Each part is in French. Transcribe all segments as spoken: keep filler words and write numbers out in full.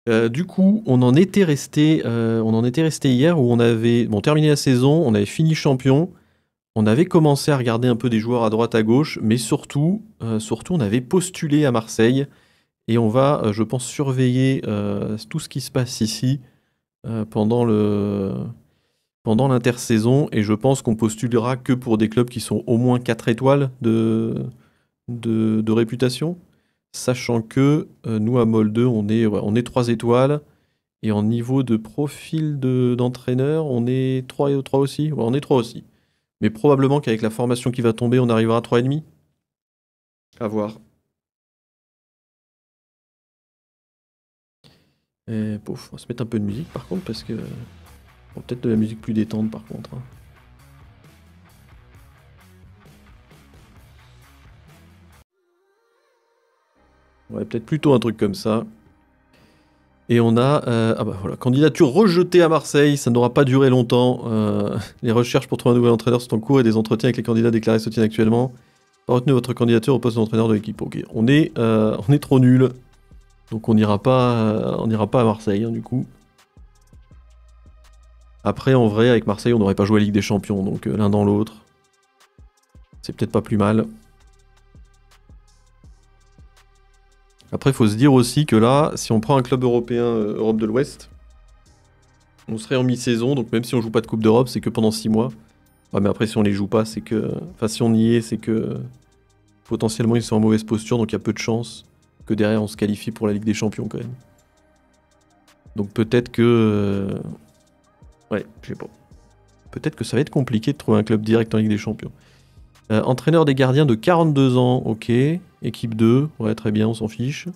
Euh, du coup, on en était resté, euh, on en était resté hier où on avait bon, terminé la saison, on avait fini champion, on avait commencé à regarder un peu des joueurs à droite à gauche, mais surtout, euh, surtout on avait postulé à Marseille et on va, euh, je pense, surveiller euh, tout ce qui se passe ici euh, pendant le pendant l'intersaison et je pense qu'on postulera que pour des clubs qui sont au moins quatre étoiles de, de, de réputation, sachant que euh, nous à Molde on est, ouais, on est trois étoiles. Et en niveau de profil de- d'entraîneur, on est trois et trois aussi. Ouais, on est trois aussi. Mais probablement qu'avec la formation qui va tomber, on arrivera à trois virgule cinq. À voir. Et pouf, on va se mettre un peu de musique par contre, parce que. Bon, peut-être de la musique plus détente par contre, hein. Ouais, peut-être plutôt un truc comme ça. Et on a. euh, ah bah voilà, candidature rejetée à Marseille, ça n'aura pas duré longtemps. Euh, les recherches pour trouver un nouvel entraîneur sont en cours et des entretiens avec les candidats déclarés se tiennent actuellement. Retenez votre candidature au poste d'entraîneur de l'équipe. Ok, on est, euh, on est trop nul. Donc on n'ira pas, euh, on n'ira pas à Marseille, hein, du coup. Après, en vrai, avec Marseille, on n'aurait pas joué à Ligue des Champions, donc euh, l'un dans l'autre, c'est peut-être pas plus mal. Après, il faut se dire aussi que là, si on prend un club européen, euh, Europe de l'Ouest, on serait en mi-saison, donc même si on joue pas de Coupe d'Europe, c'est que pendant six mois. Ouais, mais après, si on les joue pas, c'est que... Enfin, si on y est, c'est que potentiellement ils sont en mauvaise posture, donc il y a peu de chances que derrière on se qualifie pour la Ligue des Champions quand même. Donc peut-être que... euh, Ouais, je sais pas. Peut-être que ça va être compliqué de trouver un club direct en Ligue des Champions. Euh, entraîneur des gardiens de quarante-deux ans, ok. Équipe deux, ouais, très bien, on s'en fiche.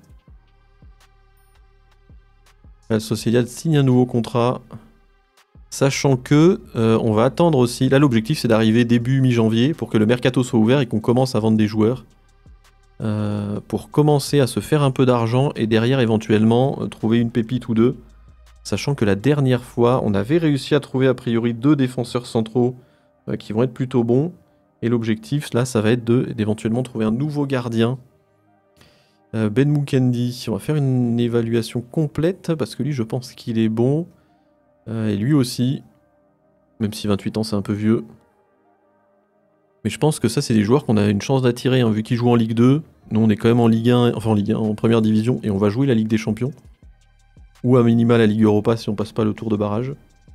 La Sociedad signe un nouveau contrat. Sachant que euh, on va attendre aussi. Là, l'objectif c'est d'arriver début mi-janvier pour que le mercato soit ouvert et qu'on commence à vendre des joueurs. Euh, pour commencer à se faire un peu d'argent et derrière éventuellement euh, trouver une pépite ou deux. Sachant que la dernière fois, on avait réussi à trouver a priori deux défenseurs centraux euh, qui vont être plutôt bons. Et l'objectif, là, ça va être de- d'éventuellement trouver un nouveau gardien. Euh, Ben Mukendi, on va faire une évaluation complète, parce que lui, je pense qu'il est bon. Euh, et lui aussi, même si vingt-huit ans, c'est un peu vieux. Mais je pense que ça, c'est des joueurs qu'on a une chance d'attirer, hein, vu qu'ils jouent en Ligue deux. Nous, on est quand même en Ligue un, enfin en Ligue un, en première division, et on va jouer la Ligue des Champions. Ou à minima la Ligue Europa si on passe pas le tour de barrage.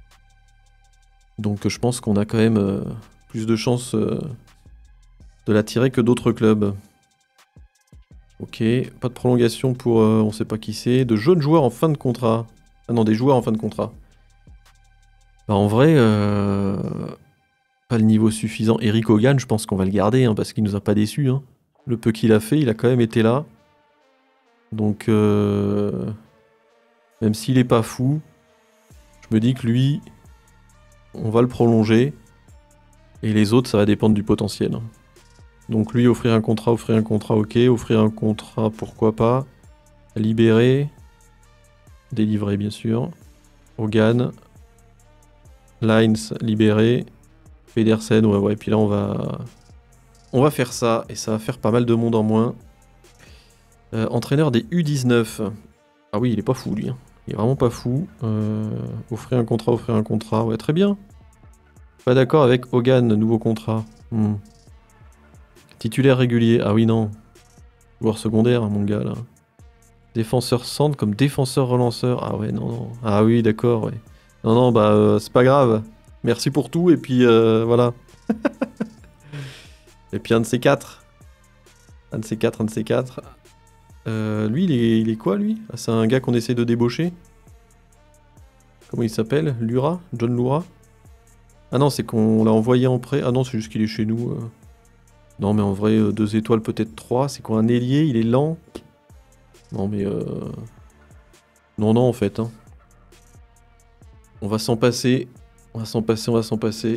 Donc je pense qu'on a quand même euh, plus de chances euh, de l'attirer que d'autres clubs. Ok, pas de prolongation pour euh, on sait pas qui c'est. De jeunes joueurs en fin de contrat. Ah non, des joueurs en fin de contrat. Bah, en vrai, euh, pas le niveau suffisant. Eric Hogan, je pense qu'on va le garder, hein, parce qu'il nous a pas déçus, hein. Le peu qu'il a fait, il a quand même été là. Donc, euh, même s'il est pas fou, je me dis que lui, on va le prolonger. Et les autres, ça va dépendre du potentiel. Donc lui, offrir un contrat, offrir un contrat, ok. Offrir un contrat, pourquoi pas. Libérer. Délivrer, bien sûr. Hogan. Lines, libéré. Pedersen, ouais, ouais. Puis là, on va... On va faire ça. Et ça va faire pas mal de monde en moins. Euh, entraîneur des U dix-neuf. Ah oui, il est pas fou, lui, hein. Il est vraiment pas fou. Euh, offrir un contrat, offrir un contrat. Ouais, très bien. Pas d'accord avec Hogan, nouveau contrat. Hmm. Titulaire régulier. Ah oui, non. Joueur secondaire, hein, mon gars, là. Défenseur centre comme défenseur relanceur. Ah ouais, non, non. Ah oui, d'accord, ouais. Non, non, bah, euh, c'est pas grave. Merci pour tout, et puis euh, voilà. Et puis un de ces quatre. Un de ces quatre, un de ces quatre. Euh, lui, il est, il est quoi, lui? Ah, c'est un gars qu'on essaie de débaucher. Comment il s'appelle? Lura? John Lura? Ah non, c'est qu'on l'a envoyé en prêt. Ah non, c'est juste qu'il est chez nous. euh. Non, mais en vrai, euh, deux étoiles, peut-être trois. C'est quoi, un ailier? Il est lent? Non, mais... Euh... Non, non, en fait, hein. On va s'en passer. On va s'en passer, on va s'en passer.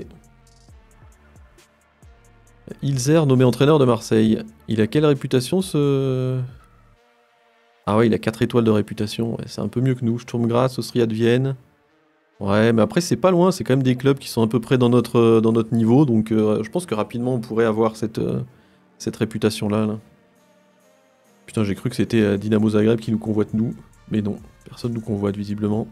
Ilzer, nommé entraîneur de Marseille. Il a quelle réputation, ce... Ah ouais, il a quatre étoiles de réputation. Ouais, c'est un peu mieux que nous. Sturm Graz, Austria de Vienne. Ouais, mais après, c'est pas loin. C'est quand même des clubs qui sont à peu près dans notre, dans notre niveau. Donc, euh, je pense que rapidement, on pourrait avoir cette, euh, cette réputation-là, là. Putain, j'ai cru que c'était euh, Dynamo Zagreb qui nous convoite, nous. Mais non, Personne nous convoite visiblement.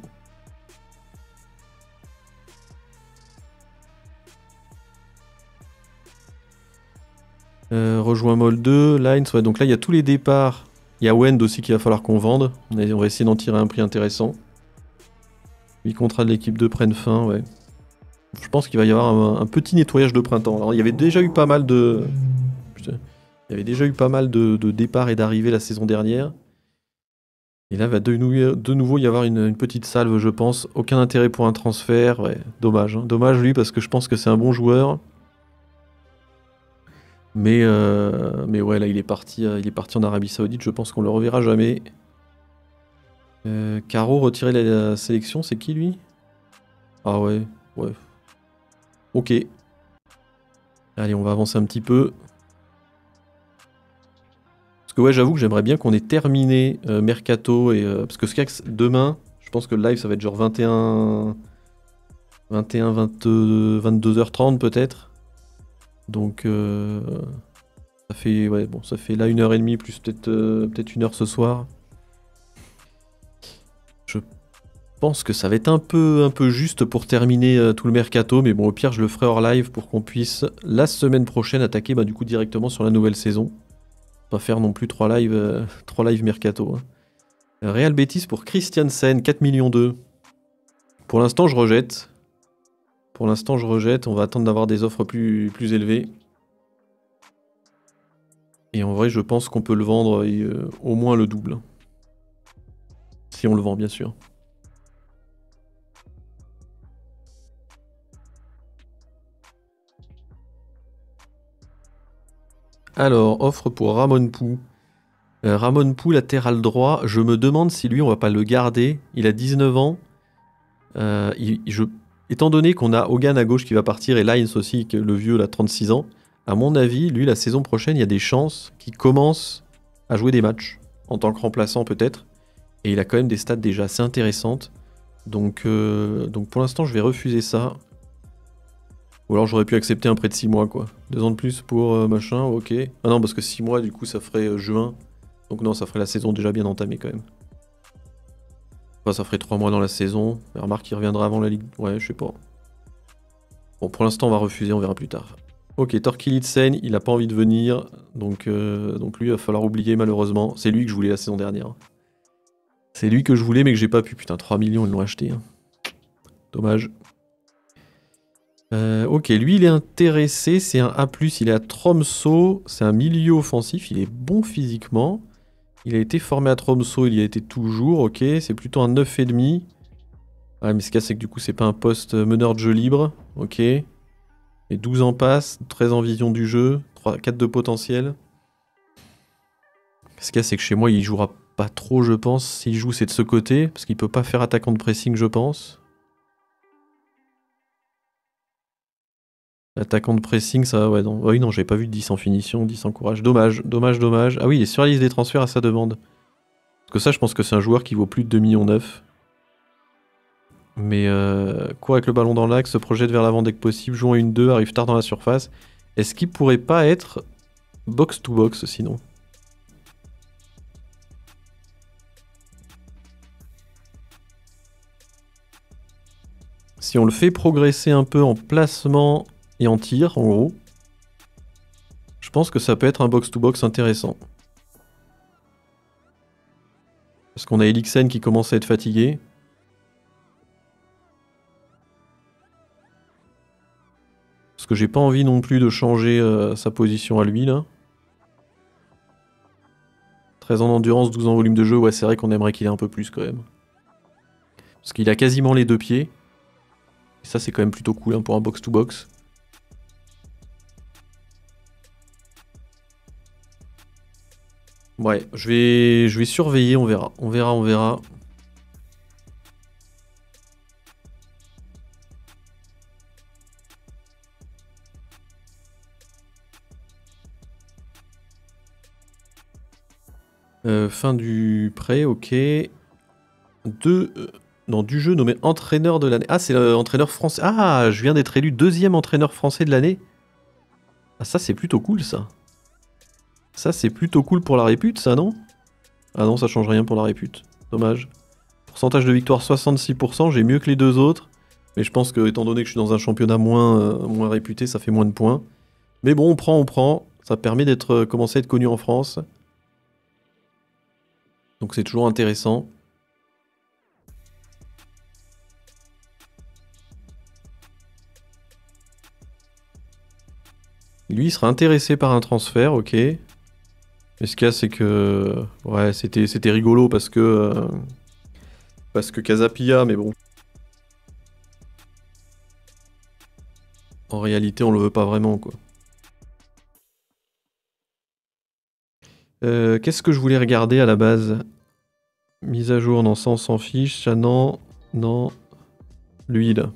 Euh, rejoint Mol deux, Lines, ouais, donc là il y a tous les départs. Il y a Wend aussi qu'il va falloir qu'on vende. On, a, on va essayer d'en tirer un prix intéressant. huit contrats de l'équipe deux prennent fin, ouais. Je pense qu'il va y avoir un, un petit nettoyage de printemps. Alors il y avait déjà eu pas mal de... Putain. Il y avait déjà eu pas mal de, de départs et d'arrivées la saison dernière. Et là, il va de, nou de nouveau y avoir une, une petite salve, je pense. Aucun intérêt pour un transfert, ouais. Dommage, hein. Dommage lui, parce que je pense que c'est un bon joueur. Mais, euh, mais ouais, là, il est parti, euh, il est parti en Arabie Saoudite. Je pense qu'on le reverra jamais. Euh, Caro, retirer la, la sélection, c'est qui, lui? Ah ouais, ouais. Ok. Allez, on va avancer un petit peu. Parce que ouais, j'avoue que j'aimerais bien qu'on ait terminé euh, Mercato. Et, euh, parce que ce demain, je pense que le live, ça va être genre vingt et un... vingt et un, vingt-deux, vingt-deux heures trente peut-être. Donc euh, ça fait ouais bon ça fait là une heure et demie plus peut-être euh, peut-être une heure ce soir. Je pense que ça va être un peu un peu juste pour terminer euh, tout le mercato, mais bon au pire je le ferai hors live pour qu'on puisse la semaine prochaine attaquer bah, du coup directement sur la nouvelle saison. Pas faire non plus trois lives euh, trois lives mercato. Hein. Real Betis pour Christiansen, quatre millions deux. Pour l'instant je rejette. Pour l'instant je rejette, on va attendre d'avoir des offres plus, plus élevées. Et en vrai, je pense qu'on peut le vendre et, euh, au moins le double. Si on le vend, bien sûr. Alors, offre pour Ramon Pou. Euh, Ramon Pou, latéral droit. Je me demande si lui, on va pas le garder. Il a dix-neuf ans. Euh, il, je, étant donné qu'on a Hogan à gauche qui va partir et Lines aussi, le vieux, là, trente-six ans, à mon avis, lui, la saison prochaine, il y a des chances qu'il commence à jouer des matchs. En tant que remplaçant, peut-être. Et il a quand même des stats déjà assez intéressantes. Donc, euh, donc pour l'instant, je vais refuser ça. Ou alors j'aurais pu accepter un prêt de six mois, quoi. Deux ans de plus pour euh, machin, ok. Ah non, parce que six mois, du coup, ça ferait euh, juin. Donc non, ça ferait la saison déjà bien entamée, quand même. Enfin, ça ferait trois mois dans la saison. Mais remarque, il reviendra avant la Ligue... Ouais, je sais pas. Bon, pour l'instant, on va refuser, on verra plus tard. Ok, Torkilitsen, il a pas envie de venir. Donc, euh, donc lui, il va falloir oublier, malheureusement. C'est lui que je voulais la saison dernière. C'est lui que je voulais, mais que j'ai pas pu. Putain, trois millions, ils l'ont acheté. Hein. Dommage. Euh, ok, lui, il est intéressé. C'est un A plus, il est à Tromsø. C'est un milieu offensif. Il est bon physiquement. Il a été formé à Tromsø, il y a été toujours. Ok, c'est plutôt un neuf virgule cinq. Ouais, mais ce qu'il y a, c'est que du coup, c'est pas un poste meneur de jeu libre. Ok. Et douze en passe, treize en vision du jeu, trois, quatre de potentiel. Ce qu'il y a, c'est que chez moi, il jouera pas trop, je pense. S'il joue, c'est de ce côté, parce qu'il peut pas faire attaquant de pressing, je pense. Attaquant de pressing, ça, ouais, non. Oui, non, j'avais pas vu de dix en finition, dix en courage. Dommage, dommage, dommage. Ah oui, il est sur la liste des transferts à sa demande. Parce que ça, je pense que c'est un joueur qui vaut plus de deux virgule neuf millions. Mais euh, quoi, avec le ballon dans l'axe, se projette vers l'avant dès que possible, joue en une deux, arrive tard dans la surface. Est-ce qu'il pourrait pas être box-to-box, sinon? Si on le fait progresser un peu en placement et en tir, en gros, je pense que ça peut être un box-to-box intéressant. Parce qu'on a Elixen qui commence à être fatigué. Parce que j'ai pas envie non plus de changer euh, sa position à lui, là. treize ans d'endurance, douze en volume de jeu. Ouais, c'est vrai qu'on aimerait qu'il ait un peu plus, quand même. Parce qu'il a quasiment les deux pieds. Et ça, c'est quand même plutôt cool hein, pour un box-to-box. Ouais, je vais, je vais surveiller, on verra. On verra, on verra. Euh, fin du prêt, ok. Deux... Euh, non, du jeu nommé entraîneur de l'année. Ah, c'est l'entraîneur français. Ah, je viens d'être élu deuxième entraîneur français de l'année. Ah, ça, c'est plutôt cool, ça. Ça, c'est plutôt cool pour la répute, ça, non? Ah non, ça change rien pour la répute. Dommage. Pourcentage de victoire soixante-six pour cent, j'ai mieux que les deux autres. Mais je pense que, étant donné que je suis dans un championnat moins, euh, moins réputé, ça fait moins de points. Mais bon, on prend, on prend. Ça permet d'être euh, commencer à être connu en France. Donc c'est toujours intéressant. Lui, il sera intéressé par un transfert, ok. Mais ce qu'il y a, c'est que... Ouais, c'était c'était rigolo parce que... euh, Parce que Casapia, mais bon. En réalité, on le veut pas vraiment, quoi. Euh, Qu'est-ce que je voulais regarder à la base? Mise à jour, non, ça on s'en fiche. Ça, non, non. Lui, là.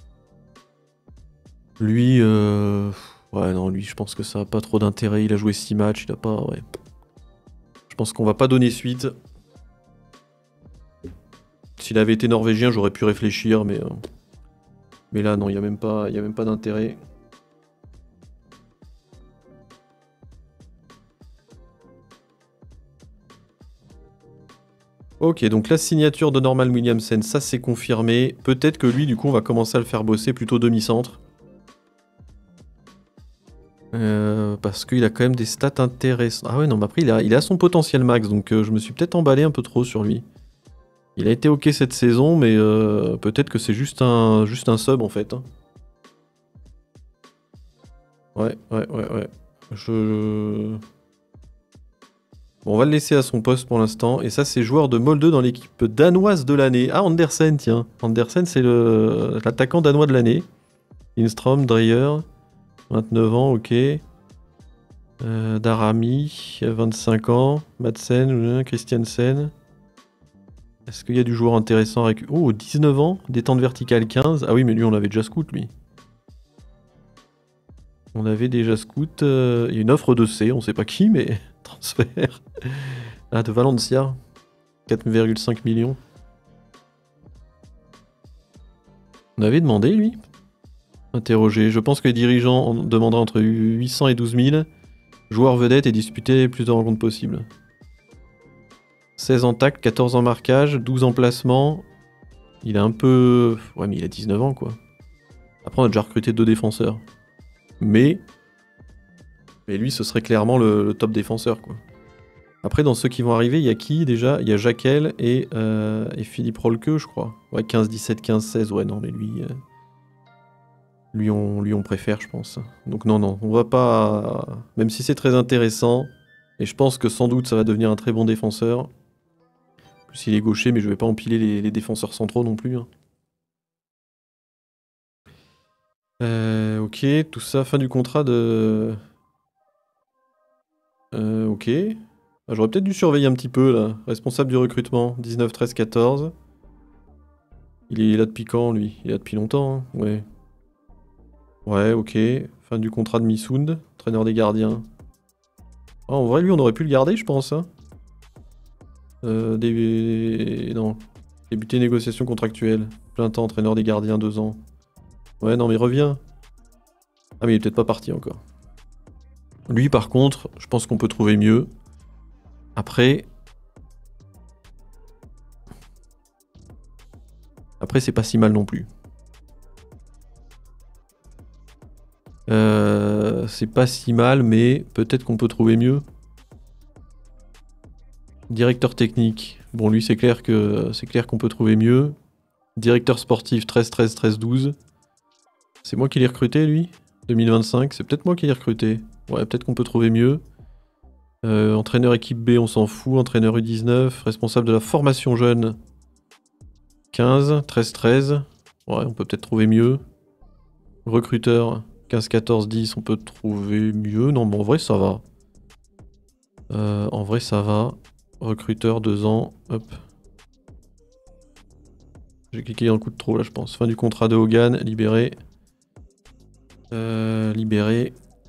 Lui, euh... ouais, non, lui, je pense que ça a pas trop d'intérêt. Il a joué six matchs, il a pas... Ouais. Je pense qu'on va pas donner suite. S'il avait été norvégien, j'aurais pu réfléchir, mais... euh, Mais là, non, il n'y a même pas, il y a même pas d'intérêt. Ok, donc la signature de Norman Williamson, ça c'est confirmé. Peut-être que lui, du coup, on va commencer à le faire bosser plutôt demi-centre. Euh, parce qu'il a quand même des stats intéressantes. Ah ouais, non, mais après, il a, il a son potentiel max, donc euh, je me suis peut-être emballé un peu trop sur lui. Il a été ok cette saison, mais euh, peut-être que c'est juste un, juste un sub, en fait. hein. Ouais, ouais, ouais, ouais. Je... Bon, on va le laisser à son poste pour l'instant. Et ça, c'est joueur de Molde dans l'équipe danoise de l'année. Ah, Andersen, tiens. Andersen, c'est le- l'attaquant danois de l'année. Lindstrom, Dreyer, vingt-neuf ans, ok. Euh, Darami, vingt-cinq ans. Madsen, euh, Christiansen. Est-ce qu'il y a du joueur intéressant avec... Oh, dix-neuf ans, détente verticale quinze. Ah oui, mais lui, on l'avait déjà scout, lui. On avait déjà scout. euh, Il y a une offre de C, on sait pas qui, mais transfert. Ah, de Valencia. quatre virgule cinq millions. On avait demandé, lui. Interrogé. Je pense que les dirigeants en demanderaient entre huit cents et douze mille. Joueur vedette et disputer plus de rencontres possibles. seize en tact, quatorze en marquage, douze en placement. Il a un peu... Ouais, mais il a dix-neuf ans, quoi. Après, on a déjà recruté deux défenseurs. Mais... Mais lui, ce serait clairement le, le top défenseur, quoi. Après, dans ceux qui vont arriver, il y a qui, déjà? Il y a Jacquel et, euh, et Philippe Rolke, je crois. Ouais, quinze, dix-sept, quinze, seize. Ouais, non, mais lui... euh, Lui on, lui, on préfère, je pense. Donc non, non, on va pas... Même si c'est très intéressant, et je pense que sans doute ça va devenir un très bon défenseur. En plus, il est gaucher, mais je vais pas empiler les, les défenseurs centraux non plus. hein. Euh, ok, tout ça, fin du contrat de... Euh, ok. Ah, j'aurais peut-être dû surveiller un petit peu, là. Responsable du recrutement, dix-neuf, treize, quatorze. Il est là depuis quand, lui? Il est là depuis longtemps, hein. Ouais. Ouais, ok. Fin du contrat de Missoud, entraîneur des gardiens. Ah, en vrai, lui, on aurait pu le garder, je pense. Hein. Euh, des... Non. Débuter négociation contractuelle. Plein temps, entraîneur des gardiens, deux ans. Ouais, non, mais reviens. Ah, mais il est peut-être pas parti encore. Lui, par contre, je pense qu'on peut trouver mieux. Après... Après, c'est pas si mal non plus. Euh, c'est pas si mal, mais peut-être qu'on peut trouver mieux. Directeur technique. Bon, lui, c'est clair que c'est clair qu'on peut trouver mieux. Directeur sportif, treize, treize, treize, douze. C'est moi qui l'ai recruté, lui deux mille vingt-cinq, c'est peut-être moi qui l'ai recruté. Ouais, peut-être qu'on peut trouver mieux. Euh, entraîneur équipe B, on s'en fout. Entraîneur U dix-neuf, responsable de la formation jeune. quinze, treize, treize. Ouais, on peut peut-être trouver mieux. Recruteur, quinze, quatorze, dix, on peut trouver mieux. Non, mais en vrai, ça va. Euh, en vrai, ça va. Recruteur, deux ans. Hop. J'ai cliqué un coup de trop là, je pense. Fin du contrat de Hogan, libéré. Euh, libéré.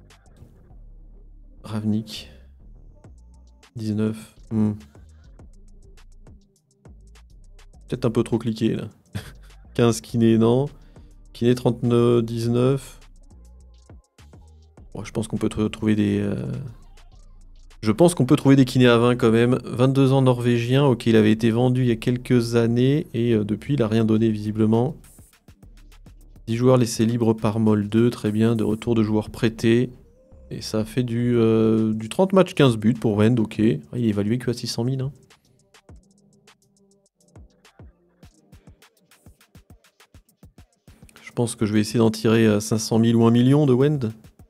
Ravnik. dix-neuf. Hmm. Peut-être un peu trop cliqué là. quinze kiné, non. Kiné trente-neuf, dix-neuf. Bon, je pense qu'on peut trouver des... Euh... Je pense qu'on peut trouver des kinés à vingt quand même. vingt-deux ans norvégien, ok, il avait été vendu il y a quelques années et euh, depuis il a rien donné visiblement. dix joueurs laissés libres par Mol deux, très bien, de retour de joueurs prêtés. Et ça a fait du, euh, du trente matchs, quinze buts pour Wend, ok. Ah, il est évalué que à six cent mille. Hein. Je pense que je vais essayer d'en tirer à cinq cent mille ou un million de Wend.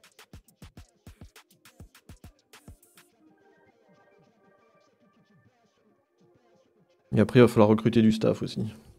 Et après, il va falloir recruter du staff aussi.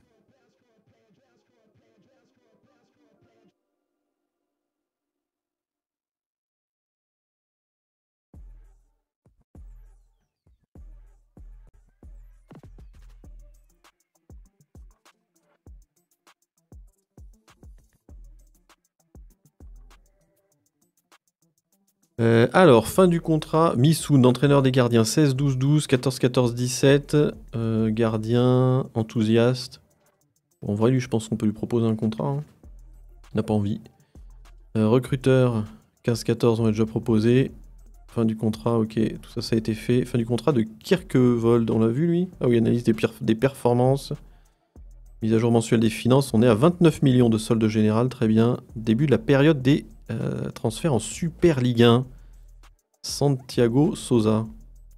Euh, alors, fin du contrat, Missoun, entraîneur des gardiens, seize douze douze, quatorze quatorze dix-sept, euh, gardien enthousiaste. Bon, en vrai, lui, je pense qu'on peut lui proposer un contrat. Hein. Il n'a pas envie. Euh, recruteur, quinze quatorze, on l'a déjà proposé. Fin du contrat, ok, tout ça, ça a été fait. Fin du contrat de Kirkevold, on l'a vu, lui. Ah oui, analyse des, des performances. Mise à jour mensuelle des finances, on est à vingt-neuf millions de solde général, très bien. Début de la période des euh, transferts en Super Ligue un. Santiago Souza.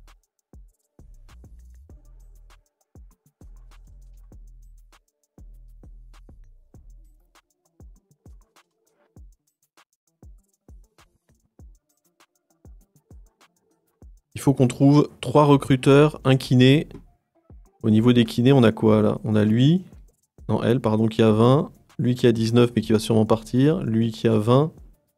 Il faut qu'on trouve trois recruteurs, un kiné. Au niveau des kinés, on a quoi là? On a lui, non elle, pardon, qui a vingt. Lui qui a dix-neuf mais qui va sûrement partir. Lui qui a vingt.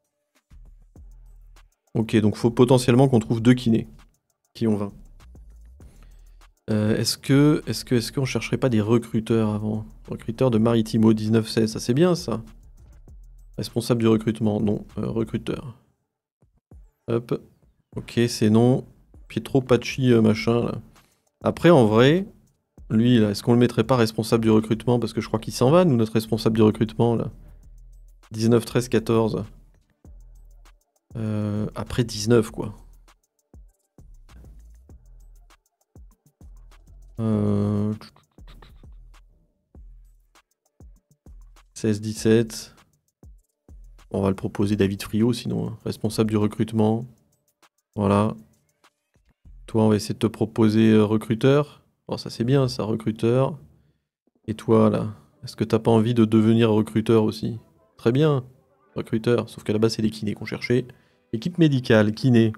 Ok, donc faut potentiellement qu'on trouve deux kinés qui ont vingt. Euh, est-ce que, est-ce que, est-ce qu'on chercherait pas des recruteurs avant? Recruteur de Maritimo dix-neuf seize, ça c'est bien ça. Responsable du recrutement, non, euh, recruteur. Hop, ok, c'est non. Pietro Pacci, euh, machin là. Après, en vrai, lui, là, est-ce qu'on le mettrait pas responsable du recrutement? Parce que je crois qu'il s'en va, nous, notre responsable du recrutement, là. dix-neuf treize quatorze. Euh, après dix-neuf, quoi. Euh... seize dix-sept. On va le proposer David Friot, sinon. Hein. Responsable du recrutement. Voilà. Toi, on va essayer de te proposer euh, recruteur. Oh, ça c'est bien, ça, recruteur. Et toi, là, est-ce que t'as pas envie de devenir recruteur aussi? Très bien, recruteur. Sauf qu'à la base, c'est des kinés qu'on cherchait. Équipe médicale, kiné.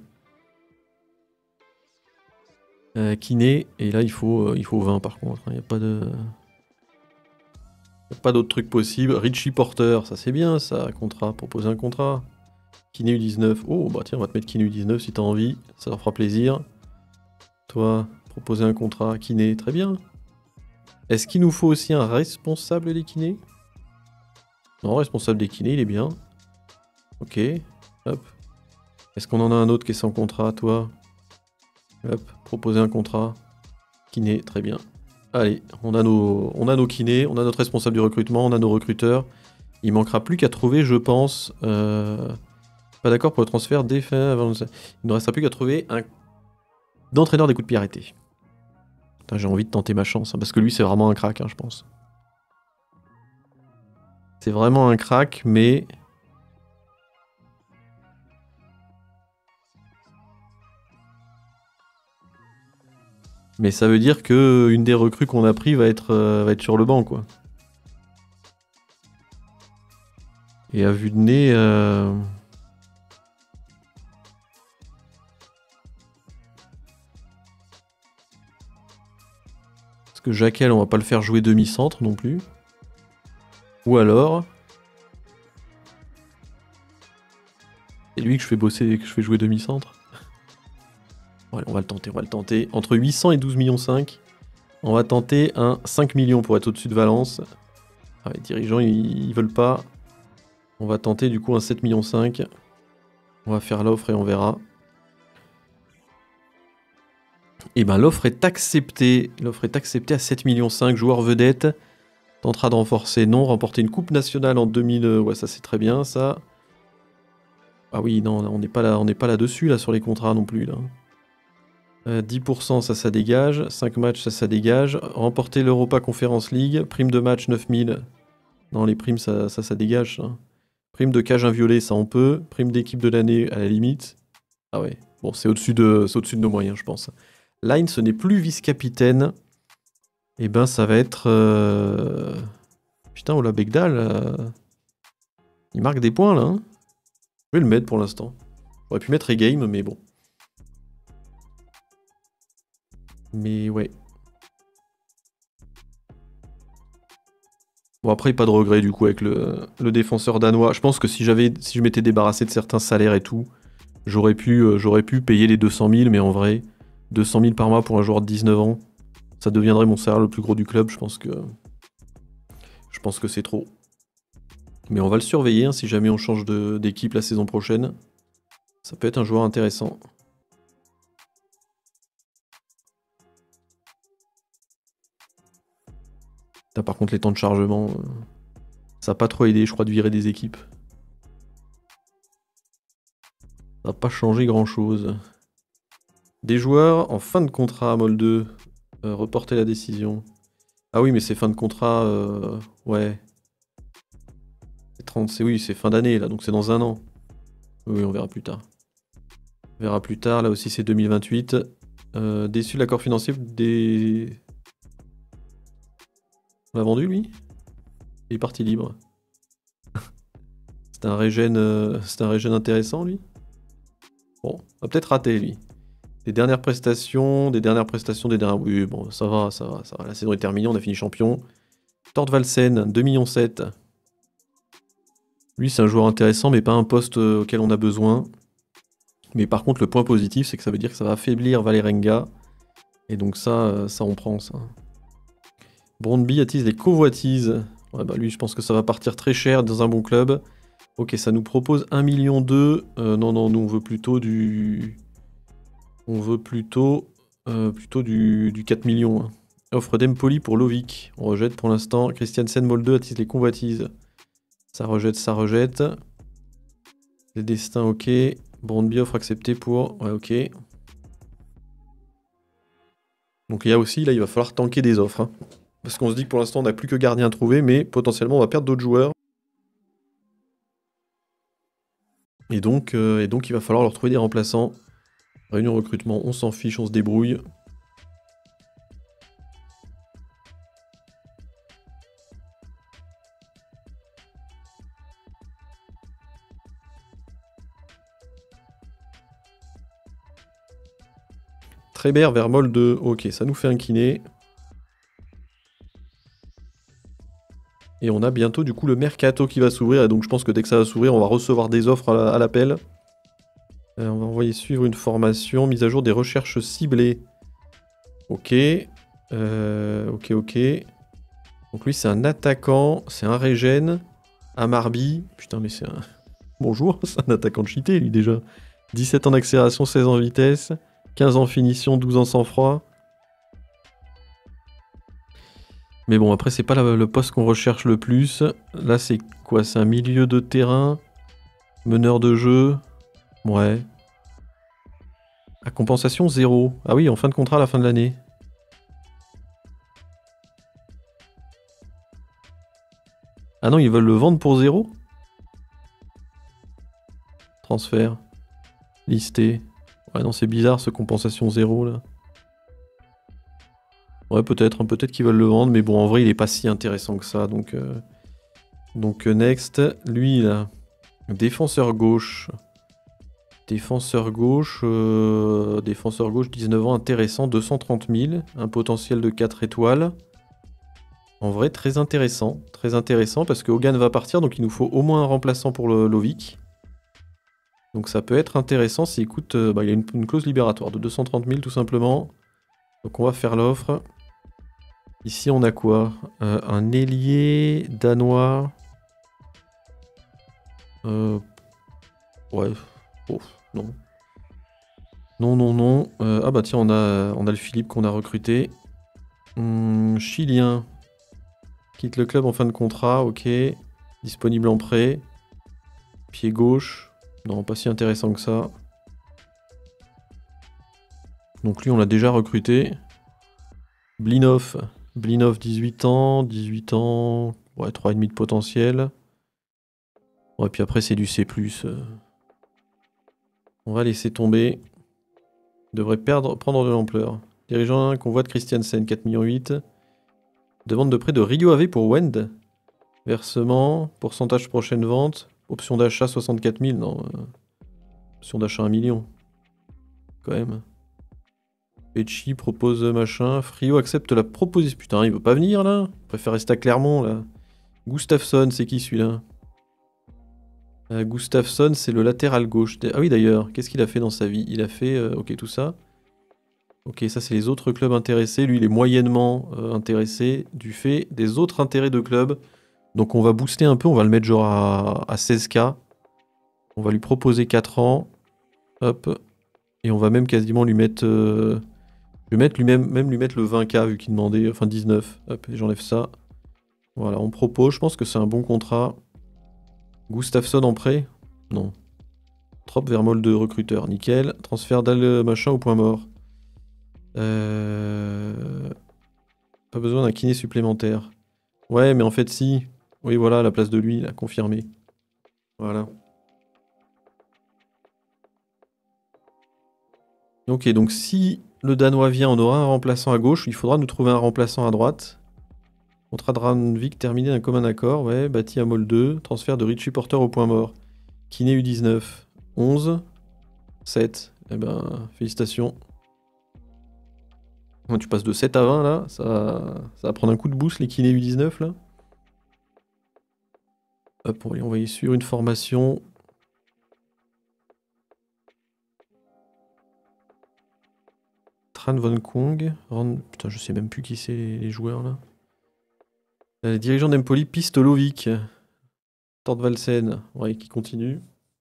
Euh, kiné, et là, il faut, euh, il faut vingt par contre. Il n'y a pas de... Y a pas d'autre truc possible. Richie Porter, ça c'est bien, ça, contrat. Proposer un contrat. Kiné U dix-neuf. Oh, bah tiens, on va te mettre Kiné U dix-neuf si t'as envie. Ça leur fera plaisir. Toi, proposer un contrat. Kiné, très bien. Est-ce qu'il nous faut aussi un responsable des kinés? Non, responsable des kinés, il est bien. Ok, hop. Est-ce qu'on en a un autre qui est sans contrat, toi? Hop, proposer un contrat. Kiné, très bien. Allez, on a, nos, on a nos kinés, on a notre responsable du recrutement, on a nos recruteurs. Il manquera plus qu'à trouver, je pense... Euh... Pas d'accord pour le transfert des fins avant... Il ne restera plus qu'à trouver un entraîneur des coups de pied arrêtés. J'ai envie de tenter ma chance, hein, parce que lui, c'est vraiment un crack, hein, je pense. C'est vraiment un crack, mais... Mais ça veut dire que une des recrues qu'on a pris va être, euh, va être sur le banc, quoi. Et à vue de nez... Euh... Parce que Jaquel, on va pas le faire jouer demi-centre non plus. Ou alors... C'est lui que je fais bosser, que je fais jouer demi-centre. Allez, on va le tenter, on va le tenter. Entre huit cents et douze millions cinq. On va tenter un cinq millions pour être au-dessus de Valence. Ah, les dirigeants, ils, ils veulent pas. On va tenter du coup un sept millions cinq. On va faire l'offre et on verra. Et ben l'offre est acceptée. L'offre est acceptée à sept millions cinq. Joueur vedette. Tentera de renforcer, non. Remporter une coupe nationale en deux mille. Ouais, ça c'est très bien, ça. Ah oui, non, on n'est pas là, on n'est pas là-dessus, là, sur les contrats non plus, là. Euh, dix pour cent, ça, ça dégage. cinq matchs, ça, ça dégage. Remporter l'Europa Conference League. Prime de match, neuf mille. Non, les primes, ça, ça, ça dégage. Ça. Prime de cage inviolée, ça, on peut. Prime d'équipe de l'année, à la limite. Ah ouais. Bon, c'est au-dessus de, c'est au-dessus de nos moyens, je pense. Line, ce n'est plus vice-capitaine. Eh ben, ça va être... Euh... Putain, Ola Begdal, euh... il marque des points, là. Hein. Je vais le mettre pour l'instant. J'aurais pu mettre Egame, mais bon. Mais ouais. Bon, après, pas de regret, du coup, avec le, le défenseur danois. Je pense que si j'avais, si je m'étais débarrassé de certains salaires et tout, j'aurais pu, euh, j'aurais pu payer les deux cent mille, mais en vrai, deux cent mille par mois pour un joueur de dix-neuf ans, ça deviendrait mon salaire le plus gros du club. Je pense que... Je pense que c'est trop. Mais on va le surveiller, hein, si jamais on change de, d'équipe la saison prochaine. Ça peut être un joueur intéressant. Là, par contre, les temps de chargement, euh, ça n'a pas trop aidé, je crois, de virer des équipes. Ça n'a pas changé grand-chose. Des joueurs en fin de contrat à Molde, euh, reporter la décision. Ah oui, mais c'est fin de contrat, euh, ouais. C'est trente, c'est oui, c'est fin d'année, là, donc c'est dans un an. Oui, on verra plus tard. On verra plus tard, là aussi c'est deux mille vingt-huit. Euh, déçu de l'accord financier des... On l'a vendu, lui? Il est parti libre. C'est un régène, euh, c'est un régène intéressant, lui. Bon, on va peut-être rater, lui. Des dernières prestations, des dernières prestations, des dernières... Oui, bon, ça va, ça va, ça va. La saison est terminée, on a fini champion. Tord Valsen, deux virgule sept millions. Lui, c'est un joueur intéressant, mais pas un poste auquel on a besoin. Mais par contre, le point positif, c'est que ça veut dire que ça va affaiblir Valerenga. Et donc ça, ça on prend, ça. Brondby attise les convoitises. Ouais, bah lui, je pense que ça va partir très cher dans un bon club. Ok, ça nous propose un million deux. Euh, non, non, nous, on veut plutôt du... On veut plutôt, euh, plutôt du, du quatre millions. Hein. Offre d'Empoli pour Lovic. On rejette pour l'instant. Christiansen Molde attise les convoitises. Ça rejette, ça rejette. Les destins, ok. Brondby offre acceptée pour... Ouais, ok. Donc il y a aussi, là, il va falloir tanker des offres. Hein. Parce qu'on se dit que pour l'instant, on n'a plus que gardien à trouver, mais potentiellement, on va perdre d'autres joueurs. Et donc, euh, et donc, il va falloir leur trouver des remplaçants. Réunion recrutement, on s'en fiche, on se débrouille. Trébert vers Molde, ok, ça nous fait un kiné. Et on a bientôt du coup le mercato qui va s'ouvrir, et donc je pense que dès que ça va s'ouvrir, on va recevoir des offres à l'appel. Euh, on va envoyer suivre une formation, mise à jour des recherches ciblées. Ok. Euh, ok, ok. Donc lui c'est un attaquant, c'est un régène. Amarby, putain mais c'est un... Bonjour, c'est un attaquant de cheaté lui déjà. dix-sept ans d'accélération, seize ans vitesse, quinze ans finition, douze ans sang-froid. Mais bon, après, c'est pas la, le poste qu'on recherche le plus. Là, c'est quoi? C'est un milieu de terrain, meneur de jeu. Ouais. À compensation, zéro. Ah oui, en fin de contrat à la fin de l'année. Ah non, ils veulent le vendre pour zéro? Transfert. Listé. Ouais, non, c'est bizarre, ce compensation zéro, là. Ouais, peut-être, hein, peut-être qu'ils veulent le vendre, mais bon, en vrai, il est pas si intéressant que ça, donc... Euh... Donc, euh, next. Lui, là. Défenseur gauche. Défenseur gauche, euh, défenseur gauche, dix-neuf ans, intéressant, deux cent trente mille, un potentiel de quatre étoiles. En vrai, très intéressant, très intéressant, parce que Hogan va partir, donc il nous faut au moins un remplaçant pour le Lovic. Donc ça peut être intéressant s'il coûte... Euh, bah, il y a une, une clause libératoire de deux cent trente mille, tout simplement. Donc on va faire l'offre. Ici, on a quoi? euh, Un ailier danois. Euh... Ouais... Oh, non. Non, non, non. Euh, ah bah tiens, on a, on a le Philippe qu'on a recruté. Hum, Chilien. Quitte le club en fin de contrat, ok. Disponible en prêt. Pied gauche. Non, pas si intéressant que ça. Donc lui, on l'a déjà recruté. Blinov. Blinov, dix-huit ans. dix-huit ans. Ouais, trois virgule cinq de potentiel. Ouais, puis après, c'est du C plus. Euh... On va laisser tomber. Il devrait perdre, prendre de l'ampleur. Dirigeant un convoi de Christiansen, quatre virgule huit millions. Demande de prêt de Rio Ave pour Wend. Versement, pourcentage prochaine vente. Option d'achat soixante-quatre mille. Non. Euh... Option d'achat un million. Quand même. Pecci propose machin. Frio accepte la proposition. Putain, il veut pas venir là. Il préfère rester à Clermont là. Gustafsson, c'est qui celui-là? euh, Gustafsson, c'est le latéral gauche. Ah oui d'ailleurs, qu'est-ce qu'il a fait dans sa vie? Il a fait... Euh, ok, tout ça. Ok, ça c'est les autres clubs intéressés. Lui, il est moyennement euh, intéressé du fait des autres intérêts de club. Donc on va booster un peu, on va le mettre genre à, à seize K. On va lui proposer quatre ans. Hop. Et on va même quasiment lui mettre... Euh, je vais mettre lui même, même lui mettre le vingt K vu qu'il demandait... Enfin dix-neuf. Hop, et j'enlève ça. Voilà, on propose. Je pense que c'est un bon contrat. Gustafsson en prêt? Non. Trop vers Molde recruteur. Nickel. Transfert d'Al machin au point mort. Euh... Pas besoin d'un kiné supplémentaire. Ouais, mais en fait, si. Oui, voilà, à la place de lui, il a confirmé. Voilà. Ok, donc si le Danois vient, on aura un remplaçant à gauche. Il faudra nous trouver un remplaçant à droite. Contrat de Ranvik terminé d'un commun accord. Ouais, bâti à Molde. Transfert de Richie Porter au point mort. Kiné U dix-neuf. onze. sept. Eh ben, félicitations. Tu passes de sept à vingt là, ça, ça va prendre un coup de boost les kinés U dix-neuf là. Hop, on va les envoyer sur une formation. Tran Von Kong. Ron... Putain, je sais même plus qui c'est les, les joueurs là. Euh, dirigeant d'Empoli, Pistolovic. Tortvalsen, ouais, qui continue.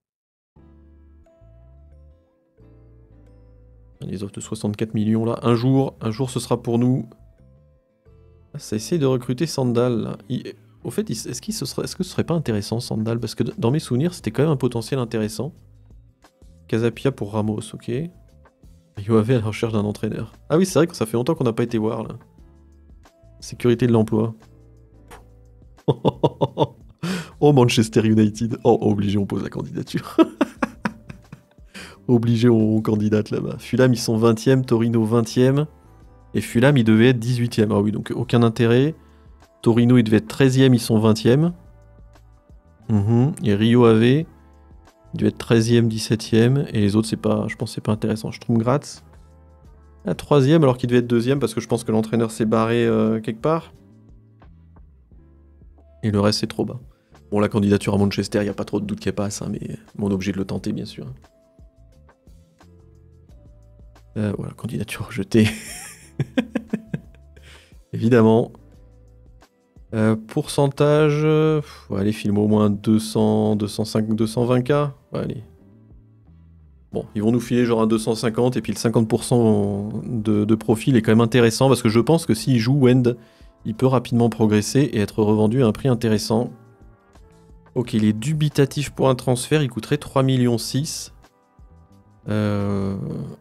Les offres de soixante-quatre millions là. Un jour, un jour ce sera pour nous. Ça essaye de recruter Sandal là. Il... Au fait, est-ce qu'il se serait... est-ce que ce serait pas intéressant Sandal? Parce que dans mes souvenirs, c'était quand même un potentiel intéressant. Casapia pour Ramos, ok. Rio Ave à la recherche d'un entraîneur. Ah oui, c'est vrai que ça fait longtemps qu'on n'a pas été voir là. Sécurité de l'emploi. Oh, Manchester United. Oh, obligé, on pose la candidature. Obligé, on candidate là-bas. Fulham, ils sont vingtième, Torino vingtième. Et Fulham, il devait être dix-huitième. Ah oui, donc aucun intérêt. Torino, il devait être treizième, ils sont vingtième. Mmh. Et Rio Ave, il devait être treizième, dix-septième. Et les autres, c'est pas, je pense que c'est pas intéressant. Stromgratz, à troisième, alors qu'il devait être deuxième, parce que je pense que l'entraîneur s'est barré euh, quelque part. Et le reste, c'est trop bas. Bon, la candidature à Manchester, il n'y a pas trop de doute qu'elle passe, hein, mais on est obligé de le tenter, bien sûr. Euh, voilà, candidature rejetée. Évidemment. Euh, pourcentage... Euh, ouais, allez, filme au moins deux cents, deux cent cinq, deux cent vingt K. Ouais, allez. Bon, ils vont nous filer genre un deux cent cinquante, et puis le cinquante pour cent de, de profil est quand même intéressant, parce que je pense que s'il joue Wend, il peut rapidement progresser et être revendu à un prix intéressant. Ok, il est dubitatif pour un transfert, il coûterait trois millions six. Euh...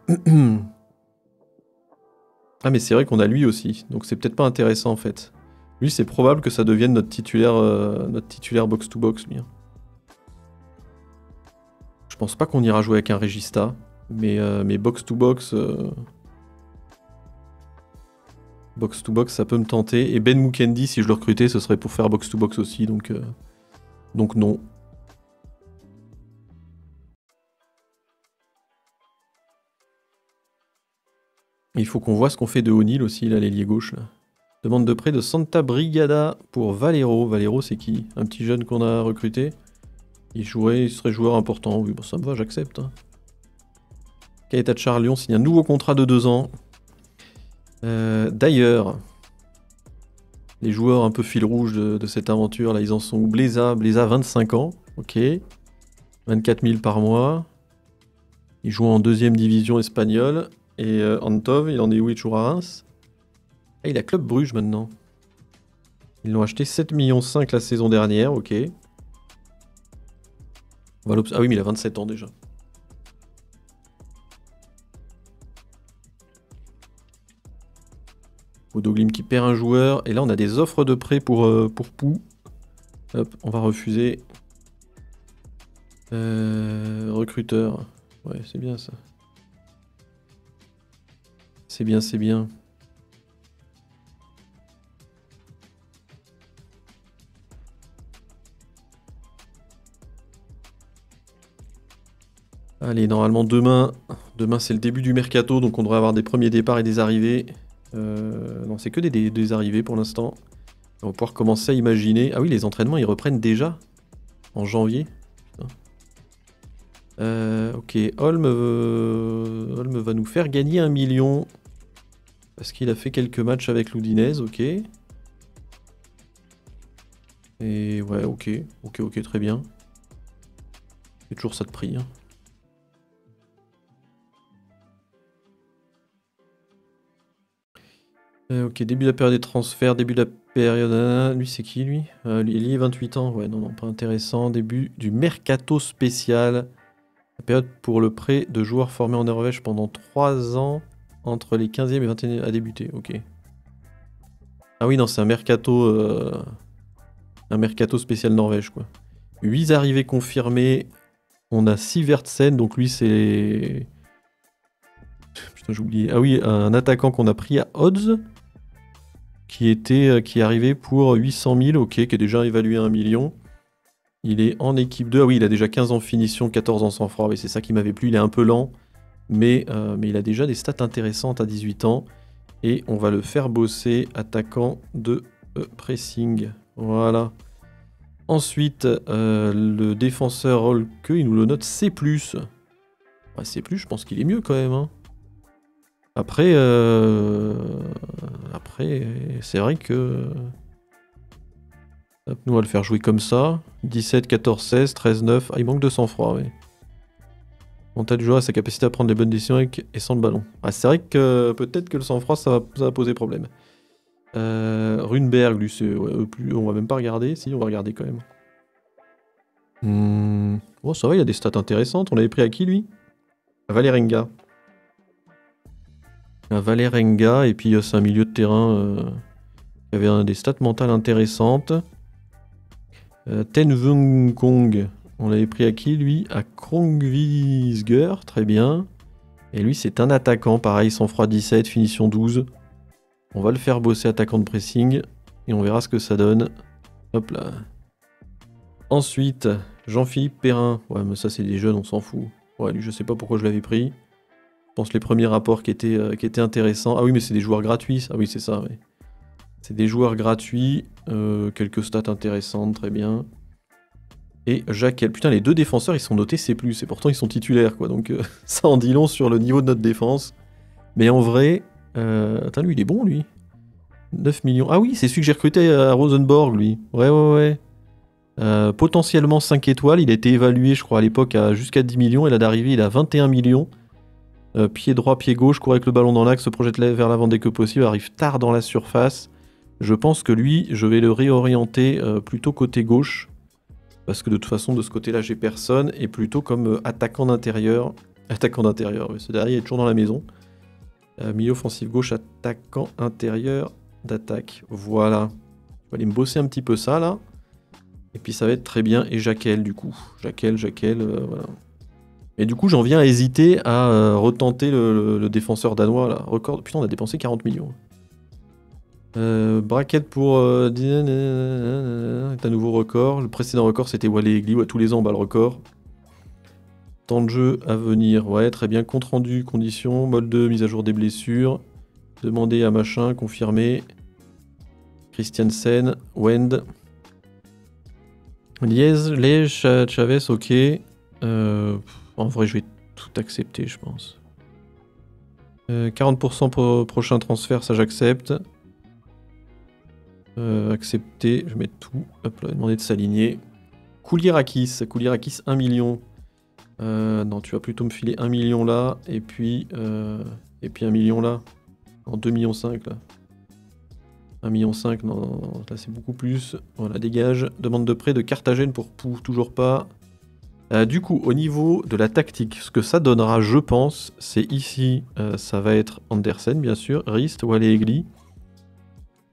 Ah mais c'est vrai qu'on a lui aussi, donc c'est peut-être pas intéressant en fait. Lui c'est probable que ça devienne notre titulaire, euh, notre titulaire box-to-box lui. Je pense pas qu'on ira jouer avec un Regista, mais, euh, mais box-to-box... Euh... Box-to-box ça peut me tenter, et Ben Mukendi si je le recrutais ce serait pour faire box-to-box aussi, donc, euh... donc non. Il faut qu'on voit ce qu'on fait de O'Neill aussi, là, l'ailier gauche. Là. Demande de prêt de Santa Brigada pour Valero. Valero, c'est qui? Un petit jeune qu'on a recruté. Il jouerait, il serait joueur important. Oui, bon, ça me va, j'accepte. Hein. Caeta Charlion signe un nouveau contrat de deux ans. Euh, D'ailleurs, les joueurs un peu fil rouge de, de cette aventure, là, ils en sont où? Bleza, Bleza, vingt-cinq ans. Ok. vingt-quatre mille par mois. Il joue en deuxième division espagnole. Et euh, Antov, il en est où? Il est toujours à Reims. Ah, il a Club Bruges maintenant. Ils l'ont acheté sept virgule cinq millions la saison dernière, ok. On va ah oui, mais il a vingt-sept ans déjà. Bodoglim qui perd un joueur. Et là, on a des offres de prêt pour, euh, pour Pou. Hop, on va refuser. Euh, recruteur. Ouais, c'est bien ça. C'est bien, c'est bien. Allez, normalement demain, demain c'est le début du mercato, donc on devrait avoir des premiers départs et des arrivées. Euh, non, c'est que des, des, des arrivées pour l'instant. On va pouvoir commencer à imaginer. Ah oui, les entraînements, ils reprennent déjà en janvier. Euh, ok, Holm, euh, Holm va nous faire gagner un million. Parce qu'il a fait quelques matchs avec l'Udinese, ok. Et ouais, ok, ok, ok, très bien. C'est toujours ça de prix. Hein. Euh, ok, début de la période des transferts, début de la période... Ah, lui, c'est qui, lui euh, Il est vingt-huit ans. Ouais, non, non, pas intéressant. Début du mercato spécial. La période pour le prêt de joueurs formés en Norvège pendant trois ans, entre les quinzième et vingt et unième à débuter. Ok. Ah oui, non, c'est un mercato... Euh... Un mercato spécial Norvège, quoi. huit arrivées confirmées. On a Sivertsen, donc lui, c'est... Putain, j'ai oublié. Ah oui, un attaquant qu'on a pris à odds. Qui était, qui est arrivé pour huit cent mille, ok, qui est déjà évalué à un million. Il est en équipe deux. Ah oui, il a déjà quinze ans de finition, quatorze ans sans froid. Oui, c'est ça qui m'avait plu. Il est un peu lent, mais, euh, mais il a déjà des stats intéressantes à dix-huit ans. Et on va le faire bosser attaquant de euh, pressing. Voilà. Ensuite, euh, le défenseur Holke, il nous le note C plus. Ouais, C plus, je pense qu'il est mieux quand même. Hein. Après, euh... après, c'est vrai que... Hop, nous, on va le faire jouer comme ça. dix-sept, quatorze, seize, treize, neuf. Ah, il manque de sang-froid, oui. On t'a joueur à sa capacité à prendre des bonnes décisions avec et sans le ballon. Ah, c'est vrai que peut-être que le sang-froid, ça va, ça va poser problème. Euh, Runberg, lui, c'est... Ouais, plus... on va même pas regarder. Si, on va regarder quand même. Hmm... Oh, ça va, il a des stats intéressantes. On l'avait pris à qui, lui? À Valerenga. Un Valerenga, et puis c'est un milieu de terrain euh, qui avait un, des stats mentales intéressantes. Euh, Ten Vung Kong, on l'avait pris à qui lui? À Krongvisger, très bien. Et lui c'est un attaquant, pareil, sang froid dix-sept, finition douze. On va le faire bosser attaquant de pressing, et on verra ce que ça donne. Hop là. Ensuite, Jean-Philippe Perrin. Ouais, mais ça c'est des jeunes, on s'en fout. Ouais, lui je sais pas pourquoi je l'avais pris. Je pense les premiers rapports qui étaient, euh, qui étaient intéressants. Ah oui, mais c'est des joueurs gratuits. Ah oui, c'est ça, oui. C'est des joueurs gratuits. Euh, quelques stats intéressantes, très bien. Et Jacquel. Putain, les deux défenseurs, ils sont notés C plus. Et pourtant, ils sont titulaires, quoi. Donc, euh, ça en dit long sur le niveau de notre défense. Mais en vrai... Euh... Attends, lui, il est bon, lui. neuf millions. Ah oui, c'est celui que j'ai recruté à Rosenborg, lui. Ouais, ouais, ouais. Euh, potentiellement cinq étoiles. Il a été évalué, je crois, à l'époque, à jusqu'à dix millions. Et là, d'arrivée, il a vingt et un millions. Euh, pied droit, pied gauche, court avec le ballon dans l'axe, se projette vers l'avant dès que possible, arrive tard dans la surface. Je pense que lui, je vais le réorienter euh, plutôt côté gauche, parce que de toute façon, de ce côté-là, j'ai personne, et plutôt comme euh, attaquant d'intérieur. Attaquant d'intérieur, oui, ce dernier est toujours dans la maison. Euh, milieu offensif gauche, attaquant intérieur d'attaque. Voilà. Je vais aller me bosser un petit peu ça, là. Et puis ça va être très bien. Et Jacquel, du coup. Jacquel, Jacquel, euh, voilà. Et du coup, j'en viens à hésiter à euh, retenter le, le, le défenseur danois. Là. Record... Putain, on a dépensé quarante millions. Euh, bracket pour... Euh, un nouveau record. Le précédent record, c'était Wale Egli. Ouais, tous les ans, on bat le record. Temps de jeu à venir. Ouais, très bien. Compte rendu, conditions. Mode deux, mise à jour des blessures. Demander à machin, confirmer. Christiansen, Wend. Liège, Liège, Chavez, ok. Euh... En vrai, je vais tout accepter, je pense. Euh, quarante pour cent pro prochain transfert, ça j'accepte. Euh, accepter, je vais mettre tout. Hop là, demander de s'aligner. Koulirakis, Koulirakis un million. Euh, non, tu vas plutôt me filer un million là, et puis, euh, et puis un million là. En deux virgule cinq millions là. un virgule cinq million, non, non, non, là c'est beaucoup plus. Voilà, dégage. Demande de prêt de Carthagène pour Pou, toujours pas. Euh, du coup, au niveau de la tactique, ce que ça donnera, je pense, c'est ici, euh, ça va être Andersen, bien sûr, Rist, Wale Egli.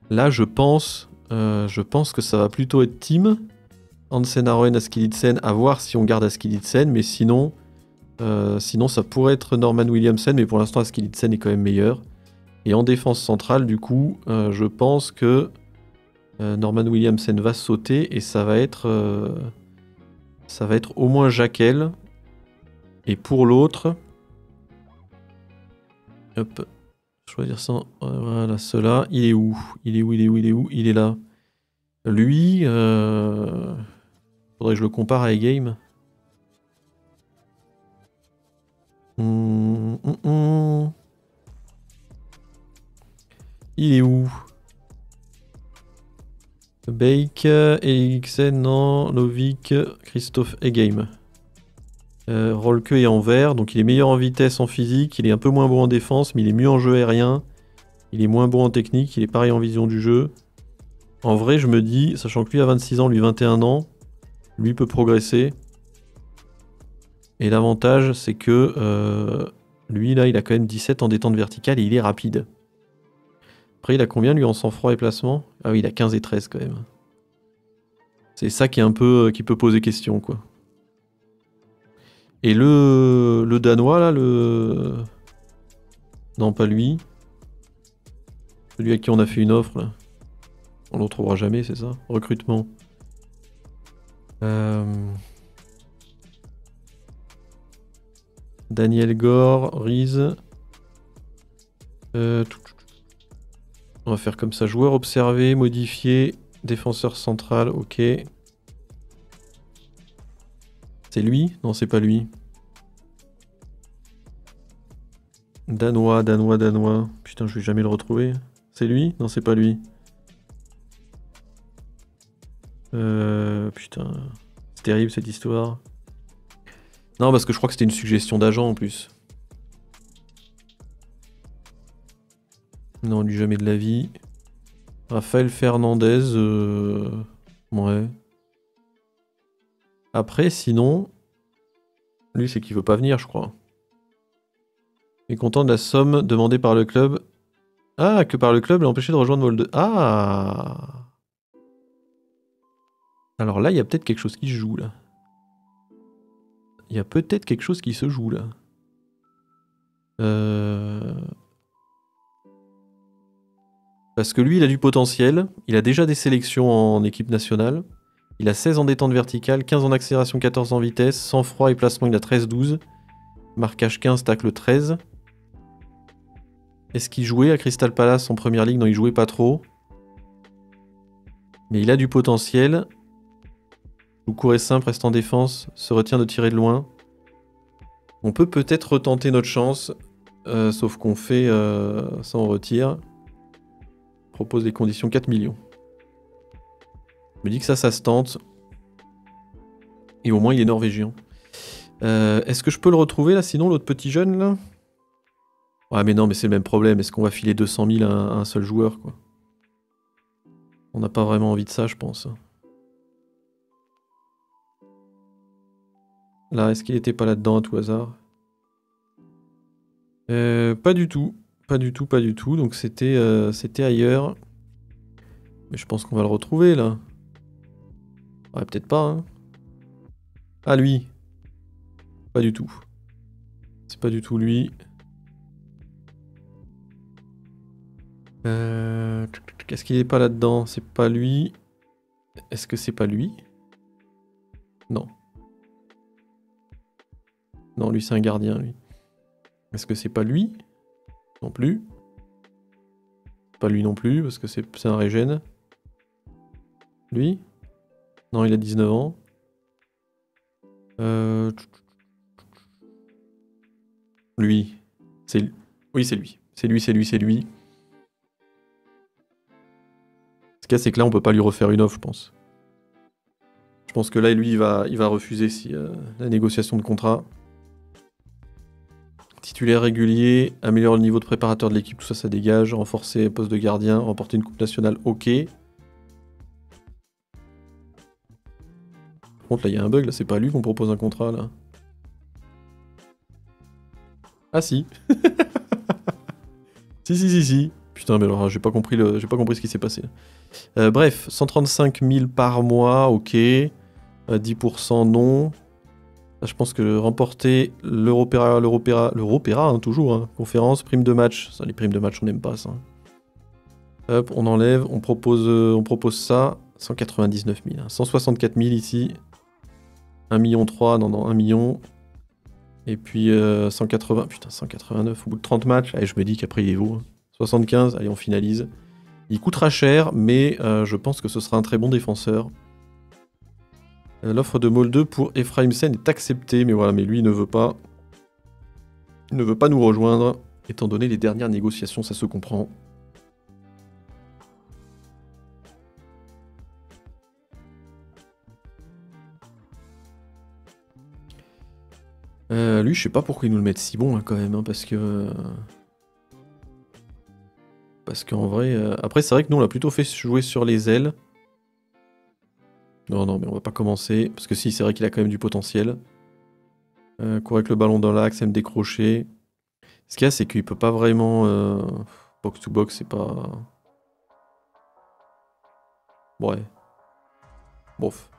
Là, je pense, euh, je pense que ça va plutôt être team. Hansen, Aroen, Askilitsen, à voir si on garde Askilitsen, mais sinon, euh, sinon ça pourrait être Norman Williamson, mais pour l'instant Askilitsen est quand même meilleur. Et en défense centrale, du coup, euh, je pense que euh, Norman Williamson va sauter et ça va être, euh, ça va être au moins Jaquel. Et pour l'autre, hop, choisir ça. Voilà, cela. Il est où? Il est où? Il est où? Il est où? Il est là. Lui, euh... faudrait que je le compare à A-Game. Hum, hum, hum. Il est où? Bake, Eriksen, non, Lovik, Christophe A-Game. Euh, Rolke est en vert, donc il est meilleur en vitesse, en physique, il est un peu moins bon en défense, mais il est mieux en jeu aérien. Il est moins bon en technique, il est pareil en vision du jeu. En vrai, je me dis, sachant que lui a vingt-six ans, lui vingt et un ans, lui peut progresser. Et l'avantage, c'est que euh, lui, là, il a quand même dix-sept en détente verticale et il est rapide. Après, il a combien, lui, en sang-froid et placement? Ah oui, il a quinze et treize, quand même. C'est ça qui est un peu, qui peut poser question, quoi. Et le, le Danois, là, le... Non, pas lui. Celui à qui on a fait une offre, là. On le retrouvera jamais, c'est ça? Recrutement. Euh... Daniel Gore, Riz. Euh... On va faire comme ça. Joueur observé, modifié, défenseur central, ok. C'est lui? Non, c'est pas lui. Danois, danois, danois. Putain, je vais jamais le retrouver. C'est lui? Non, c'est pas lui. Euh... Putain. C'est terrible cette histoire. Non, parce que je crois que c'était une suggestion d'agent en plus. Non, lui jamais de la vie. Raphaël Fernandez. Euh... Ouais. Après, sinon... Lui, c'est qu'il veut pas venir, je crois. Il est content de la somme demandée par le club. Ah, que par le club l'empêcher de rejoindre Molde. Ah! Alors là, il y a peut-être quelque chose qui se joue, là. Il y a peut-être quelque chose qui se joue, là. Euh... Parce que lui, il a du potentiel. Il a déjà des sélections en équipe nationale. Il a seize en détente verticale, quinze en accélération, quatorze en vitesse. Sang-froid et placement, il a treize douze. Marquage quinze, tacle treize. Est-ce qu'il jouait à Crystal Palace en première ligue? Non, il jouait pas trop. Mais il a du potentiel. Joue court et simple, reste en défense, se retient de tirer de loin. On peut peut-être retenter notre chance, euh, sauf qu'on fait euh, ça, on retire. Propose les conditions quatre millions. Je me dis que ça, ça se tente. Et au moins, il est norvégien. Euh, Est-ce que je peux le retrouver là, sinon, l'autre petit jeune là? Ouais, mais non, mais c'est le même problème. Est-ce qu'on va filer deux cent mille à un, à un seul joueur, quoi? On n'a pas vraiment envie de ça, je pense. Là, est-ce qu'il était pas là-dedans à tout hasard? euh, Pas du tout. Pas du tout, pas du tout. Donc c'était euh, c'était ailleurs. Mais je pense qu'on va le retrouver, là. Ouais, peut-être pas, hein. Ah, lui. Pas du tout. C'est pas du tout lui. Euh... Est-ce qu'il est pas là-dedans? C'est pas lui. Est-ce que c'est pas lui? Non. Non, lui, c'est un gardien, lui. Est-ce que c'est pas lui? Non plus. Pas lui non plus, parce que c'est un régène. Lui? Non, il a dix-neuf ans. Euh... Lui. C'est... Oui, c'est lui. C'est lui, c'est lui, c'est lui. Ce qu'il y a, c'est que là, on peut pas lui refaire une offre, je pense. Je pense que là, lui, il va, il va refuser si, euh, la négociation de contrat. Titulaire régulier, améliorer le niveau de préparateur de l'équipe, tout ça, ça dégage. Renforcer poste de gardien, remporter une coupe nationale, ok. Par contre, là, il y a un bug, là, c'est pas lui qu'on propose un contrat, là. Ah si. Si, si, si, si. Putain, mais alors j'ai pas compris le... j'ai pas compris ce qui s'est passé. Euh, bref, cent trente-cinq mille par mois, ok. Euh, dix pour cent non. Là, je pense que remporter l'Européra, l'Européra, l'Européra, hein, toujours, hein, conférence, prime de match. Ça, les primes de match, on n'aime pas ça. Hop, on enlève, on propose, euh, on propose ça. cent quatre-vingt-dix-neuf mille. Hein. cent soixante-quatre mille ici. un million trois, non, non, un million. Et puis euh, cent quatre-vingts, putain, cent quatre-vingt-neuf au bout de trente matchs. Allez, je me dis qu'après il est vaut. Hein. soixante-quinze, allez, on finalise. Il coûtera cher, mais euh, je pense que ce sera un très bon défenseur. Euh, L'offre de Molde pour Ephraimsen est acceptée, mais voilà, mais lui il ne veut pas. Il ne veut pas nous rejoindre, étant donné les dernières négociations, ça se comprend. Euh, lui, je sais pas pourquoi ils nous le mettent si bon hein, quand même, hein, parce que... Parce qu'en vrai... Euh... Après, c'est vrai que nous, on l'a plutôt fait jouer sur les ailes. Non, non, mais on va pas commencer, parce que si, c'est vrai qu'il a quand même du potentiel. Euh, courir avec le ballon dans l'axe, aime décrocher. Ce qu'il y a, c'est qu'il peut pas vraiment... Euh... Box to box, c'est pas... Ouais. Bof.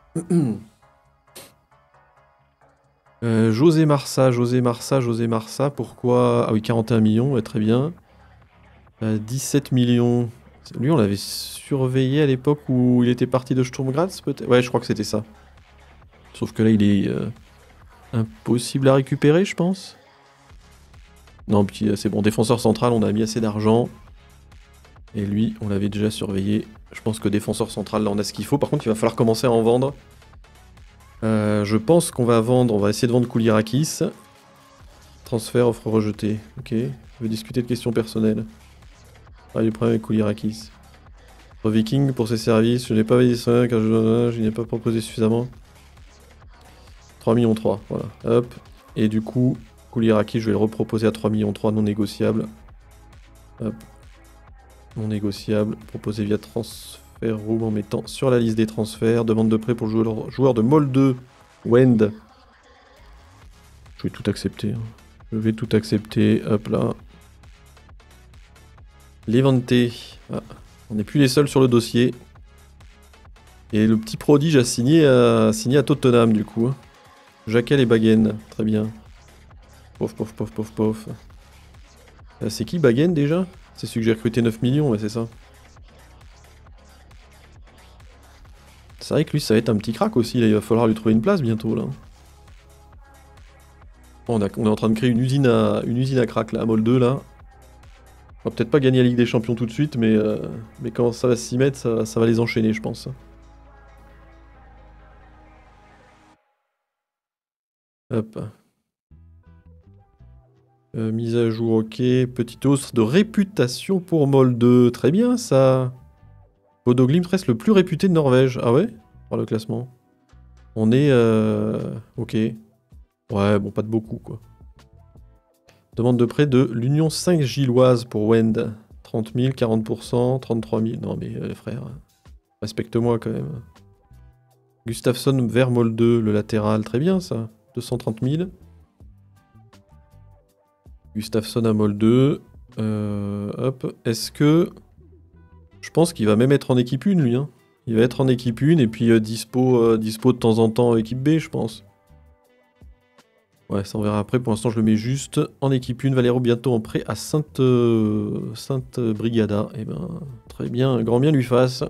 Euh, José Marsa, José Marsa, José Marsa, pourquoi... Ah oui, quarante et un millions, ouais, très bien. Euh, dix-sept millions. Lui, on l'avait surveillé à l'époque où il était parti de Sturm Graz, peut-être. Ouais, je crois que c'était ça. Sauf que là, il est euh, impossible à récupérer, je pense. Non, puis c'est bon, défenseur central, on a mis assez d'argent. Et lui, on l'avait déjà surveillé. Je pense que défenseur central, là, on a ce qu'il faut. Par contre, il va falloir commencer à en vendre. Euh, je pense qu'on va vendre, on va essayer de vendre Koulirakis. Transfert, offre rejetée. Ok, je veux discuter de questions personnelles. Ah, le problème avec Koulirakis. Pour Viking, pour ses services, je n'ai pas validé ça car je, je n'ai pas proposé suffisamment. trois millions trois, voilà. Hop. Et du coup, Koulirakis, je vais le reproposer à trois millions trois non négociable. Hop. Non négociable. Proposé via transfert room en mettant sur la liste des transferts. Demande de prêt pour le joueur, joueur de Molde. Wend. Je vais tout accepter. Hein. Je vais tout accepter. Hop là. Levante. Ah, on n'est plus les seuls sur le dossier. Et le petit prodige a signé à, signé à Tottenham du coup. Jaquel et Bagen. Très bien. Pof, pof, pof, pof, pof. Euh, c'est qui Bagen déjà? C'est celui que j'ai recruté neuf millions, ouais, c'est ça. C'est vrai que lui, ça va être un petit crack aussi. Là. Il va falloir lui trouver une place bientôt. Là. On, a, on est en train de créer une usine à, une usine à crack là, à Molde là. On va peut-être pas gagner la Ligue des Champions tout de suite, mais, euh, mais quand ça va s'y mettre, ça, ça va les enchaîner, je pense. Hop. Euh, mise à jour, ok. Petite hausse de réputation pour Molde. Très bien, ça. Bodo Glimt reste le plus réputé de Norvège. Ah ouais? Par le classement. On est... Euh... Ok. Ouais, bon, pas de beaucoup, quoi. Demande de prêt de l'Union cinq Gilloise pour Wend. trente mille, quarante pour cent, trente-trois mille. Non, mais euh, frère, respecte-moi quand même. Gustafsson vers Molde, le latéral. Très bien, ça. deux cent trente mille. Gustafsson à Molde. Euh, hop. Est-ce que... Je pense qu'il va même être en équipe un, lui. Hein. Il va être en équipe un et puis euh, dispo, euh, dispo de temps en temps équipe B, je pense. Ouais, ça on verra après. Pour l'instant, je le mets juste en équipe un. Valero bientôt en prêt à Sainte, euh, Sainte Brigada. Eh ben, très bien. Grand bien lui fasse.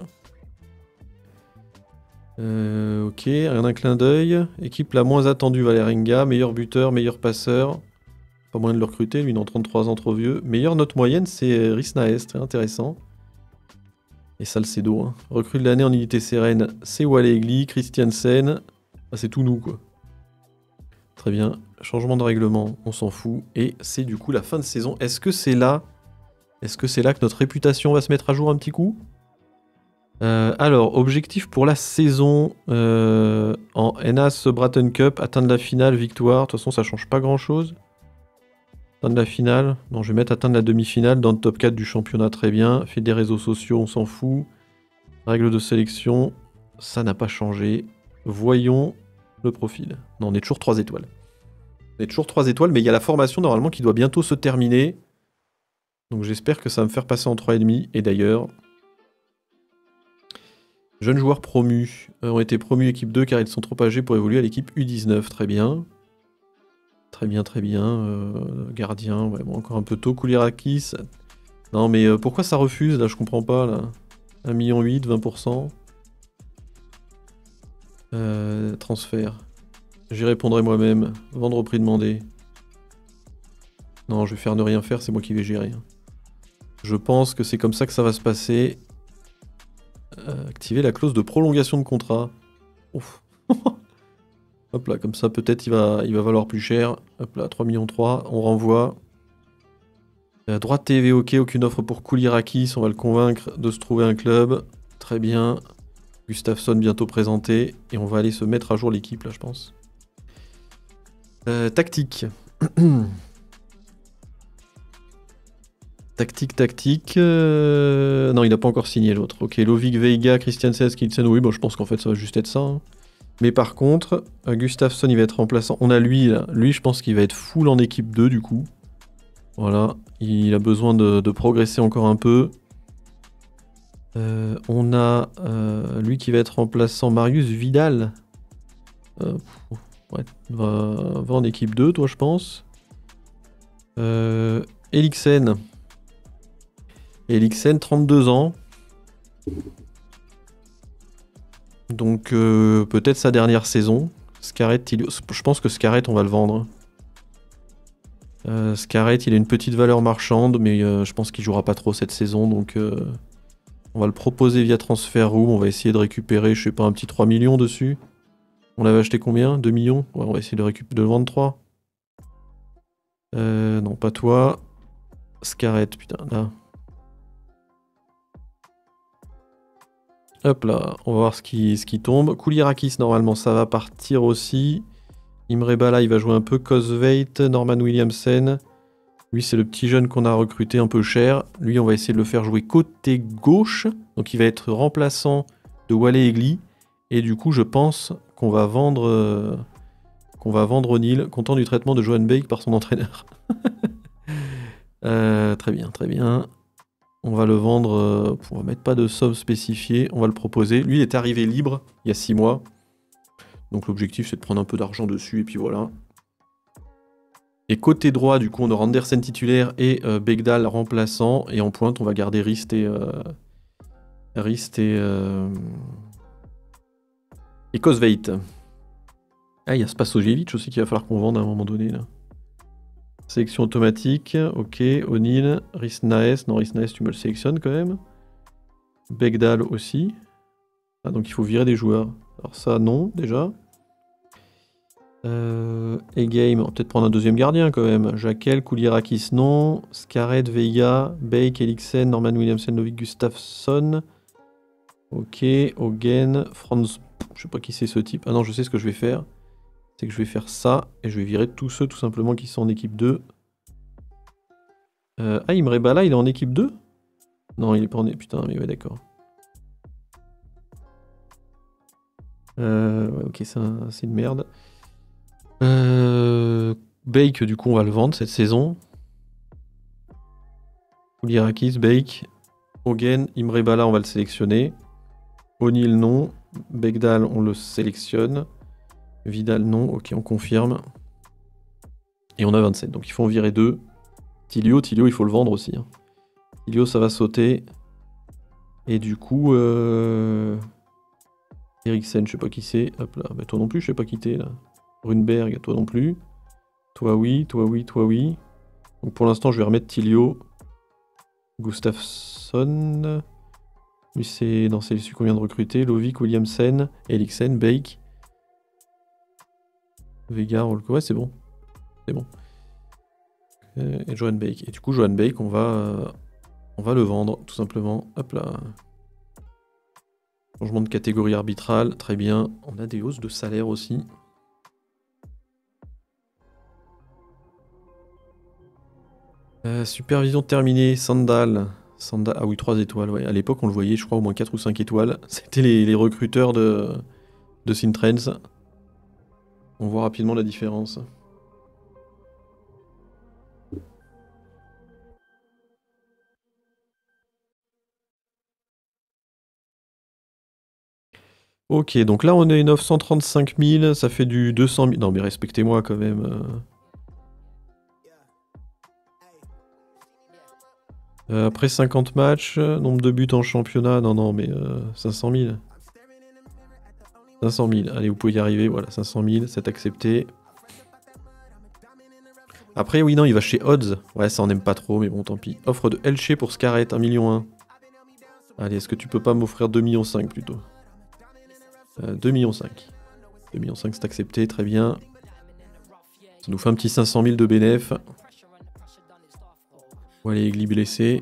Euh, ok, rien d'un clin d'œil. Équipe la moins attendue, Valerenga. Meilleur buteur, meilleur passeur. Pas moyen de le recruter, lui, dans trente-trois ans, trop vieux. Meilleure note moyenne, c'est Risnaes, très intéressant. Et Salcedo. Hein. Recrue de l'année en unité sereine, c'est Walegli, Christiansen. Ah, c'est tout nous, quoi. Très bien. Changement de règlement, on s'en fout. Et c'est du coup la fin de saison. Est-ce que c'est là... Est-ce que c'est là que notre réputation va se mettre à jour un petit coup? euh, Alors, objectif pour la saison euh, en N A S Bratton Cup, atteindre la finale, victoire. De toute façon, ça change pas grand-chose. Atteindre la finale. Non, je vais mettre atteindre la demi-finale dans le top quatre du championnat, très bien. Fait des réseaux sociaux, on s'en fout. Règles de sélection, ça n'a pas changé. Voyons le profil. Non, on est toujours trois étoiles. On est toujours trois étoiles, mais il y a la formation normalement qui doit bientôt se terminer. Donc j'espère que ça va me faire passer en trois virgule cinq. Et d'ailleurs, jeunes joueurs promus euh, ont été promus équipe deux car ils sont trop âgés pour évoluer à l'équipe U dix-neuf. Très bien. Très bien, très bien. Euh, gardien, ouais, bon, encore un peu tôt. Koulirakis. Non, mais euh, pourquoi ça refuse, là? Je comprends pas, là. un virgule huit million, vingt pour cent. Euh, transfert. J'y répondrai moi-même. Vendre au prix demandé. Non, je vais faire ne rien faire, c'est moi qui vais gérer. Je pense que c'est comme ça que ça va se passer. Euh, activer la clause de prolongation de contrat. Ouf. Hop là, comme ça peut-être il va, il va valoir plus cher. Hop là, trois virgule trois millions, on renvoie. Euh, droite T V, ok, aucune offre pour Koulirakis, on va le convaincre de se trouver un club. Très bien. Gustafsson bientôt présenté. Et on va aller se mettre à jour l'équipe là, je pense. Euh, tactique. Tactique, tactique. Euh... Non, il n'a pas encore signé l'autre. Ok, Lovik, Veiga, Christiansen, Skilsen. Oui, bon, je pense qu'en fait, ça va juste être ça. Hein. Mais par contre, euh, Gustafsson, il va être remplaçant. On a lui, là. Lui, je pense qu'il va être full en équipe deux, du coup. Voilà. Il a besoin de, de progresser encore un peu. Euh, on a euh, lui qui va être remplaçant, Marius Vidal. Euh, ouais, va, va en équipe deux, toi, je pense. Euh, Eriksen. Eriksen, trente-deux ans. Donc euh, peut-être sa dernière saison. Scarrett, Tilio... je pense que Scarrett, on va le vendre. Euh, Scarrett, il a une petite valeur marchande, mais euh, je pense qu'il jouera pas trop cette saison. Donc euh, on va le proposer via Transfer Room. On va essayer de récupérer, je sais pas, un petit trois millions dessus. On l'avait acheté combien? deux millions? Ouais, on va essayer de, récup... de le vendre trois. Euh, non, pas toi. Scarrett, putain, là. Hop là, on va voir ce qui, ce qui tombe. Koulirakis, normalement, ça va partir aussi. Imre Bala, il va jouer un peu. Cosveit, Norman Williamson. Lui, c'est le petit jeune qu'on a recruté un peu cher. Lui, on va essayer de le faire jouer côté gauche. Donc, il va être remplaçant de Wale Egli. Et du coup, je pense qu'on va vendre euh, qu'on va vendre O'Neill, content du traitement de Johan Bake par son entraîneur. euh, très bien, très bien. On va le vendre, euh, on va mettre pas de somme spécifiée, on va le proposer. Lui, il est arrivé libre il y a six mois. Donc l'objectif, c'est de prendre un peu d'argent dessus, et puis voilà. Et côté droit, du coup, on aura Andersen titulaire et euh, Begdal remplaçant. Et en pointe, on va garder Rist et... Euh, Rist et... Euh, et Kosveit. Ah, il y a Spasojevic aussi qu'il va falloir qu'on vende à un moment donné, là. Sélection automatique, ok. O'Neill, Rhys Naes. Non, Rhys Naes, tu me le sélectionnes quand même. Begdal aussi. Ah, donc il faut virer des joueurs. Alors ça, non, déjà. Euh, E-Game, on va peut-être prendre un deuxième gardien quand même. Jaquel, Koulirakis, non. Scarrett, Veiga, Bake, Eriksen, Norman Williamson, Lovik, Gustafsson. Ok, Hogan, Franz... Je sais pas qui c'est ce type. Ah non, je sais ce que je vais faire. C'est que je vais faire ça, et je vais virer tous ceux tout simplement qui sont en équipe deux. Euh, ah, Imre Bala, il est en équipe deux? Non, il est pas en équipe... Putain, mais ouais, d'accord. Euh, ouais, ok, c'est une merde. Euh, Bake, du coup, on va le vendre cette saison. Koulirakis, Bake. Hogan, Imre Bala, on va le sélectionner. O'Neill, non. Begdal, on le sélectionne. Vidal, non. Ok, on confirme. Et on a vingt-sept, donc il faut en virer deux. Tilio, Tilio, il faut le vendre aussi. Hein. Tilio, ça va sauter. Et du coup... Euh... Eriksen, je sais pas qui c'est. Hop là, bah, toi non plus, je sais pas qui t'es là. Runberg, toi non plus. Toi oui, toi oui, toi oui. Donc pour l'instant, je vais remettre Tilio. Gustafsson. Lui, c'est dans celui qu'on vient de recruter. Lovik, Williamson, Eriksen, Bake. Veiga, Rolko. Ouais, c'est bon. C'est bon. Euh, et Johan Bake. Et du coup, Johan Bake, on va, euh, on va le vendre, tout simplement. Hop là. Changement de catégorie arbitrale, très bien. On a des hausses de salaire aussi. Euh, supervision terminée, Sandal. Sandal. Ah oui, trois étoiles, ouais. À l'époque, on le voyait, je crois, au moins quatre ou cinq étoiles. C'était les, les recruteurs de, de Syntrends. On voit rapidement la différence. Ok, donc là on est neuf cent trente-cinq mille, ça fait du deux cent mille. Non mais respectez-moi quand même. euh. Euh, après cinquante matchs, euh, nombre de buts en championnat, non non mais euh, cinq cent mille. cinq cent mille, allez vous pouvez y arriver, voilà, cinq cent mille, c'est accepté. Après oui non, il va chez Odds, ouais ça on aime pas trop mais bon tant pis. Offre de Elche pour Scarrett, un million un. Allez, est-ce que tu peux pas m'offrir deux virgule cinq millions plutôt euh, deux virgule cinq millions. deux virgule cinq millions c'est accepté, très bien. Ça nous fait un petit cinq cent mille de bénéf. Voilà, Egli blessé.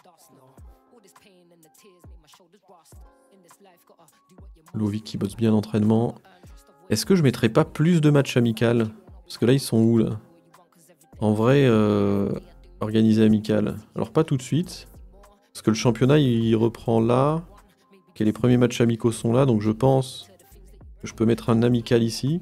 Lovic qui bosse bien l'entraînement. Est-ce que je mettrais pas plus de matchs amicaux? Parce que là, ils sont où, là? En vrai, euh, organiser amical. Alors, pas tout de suite. Parce que le championnat, il reprend là. Ok, les premiers matchs amicaux sont là. Donc, je pense que je peux mettre un amical ici.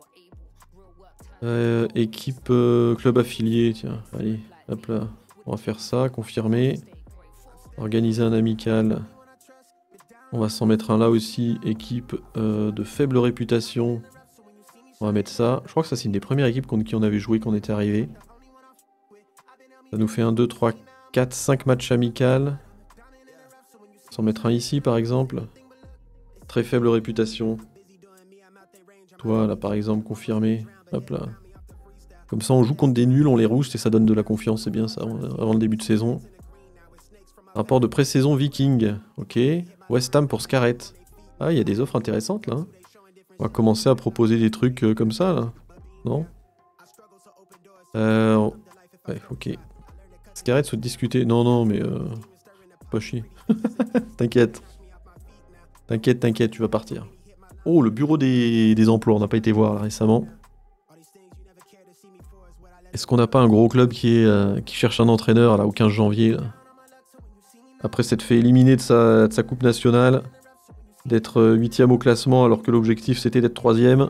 Euh, équipe euh, club affilié. Tiens, allez, hop là. On va faire ça, confirmer. Organiser un amical. On va s'en mettre un là aussi. Équipe euh, de faible réputation. On va mettre ça. Je crois que ça, c'est une des premières équipes contre qui on avait joué quand on était arrivé. Ça nous fait un, deux, trois, quatre, cinq matchs amicaux. S'en mettre un ici, par exemple. Très faible réputation. Toi, là, par exemple, confirmé. Hop là. Comme ça, on joue contre des nuls, on les rouste et ça donne de la confiance. C'est bien ça, avant le début de saison. Rapport de pré-saison Viking. Ok. West Ham pour Scarrett. Ah, il y a des offres intéressantes, là. On va commencer à proposer des trucs euh, comme ça, là. Non euh... Ouais, ok. Scarrett souhaite discuter. Non, non, mais... Euh... Pas chier. T'inquiète. T'inquiète, t'inquiète, tu vas partir. Oh, le bureau des, des emplois, on n'a pas été voir, là, récemment. Est-ce qu'on n'a pas un gros club qui, est, euh, qui cherche un entraîneur, là, au quinze janvier, là, après s'être fait éliminer de sa, de sa coupe nationale, d'être huitième au classement alors que l'objectif c'était d'être troisième.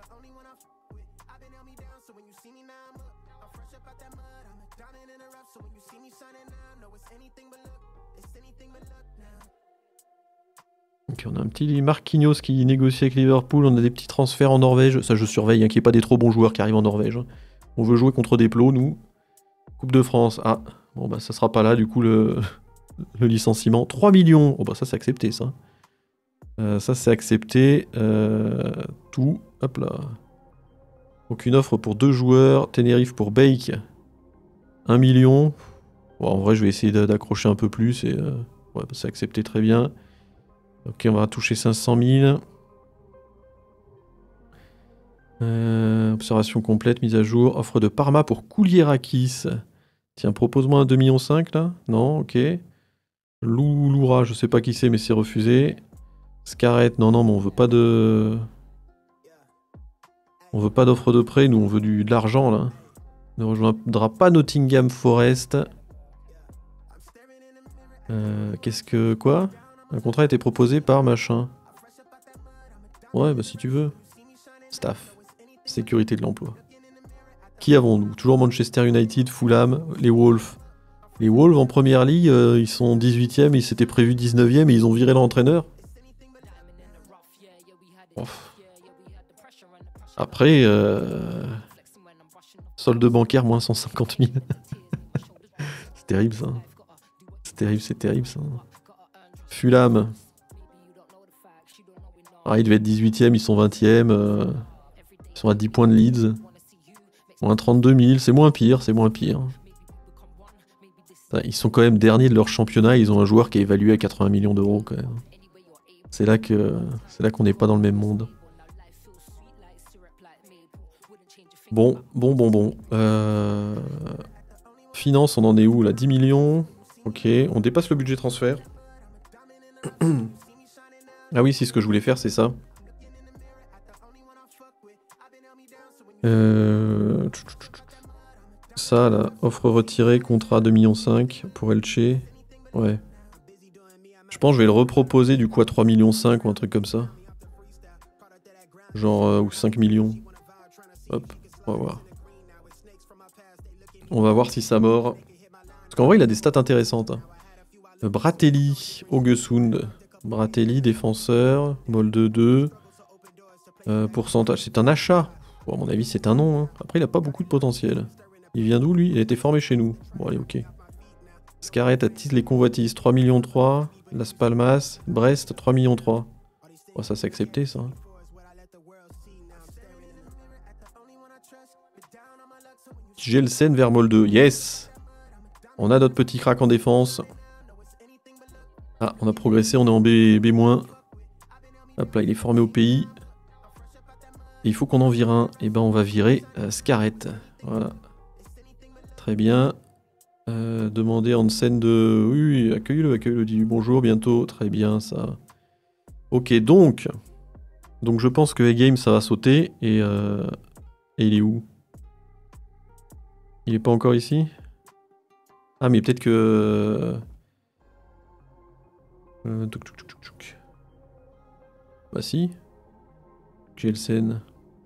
Ok, on a un petit Marquinhos qui négocie avec Liverpool, on a des petits transferts en Norvège, ça je surveille, hein, qu'il n'y ait pas des trop bons joueurs qui arrivent en Norvège. On veut jouer contre des plots, nous. Coupe de France, ah, bon bah ça sera pas là du coup le, le licenciement. trois millions, oh bah ça c'est accepté ça. Euh, ça c'est accepté. Euh, tout, hop là. Donc une offre pour deux joueurs. Tenerife pour Bake. un million. Bon, en vrai je vais essayer d'accrocher un peu plus. Et, euh, ouais, bah, c'est accepté très bien. Ok, on va toucher cinq cent mille. Euh, observation complète, mise à jour. Offre de Parma pour Koulirakis. Tiens, propose-moi un deux virgule cinq millions là. Non, ok. Lou Loura, je sais pas qui c'est mais c'est refusé. Scarrett, non, non, mais on veut pas de... On veut pas d'offre de prêt, nous on veut du, de l'argent là. Ne rejoindra pas Nottingham Forest. Euh, Qu'est-ce que... Quoi? Un contrat a été proposé par machin. Ouais, bah si tu veux. Staff. Sécurité de l'emploi. Qui avons-nous? Toujours Manchester United, Fulham, les Wolves. Les Wolves en première ligue, euh, ils sont dix-huitième, ils s'étaient prévus dix-neuvième et ils ont viré l'entraîneur. Oh. Après, euh... solde bancaire moins cent cinquante mille. C'est terrible ça. C'est terrible, c'est terrible ça. Fulham. Ah, ils devaient être dix-huitième, ils sont vingtième. Euh... Ils sont à dix points de Leeds. Moins trente-deux mille, c'est moins pire, c'est moins pire. Ils sont quand même derniers de leur championnat, ils ont un joueur qui est évalué à quatre-vingts millions d'euros quand même. C'est là que c'est là qu'on n'est pas dans le même monde. Bon, bon, bon, bon. Euh... Finance, on en est où là? dix millions. Ok, on dépasse le budget transfert. Ah oui, si, ce que je voulais faire, c'est ça. Euh... Ça, là, offre retirée, contrat deux virgule cinq millions pour Elche. Ouais. Je pense que je vais le reproposer du coup à trois virgule cinq millions ou un truc comme ça. Genre, euh, ou cinq millions. Hop, on va voir. On va voir si ça mord. Parce qu'en vrai, il a des stats intéressantes. Hein. Bratelli, Augesund. Bratelli, défenseur. Molde deux. Euh, pourcentage, c'est un achat. Bon, à mon avis, c'est un nom. Hein. Après, il a pas beaucoup de potentiel. Il vient d'où, lui? Il a été formé chez nous. Bon, allez, ok. Scarrett attise les convoitises. trois millions trois. Las Palmas. Brest, trois millions trois. Oh, ça, c'est accepté, ça. Gelsen vers Molde. Yes! On a notre petit crack en défense. Ah, on a progressé, on est en B-. B-. Hop là, il est formé au pays. Et il faut qu'on en vire un. Et ben on va virer euh, Scarrett. Voilà. Très bien. Euh, demander Hansen de... Oui, accueille-le, accueille-le, dis bonjour bientôt. Très bien, ça. Ok, donc... Donc je pense que A-Game, ça va sauter. Et, euh... et il est où? Il est pas encore ici? Ah, mais peut-être que... Euh... Touk, touk, touk, touk, touk. Bah si. Gelsen.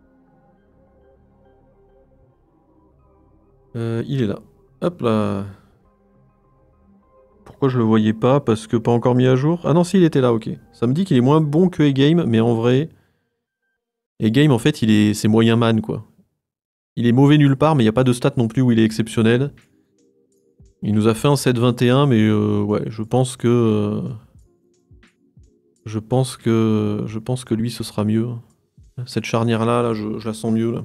Euh, il est là. Hop là. Pourquoi je le voyais pas? Parce que pas encore mis à jour. Ah non, si, il était là, ok. Ça me dit qu'il est moins bon que A-Game, mais en vrai... A-Game, en fait, il est... c'est moyen man, quoi. Il est mauvais nulle part, mais il n'y a pas de stat non plus où il est exceptionnel. Il nous a fait un sept vingt et un, mais euh, ouais, je pense que... Euh... Je pense que... Je pense que lui, ce sera mieux. Cette charnière-là, là, je, je la sens mieux, là.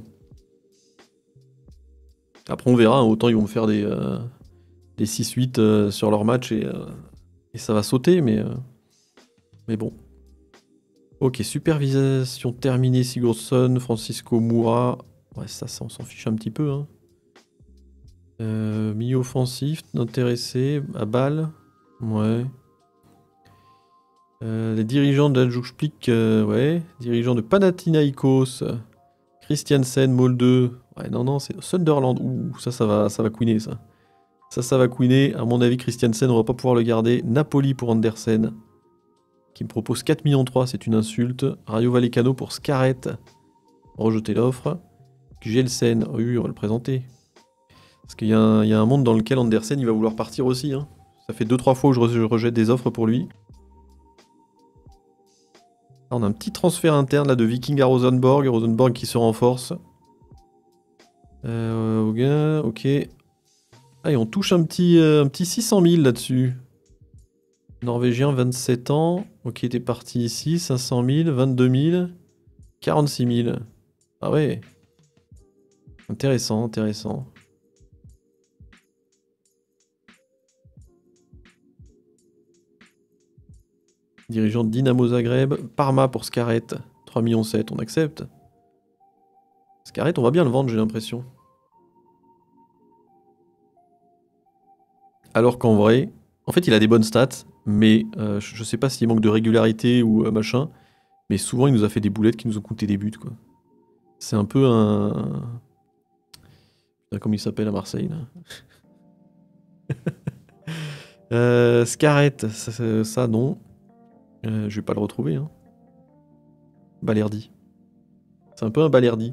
Après, on verra. Hein, autant ils vont me faire des, euh, des six huit euh, sur leur match et, euh, et ça va sauter, mais, euh, mais bon. Ok, supervision terminée. Sigurdsson, Francisco Moura. Ouais, ça, ça on s'en fiche un petit peu. Hein. Euh, milieu offensif, intéressé. À balle. Ouais. Euh, les dirigeants de la Juksplik, euh, ouais. Dirigeants de Panathinaikos. Christiansen, Molde. Ouais, non, non, c'est Sunderland. Ouh, ça, ça va, ça va queener, ça. Ça, ça va queener. À mon avis, Christiansen, on va pas pouvoir le garder. Napoli pour Andersen, qui me propose quatre millions trois, c'est une insulte. Rayo Vallecano pour Scarrett. Rejeter l'offre. Gelsen, oh oui, on va le présenter. Parce qu'il y, y a un monde dans lequel Andersen, il va vouloir partir aussi. Hein. Ça fait deux trois fois où je, re je rejette des offres pour lui. Là, on a un petit transfert interne là, de Viking à Rosenborg. Rosenborg qui se renforce. Euh, ok. Ah, et on touche un petit, euh, un petit six cent mille là-dessus. Norvégien, vingt-sept ans. Ok, t'es parti ici. cinq cent mille, vingt-deux mille, quarante-six mille. Ah ouais. Intéressant, intéressant. Dirigeant de Dynamo Zagreb. Parma pour Scarrett. trois millions sept, on accepte. Scarrett, on va bien le vendre, j'ai l'impression. Alors qu'en vrai, en fait, il a des bonnes stats, mais euh, je sais pas s'il manque de régularité ou euh, machin, mais souvent, il nous a fait des boulettes qui nous ont coûté des buts, quoi. C'est un peu un... Comment il s'appelle à Marseille, là. euh, Scarrett, ça, ça non. Euh, je vais pas le retrouver, hein. Balerdi. C'est un peu un Balerdi.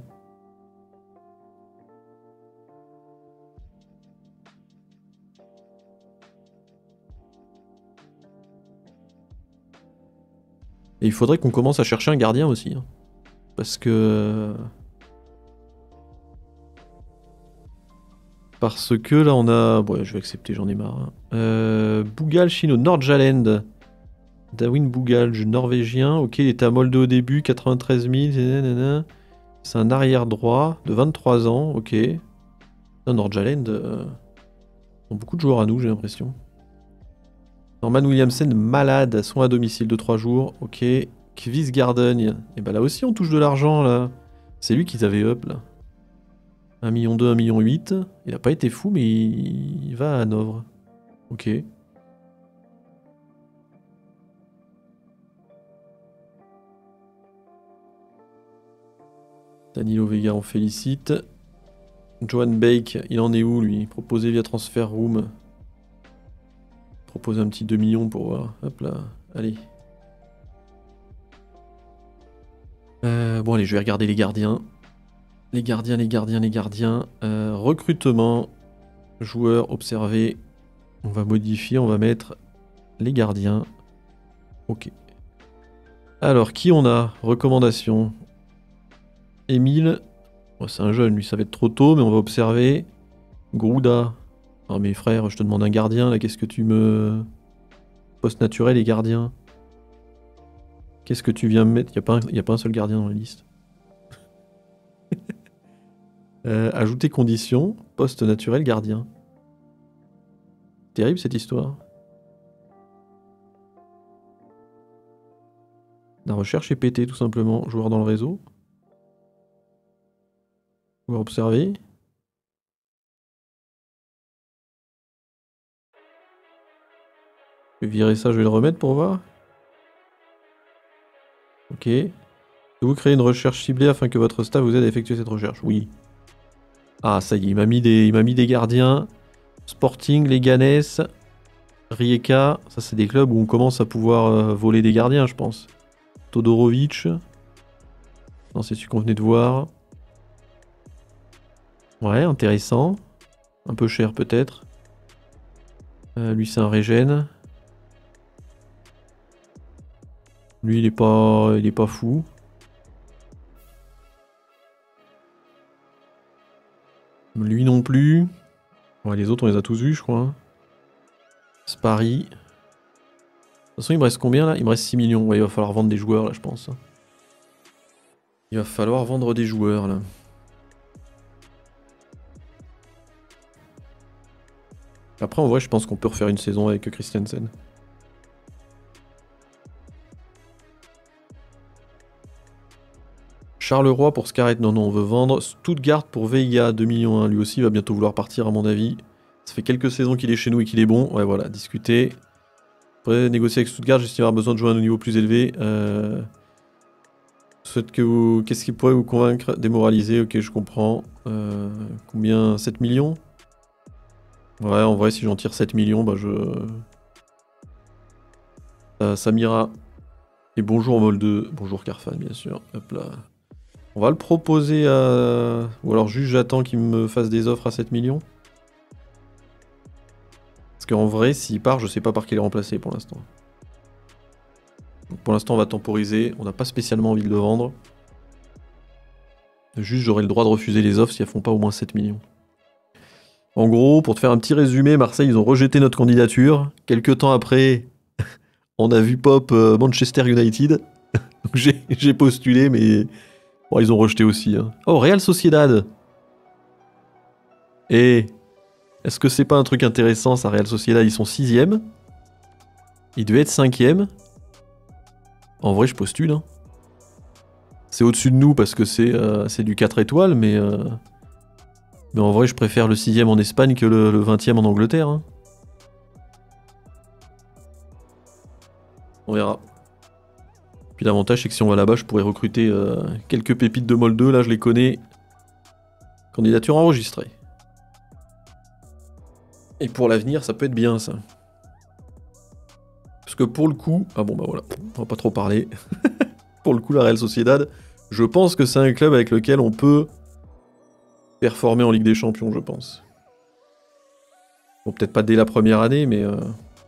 Et il faudrait qu'on commence à chercher un gardien aussi. Hein. Parce que... Parce que là on a... Ouais, je vais accepter, j'en ai marre. Hein. Euh, Bougal, Chino, Nordjylland. Dawin Bougalj, norvégien. Ok, il était à Molde au début, quatre-vingt-treize mille. C'est un arrière droit de vingt-trois ans. Ok. Nordjylland... Euh... Ils ont beaucoup de joueurs à nous, j'ai l'impression. Norman Williamson, malade, soins à domicile de trois jours. Ok. Quizgarden. Et bah là aussi, on touche de l'argent, là. C'est lui qu'ils avaient up, là. un million deux, un million huit. Il a pas été fou, mais il, il va à Hanovre. Ok. Danilo Vega, on félicite. Johan Bake, il en est où, lui? Proposé via Transfer Room. Proposer un petit deux millions pour voir. Hop là, allez. Euh, bon allez, je vais regarder les gardiens. Les gardiens, les gardiens, les gardiens. Euh, recrutement. Joueurs observés. On va modifier, on va mettre les gardiens. Ok. Alors, qui on a? Recommandation. Émile. Oh, c'est un jeune, lui, ça va être trop tôt, mais on va observer. Grouda. Oh, mais frère, je te demande un gardien, là, qu'est-ce que tu me... Poste naturel et gardien. Qu'est-ce que tu viens me mettre? Il n'y a, a pas un seul gardien dans la liste. euh, ajouter conditions. Poste naturel, gardien. Terrible, cette histoire. La recherche est pétée, tout simplement. Joueur dans le réseau. Joueur observé. Je vais virer ça, je vais le remettre pour voir. Ok. Vous créez une recherche ciblée afin que votre staff vous aide à effectuer cette recherche. Oui. Ah, ça y est, il m'a mis des, il m'a mis des gardiens. Sporting, Leganés, Rijeka. Ça, c'est des clubs où on commence à pouvoir euh, voler des gardiens, je pense. Todorovic. Non, c'est celui qu'on venait de voir. Ouais, intéressant. Un peu cher, peut-être. Euh, lui, c'est un régène. Lui, il est pas, il est pas fou. Lui non plus. Ouais, les autres, on les a tous vus, je crois. Hein. Spari. De toute façon, il me reste combien, là? Il me reste six millions. Ouais, il va falloir vendre des joueurs, là, je pense. Il va falloir vendre des joueurs, là. Après, en vrai, je pense qu'on peut refaire une saison avec Christiansen. Charleroi pour Scarrett, non, non, on veut vendre. Stuttgart pour Veiga, deux millions un. Lui aussi, il va bientôt vouloir partir, à mon avis. Ça fait quelques saisons qu'il est chez nous et qu'il est bon. Ouais, voilà, discuter. Après, négocier avec Stuttgart, j'estime avoir besoin de jouer à un niveau plus élevé. Euh... Souhaite que vous... Qu'est-ce qui pourrait vous convaincre? Démoraliser, ok, je comprends. Euh... Combien? sept millions? Ouais, en vrai, si j'en tire sept millions, bah je... Ça, ça m'ira. Et bonjour Mol deux. Bonjour Carfan, bien sûr. Hop là. On va le proposer à... Ou alors juste j'attends qu'il me fasse des offres à sept millions. Parce qu'en vrai, s'il part, je sais pas par qui il est remplacé pour l'instant. Pour l'instant, on va temporiser. On n'a pas spécialement envie de le vendre. Juste, j'aurai le droit de refuser les offres si elles font pas au moins sept millions. En gros, pour te faire un petit résumé, Marseille, ils ont rejeté notre candidature. Quelques temps après, on a vu pop euh, Manchester United. J'ai postulé, mais bon, ils ont rejeté aussi. Hein. Oh, Real Sociedad. Et est-ce que c'est pas un truc intéressant, ça, Real Sociedad? Ils sont sixième. Ils devaient être cinquième. En vrai, je postule. Hein. C'est au-dessus de nous parce que c'est euh, du quatre étoiles, mais... Euh... Mais en vrai, je préfère le sixième en Espagne que le, le vingtième en Angleterre. Hein. On verra. Puis l'avantage, c'est que si on va là-bas, je pourrais recruter euh, quelques pépites de Mol deux. Là, je les connais. Candidature enregistrée. Et pour l'avenir, ça peut être bien, ça. Parce que pour le coup... Ah bon, bah voilà, on va pas trop parler. Pour le coup, la Real Sociedad, je pense que c'est un club avec lequel on peut... performer en Ligue des Champions, je pense. Bon, peut-être pas dès la première année, mais... Euh...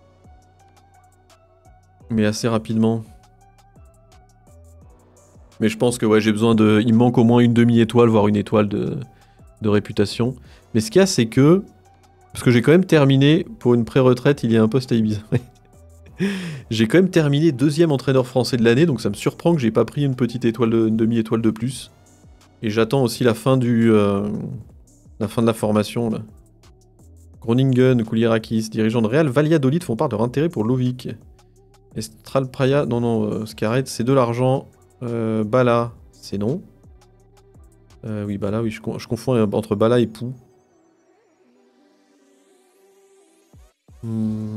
Mais assez rapidement. Mais je pense que ouais, j'ai besoin de... Il me manque au moins une demi-étoile, voire une étoile de... de réputation. Mais ce qu'il y a, c'est que... Parce que j'ai quand même terminé, pour une pré-retraite, il y a un poste à Ibiza. J'ai quand même terminé deuxième entraîneur français de l'année, donc ça me surprend que j'ai pas pris une petite étoile, de... une demi-étoile de plus. Et j'attends aussi la fin du... Euh, la fin de la formation, là. Groningen, Koulirakis, dirigeants de Real Valladolid font part de leur intérêt pour Lovic. Estral Praia, non, non, euh, Scarrett, c'est de l'argent. Euh, Bala, c'est non. Euh, oui, Bala, oui, je, je confonds entre Bala et Pou. Hmm.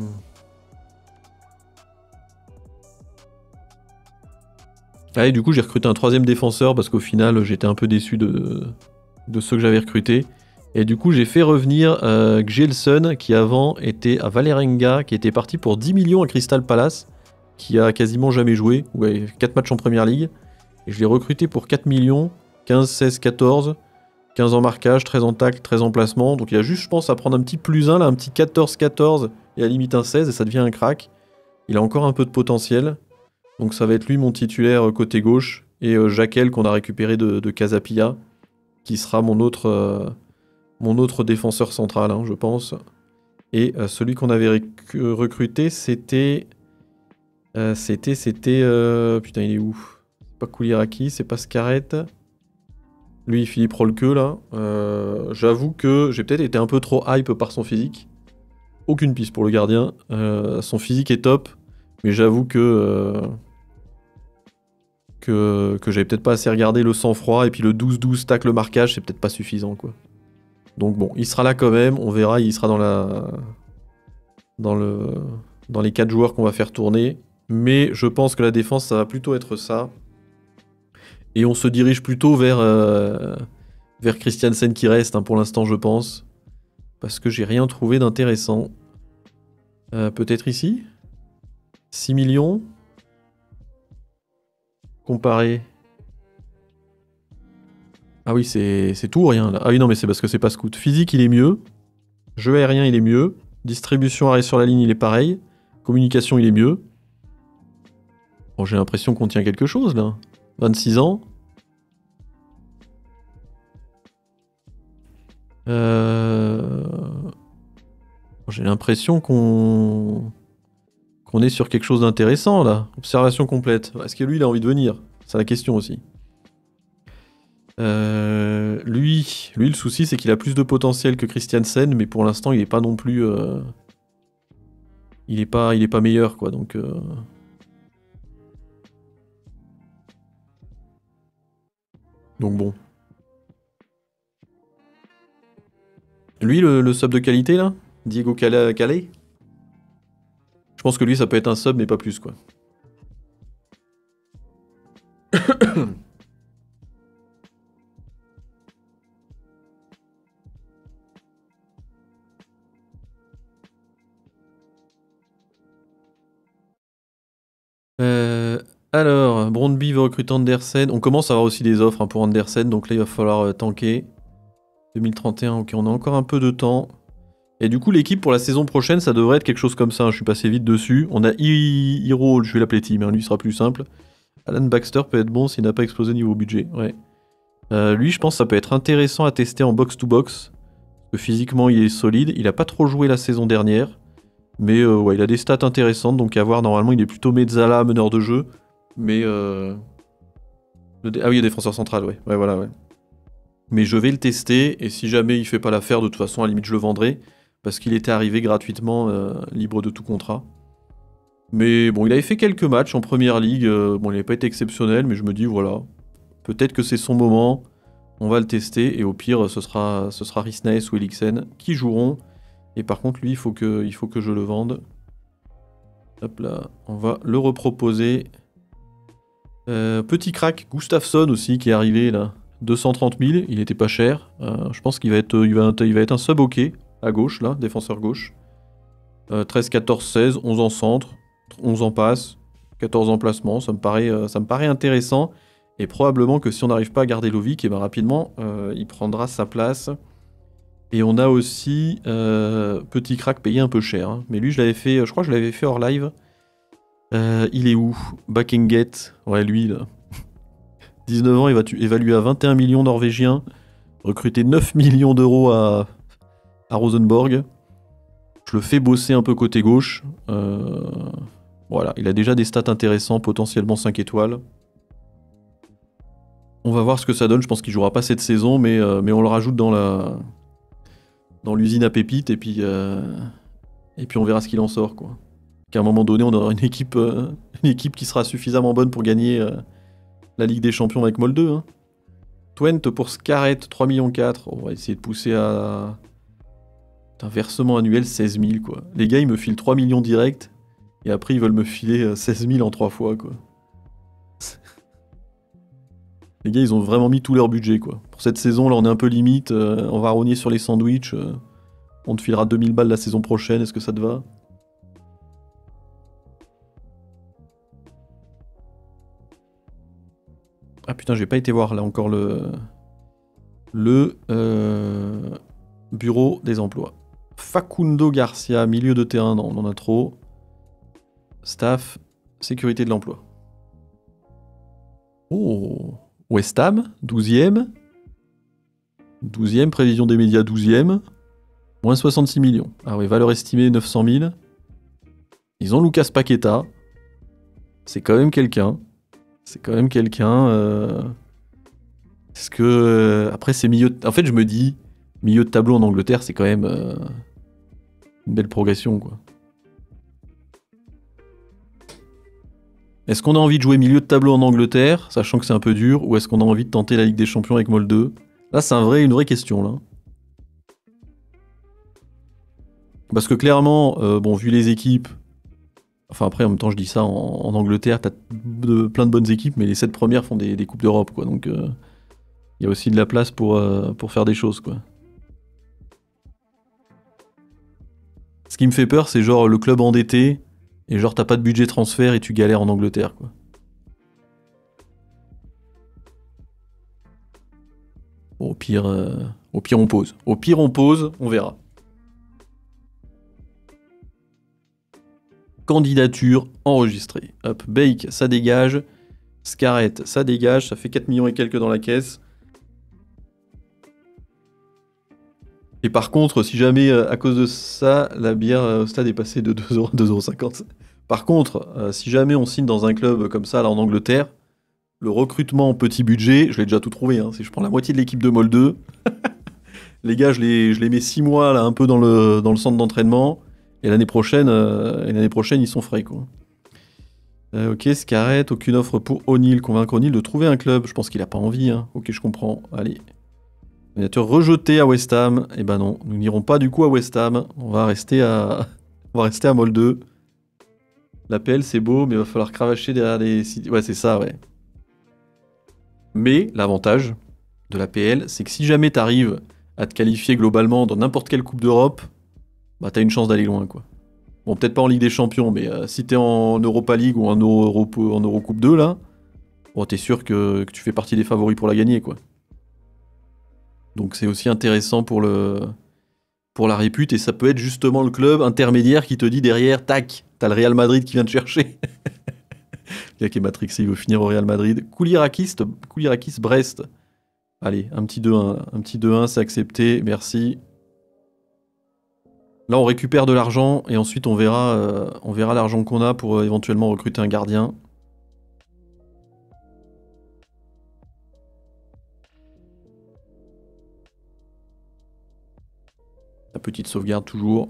Ah, et du coup, j'ai recruté un troisième défenseur parce qu'au final, j'étais un peu déçu de, de ceux que j'avais recrutés. Et du coup, j'ai fait revenir euh, Gjelson, qui avant était à Valerenga, qui était parti pour dix millions à Crystal Palace, qui a quasiment jamais joué, ouais, quatre matchs en première ligue. Et je l'ai recruté pour quatre millions, quinze, seize, quatorze, quinze en marquage, treize en tacle, treize en placement. Donc il a juste, je pense, à prendre un petit plus un, là, un petit quatorze quatorze, et à la limite un seize, et ça devient un crack. Il a encore un peu de potentiel. Donc ça va être lui mon titulaire euh, côté gauche, et euh, Jaquel qu'on a récupéré de, de Casapia, qui sera mon autre, euh, mon autre défenseur central, hein, je pense. Et euh, celui qu'on avait rec- recruté, c'était... euh, c'était... C'était... euh, Putain, il est où? C'est pas Kouliraki, c'est pas Scarrett. Lui, Philippe Rolke, là. Euh, J'avoue que j'ai peut-être été un peu trop hype par son physique. Aucune piste pour le gardien. Euh, son physique est top, mais j'avoue que... euh, que, que j'avais peut-être pas assez regardé le sang-froid, et puis le douze douze tacle marquage, c'est peut-être pas suffisant, quoi. Donc bon, il sera là quand même, on verra, il sera dans la... dans le... dans les quatre joueurs qu'on va faire tourner. Mais je pense que la défense, ça va plutôt être ça. Et on se dirige plutôt vers, euh, vers Christiansen qui reste, hein, pour l'instant, je pense. Parce que j'ai rien trouvé d'intéressant. Euh, peut-être ici six millions comparé. Ah oui, c'est c'est tout ou rien là. Ah oui, non, mais c'est parce que c'est pas scout. Physique, il est mieux. Jeu aérien, il est mieux. Distribution arrêt sur la ligne, il est pareil. Communication, il est mieux. Bon, j'ai l'impression qu'on tient quelque chose là. vingt-six ans. Euh... J'ai l'impression qu'on qu'on est sur quelque chose d'intéressant là. Observation complète. Est-ce que lui, il a envie de venir? C'est la question aussi. Euh, lui, lui, le souci, c'est qu'il a plus de potentiel que Christiansen, mais pour l'instant, il est pas non plus... euh, Il est pas, il est pas meilleur, quoi, donc... euh, Donc bon. Lui, le, le sub de qualité, là? Diego Cala- Calais? Je pense que lui, ça peut être un sub, mais pas plus, quoi. Euh, alors, Brondby veut recruter Andersen. On commence à avoir aussi des offres, hein, pour Andersen, donc là, il va falloir euh, tanker. deux mille trente et un, ok, on a encore un peu de temps. Et du coup, l'équipe pour la saison prochaine, ça devrait être quelque chose comme ça, hein. Je suis passé vite dessus. On a I- Hiro, je vais l'appeler Team, hein, lui sera plus simple. Alan Baxter peut être bon s'il n'a pas explosé niveau budget. Ouais. Euh, lui, je pense que ça peut être intéressant à tester en box-to-box. Parce que physiquement, il est solide. Il a pas trop joué la saison dernière. Mais euh, ouais, il a des stats intéressantes. Donc à voir, normalement, il est plutôt mezzala, meneur de jeu. Mais... Euh... le dé- Ah oui, défenseur central, ouais. Ouais, voilà, ouais. Mais je vais le tester. Et si jamais il fait pas l'affaire, de toute façon, à la limite, je le vendrai. Parce qu'il était arrivé gratuitement, euh, libre de tout contrat. Mais bon, il avait fait quelques matchs en première ligue. euh, bon, il n'avait pas été exceptionnel, mais je me dis, voilà. Peut-être que c'est son moment. On va le tester. Et au pire, ce sera, ce sera Risnaes ou Elixen qui joueront. Et par contre, lui, il faut que, il faut que je le vende. Hop là, on va le reproposer. Euh, petit crack, Gustafsson aussi, qui est arrivé là. deux cent trente mille, il était pas cher. Euh, je pense qu'il va être, il va, il va être un sub ok à gauche, là, défenseur gauche. Euh, treize, quatorze, seize, onze en centre, onze en passe, quatorze en placement. Ça me paraît, euh, ça me paraît intéressant. Et probablement que si on n'arrive pas à garder Lovic, et ben rapidement, euh, il prendra sa place. Et on a aussi euh, petit crack payé un peu cher, hein. Mais lui, je l'avais fait, je crois que je l'avais fait hors live. Euh, il est où? Backengate. Ouais, lui, là. dix-neuf ans, il va évalué à vingt et un millions norvégiens. Recruter neuf millions d'euros à, à Rosenborg. Je le fais bosser un peu côté gauche. Euh, voilà, il a déjà des stats intéressants, potentiellement cinq étoiles. On va voir ce que ça donne. Je pense qu'il jouera pas cette saison, mais, euh, mais on le rajoute dans la dans l'usine à pépites, et puis, euh, et puis on verra ce qu'il en sort, quoi. Qu'à un moment donné, on aura une équipe, euh, une équipe qui sera suffisamment bonne pour gagner euh, la Ligue des Champions avec Molde, hein. Twente pour Scarrett, trois virgule quatre millions. On va essayer de pousser à... un versement annuel seize mille, quoi. Les gars, ils me filent trois millions direct, et après, ils veulent me filer seize mille en trois fois, quoi. Les gars, ils ont vraiment mis tout leur budget, quoi. Pour cette saison, là, on est un peu limite. Euh, on va rogner sur les sandwichs. Euh, on te filera deux mille balles la saison prochaine. Est-ce que ça te va? Ah putain, j'ai pas été voir, là, encore le... Le... Euh, bureau des emplois. Facundo Garcia, milieu de terrain. Non, on en a trop. Staff, sécurité de l'emploi. Oh, West Ham, douzième. douzième, prévision des médias, douzième. Moins soixante-six millions. Ah oui, valeur estimée neuf cent mille. Ils ont Lucas Paqueta. C'est quand même quelqu'un. C'est quand même quelqu'un. Euh... Est-ce que... euh, Après, c'est milieu... de- En fait, je me dis, milieu de tableau en Angleterre, c'est quand même euh, une belle progression, quoi. Est-ce qu'on a envie de jouer milieu de tableau en Angleterre, sachant que c'est un peu dur, ou est-ce qu'on a envie de tenter la Ligue des Champions avec Molde deux? Là, c'est un vrai, une vraie question, là. Parce que clairement, euh, bon, vu les équipes... Enfin, après, en même temps, je dis ça, en, en Angleterre, t'as de, plein de bonnes équipes, mais les sept premières font des, des Coupes d'Europe, quoi. Donc, il euh, y a aussi de la place pour, euh, pour faire des choses, quoi. Ce qui me fait peur, c'est genre le club endetté, et genre t'as pas de budget transfert et tu galères en Angleterre, quoi. Bon, au pire, euh, au pire, on pose. Au pire, on pose, on verra. Candidature enregistrée. Hop, Bake, ça dégage. Scarrett, ça dégage. Ça fait quatre millions et quelques dans la caisse. Et par contre, si jamais, euh, à cause de ça, la bière euh, au stade est passée de deux euros à deux euros cinquante. Par contre, euh, si jamais on signe dans un club comme ça, là, en Angleterre, le recrutement en petit budget, je l'ai déjà tout trouvé. Hein. Si je prends la moitié de l'équipe de Molde deux, les gars, je les, je les mets six mois là, un peu dans le, dans le centre d'entraînement. Et l'année prochaine, euh, et l'année prochaine, ils sont frais, quoi. Euh, ok, Scarrett, aucune offre pour O'Neill. Convaincre O'Neill de trouver un club. Je pense qu'il a pas envie. Hein. Ok, je comprends. Allez. Candidature rejetée à West Ham. Eh ben non, nous n'irons pas du coup à West Ham. On va rester à, on va rester à Molde deux. La P L, c'est beau, mais il va falloir cravacher derrière les... Ouais, c'est ça, ouais. Mais l'avantage de la P L, c'est que si jamais t'arrives à te qualifier globalement dans n'importe quelle Coupe d'Europe, bah t'as une chance d'aller loin, quoi. Bon, peut-être pas en Ligue des Champions, mais euh, si t'es en Europa League ou en, Euro, en Eurocoupe deux, là, bon, t'es sûr que, que tu fais partie des favoris pour la gagner, quoi. Donc c'est aussi intéressant pour, le, pour la répute, et ça peut être justement le club intermédiaire qui te dit derrière, tac, t'as le Real Madrid qui vient te chercher. Le gars qui est matrixé, il veut finir au Real Madrid. Koulirakis, Koulirakis Brest. Allez, un petit deux un. Un petit deux un, c'est accepté, merci. Là, on récupère de l'argent et ensuite on verra, euh, on verra l'argent qu'on a pour euh, éventuellement recruter un gardien. La petite sauvegarde toujours.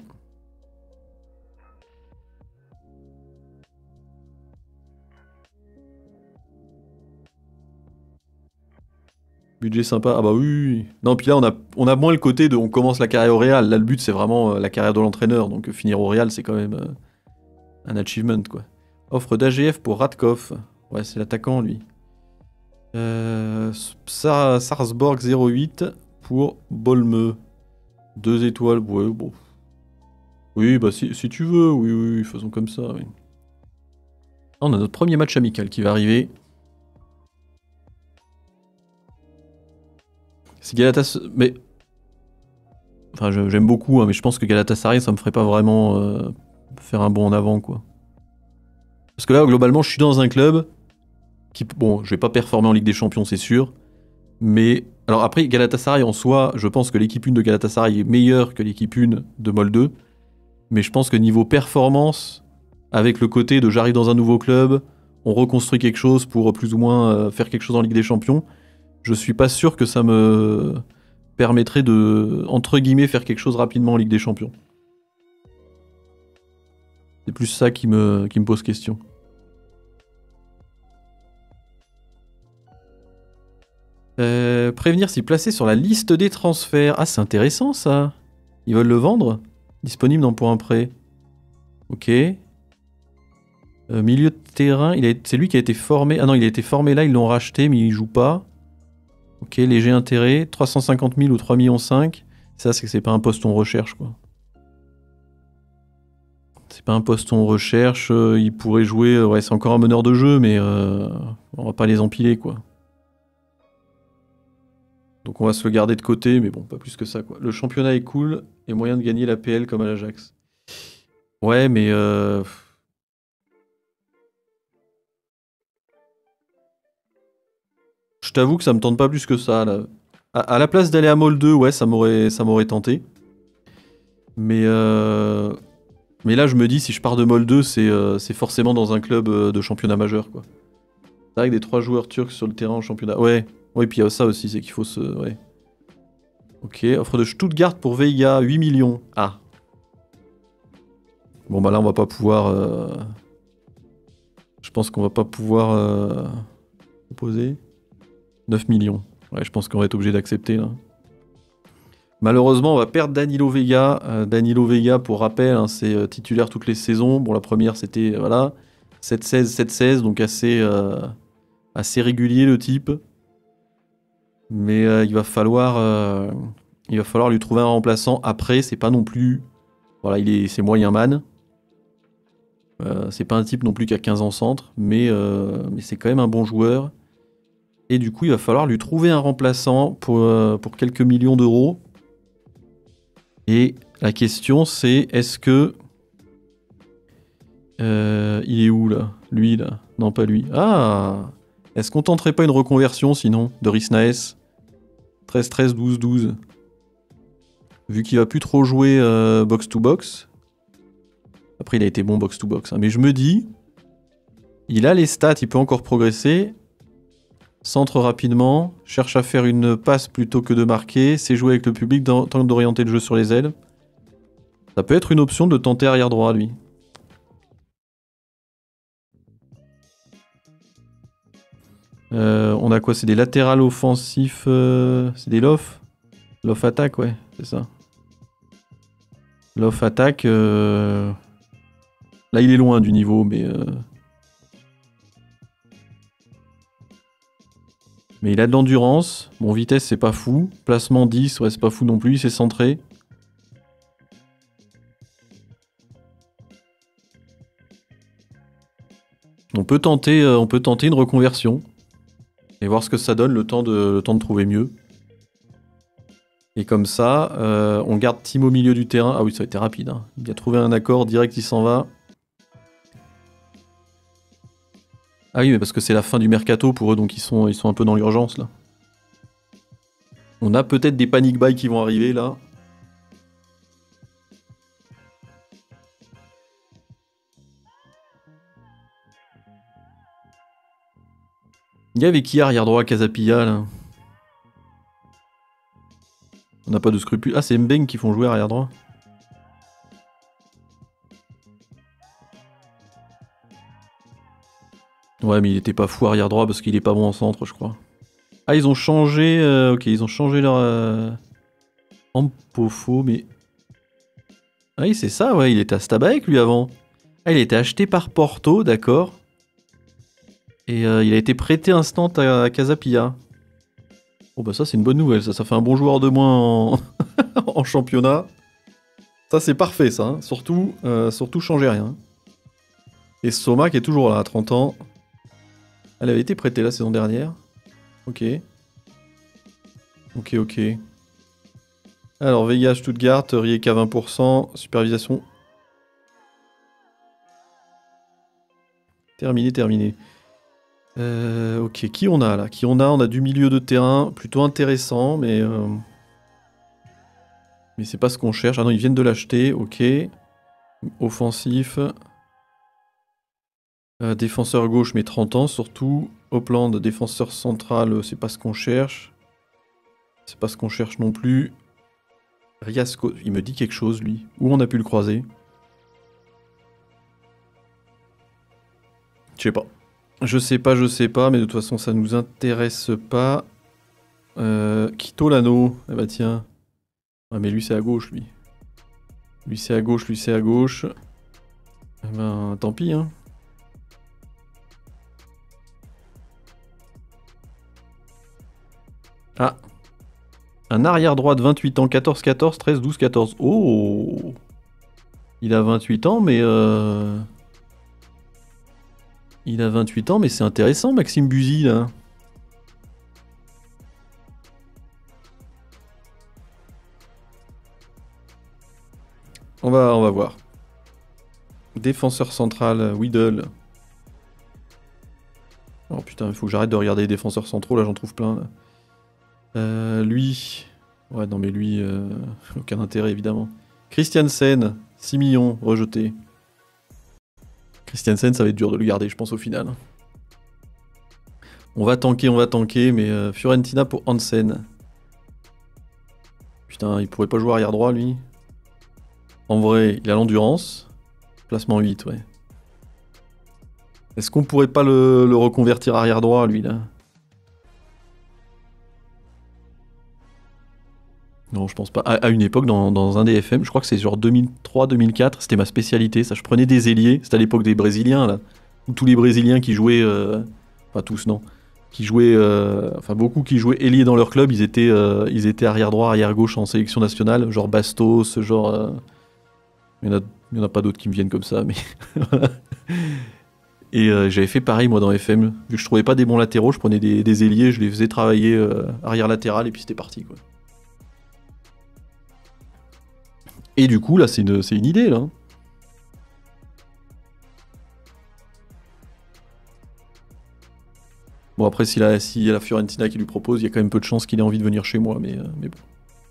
Budget sympa. Ah bah oui, oui, oui. Non, puis là, on a, on a moins le côté de on commence la carrière au Real. Là, le but, c'est vraiment euh, la carrière de l'entraîneur. Donc, euh, finir au Real, c'est quand même euh, un achievement, quoi. Offre d'A G F pour Radkov. Ouais, c'est l'attaquant, lui. Euh, Sar- Sarsborg zéro huit pour Bolme. Deux étoiles, ouais, bon. Oui, bah si, si tu veux, oui, oui, oui, faisons comme ça, oui. On a notre premier match amical qui va arriver. C'est Galatasaray... Mais... Enfin, je- j'aime beaucoup, hein, mais je pense que Galatasaray, ça me ferait pas vraiment euh, faire un bond en avant, quoi. Parce que là, globalement, je suis dans un club qui... Bon, je vais pas performer en Ligue des Champions, c'est sûr. Mais... Alors après, Galatasaray, en soi, je pense que l'équipe un de Galatasaray est meilleure que l'équipe un de Molde deux. Mais je pense que niveau performance, avec le côté de j'arrive dans un nouveau club, on reconstruit quelque chose pour plus ou moins euh, faire quelque chose en Ligue des Champions, je suis pas sûr que ça me permettrait de, entre guillemets, faire quelque chose rapidement en Ligue des Champions. C'est plus ça qui me, qui me pose question. Euh, prévenir si placé sur la liste des transferts. Ah, c'est intéressant ça. Ils veulent le vendre? Disponible dans pour un prêt. Ok. Euh, milieu de terrain, il a- c'est lui qui a été formé. Ah non, il a été formé là, ils l'ont racheté, mais il joue pas. Ok, léger intérêt, trois cent cinquante mille ou trois virgule cinq millions. Ça, c'est que c'est pas un poste qu'on recherche, quoi. C'est pas un poste qu'on recherche. euh, il pourrait jouer. euh, ouais, c'est encore un meneur de jeu, mais euh, on va pas les empiler, quoi. Donc on va se le garder de côté, mais bon, pas plus que ça, quoi. Le championnat est cool et moyen de gagner la P L comme à l'Ajax. Ouais, mais. euh, t'avoue que ça me tente pas plus que ça, là. À, à la place d'aller à Molde deux, ouais, ça m'aurait ça m'aurait tenté. Mais, euh... mais là, je me dis, si je pars de Molde deux, c'est euh, c'est forcément dans un club euh, de championnat majeur, quoi. C'est vrai que des trois joueurs turcs sur le terrain en championnat. Ouais, ouais, puis il y a ça aussi, c'est qu'il faut se... Ouais. Ok, offre de Stuttgart pour Veiga, huit millions. Ah. Bon, bah là, on va pas pouvoir... Euh... Je pense qu'on va pas pouvoir euh... proposer. neuf millions. Ouais, je pense qu'on va être obligé d'accepter, là. Malheureusement, on va perdre Danilo Veiga. Euh, Danilo Veiga, pour rappel, hein, c'est euh, titulaire toutes les saisons. Bon, la première, c'était, euh, voilà, sept seize, sept seize, donc assez, euh, assez régulier, le type. Mais euh, il va falloir... Euh... Il va falloir lui trouver un remplaçant. Après, c'est pas non plus... Voilà, il est, c'est moyen man. Euh, c'est pas un type non plus qui a quinze ans centre, mais, euh, mais c'est quand même un bon joueur. Et du coup, il va falloir lui trouver un remplaçant pour, euh, pour quelques millions d'euros. Et la question, c'est est-ce que... Euh, il est où, là? Lui, là? Non, pas lui. Ah! Est-ce qu'on tenterait pas une reconversion, sinon, de Rhys Naes? treize treize, douze douze. Vu qu'il va plus trop jouer euh, box-to-box. Après, il a été bon box-to-box. Hein. Mais je me dis, il a les stats, il peut encore progresser. Centre rapidement, cherche à faire une passe plutôt que de marquer. Sait jouer avec le public, tente d'orienter le jeu sur les ailes. Ça peut être une option de tenter arrière droit, lui. Euh, on a quoi? C'est des latérales offensifs. Euh, c'est des lof Lof attaque, ouais, c'est ça. Lof attaque. Euh... Là, il est loin du niveau, mais. Euh... Mais il a de l'endurance. Bon, vitesse, c'est pas fou. Placement dix, ouais, c'est pas fou non plus. C'est centré. On peut tenter, euh, on peut tenter une reconversion. Et voir ce que ça donne, le temps de, le temps de trouver mieux. Et comme ça, euh, on garde Tim au milieu du terrain. Ah oui, ça a été rapide. Hein. Il a trouvé un accord, direct il s'en va. Ah oui, mais parce que c'est la fin du mercato pour eux, donc ils sont, ils sont un peu dans l'urgence là. On a peut-être des panic buys qui vont arriver là. Il y avait qui arrière droit, Casapilla là? On n'a pas de scrupules. Ah, c'est Mbeng qui font jouer arrière droit. Ouais, mais il était pas fou arrière droit parce qu'il est pas bon en centre, je crois. Ah, ils ont changé... Euh, ok, ils ont changé leur... Euh... Ampofo, mais... Ah oui, c'est ça, ouais, il était à Stabæk lui avant. Ah, il a été acheté par Porto, d'accord. Et euh, il a été prêté instant à, à Casapilla. Bon bah ça c'est une bonne nouvelle, ça, ça fait un bon joueur de moins en, en championnat. Ça c'est parfait ça, hein. surtout, euh, surtout changer rien. Et Soma qui est toujours là à trente ans. Elle avait été prêtée la saison dernière. Ok. Ok, ok. Alors Veiga, Stuttgart, Rijeka vingt pour cent, supervision. Terminé, terminé. Euh, ok, qui on a là? Qui on a? On a du milieu de terrain, plutôt intéressant, mais... Euh... Mais c'est pas ce qu'on cherche. Ah non, ils viennent de l'acheter, ok. Offensif. Euh, défenseur gauche, mais trente ans surtout. Hopland, défenseur central, c'est pas ce qu'on cherche. C'est pas ce qu'on cherche non plus. Riasco, il me dit quelque chose lui. Où on a pu le croiser? Je sais pas. Je sais pas, je sais pas, mais de toute façon ça nous intéresse pas. Euh, Quito Lano, eh bah tiens. Ah mais lui c'est à gauche lui. Lui c'est à gauche, lui c'est à gauche. Eh ben tant pis hein. Ah. Un arrière droit de vingt-huit ans, quatorze quatorze, treize douze quatorze. Oh. Il a vingt-huit ans mais euh... Il a vingt-huit ans mais c'est intéressant Maxime Buzy là. On va, on va voir. Défenseur central, Weedle. Oh, Oh putain, il faut que j'arrête de regarder les défenseurs centraux, là j'en trouve plein. Là. Euh, lui... Ouais, non mais lui, euh... aucun intérêt évidemment. Christiansen, six millions, rejeté. Christiansen, ça va être dur de le garder, je pense, au final. On va tanker, on va tanker, mais euh, Fiorentina pour Hansen. Putain, il pourrait pas jouer arrière droit, lui. En vrai, il a l'endurance. Placement huit, ouais. Est-ce qu'on pourrait pas le, le reconvertir arrière droit, lui, là? Non, je pense pas. À, à une époque, dans, dans un des F M, je crois que c'est genre deux mille trois deux mille quatre, c'était ma spécialité. Ça, je prenais des ailiers. C'était à l'époque des Brésiliens, là. Où tous les Brésiliens qui jouaient... Euh... Enfin, tous, non. Qui jouaient... Euh... Enfin, beaucoup qui jouaient ailiers dans leur club, ils étaient, euh... ils étaient arrière droit, arrière gauche en sélection nationale. Genre Bastos, genre... Euh... Il y en a, il y en a pas d'autres qui me viennent comme ça, mais... Et euh, j'avais fait pareil, moi, dans F M. Vu que je trouvais pas des bons latéraux, je prenais des, des ailiers, je les faisais travailler euh, arrière latéral, et puis c'était parti, quoi. Et du coup, là, c'est une, c'est une idée, là. Bon, après, s'il y, si y a la Fiorentina qui lui propose, il y a quand même peu de chances qu'il ait envie de venir chez moi, mais, euh, mais bon.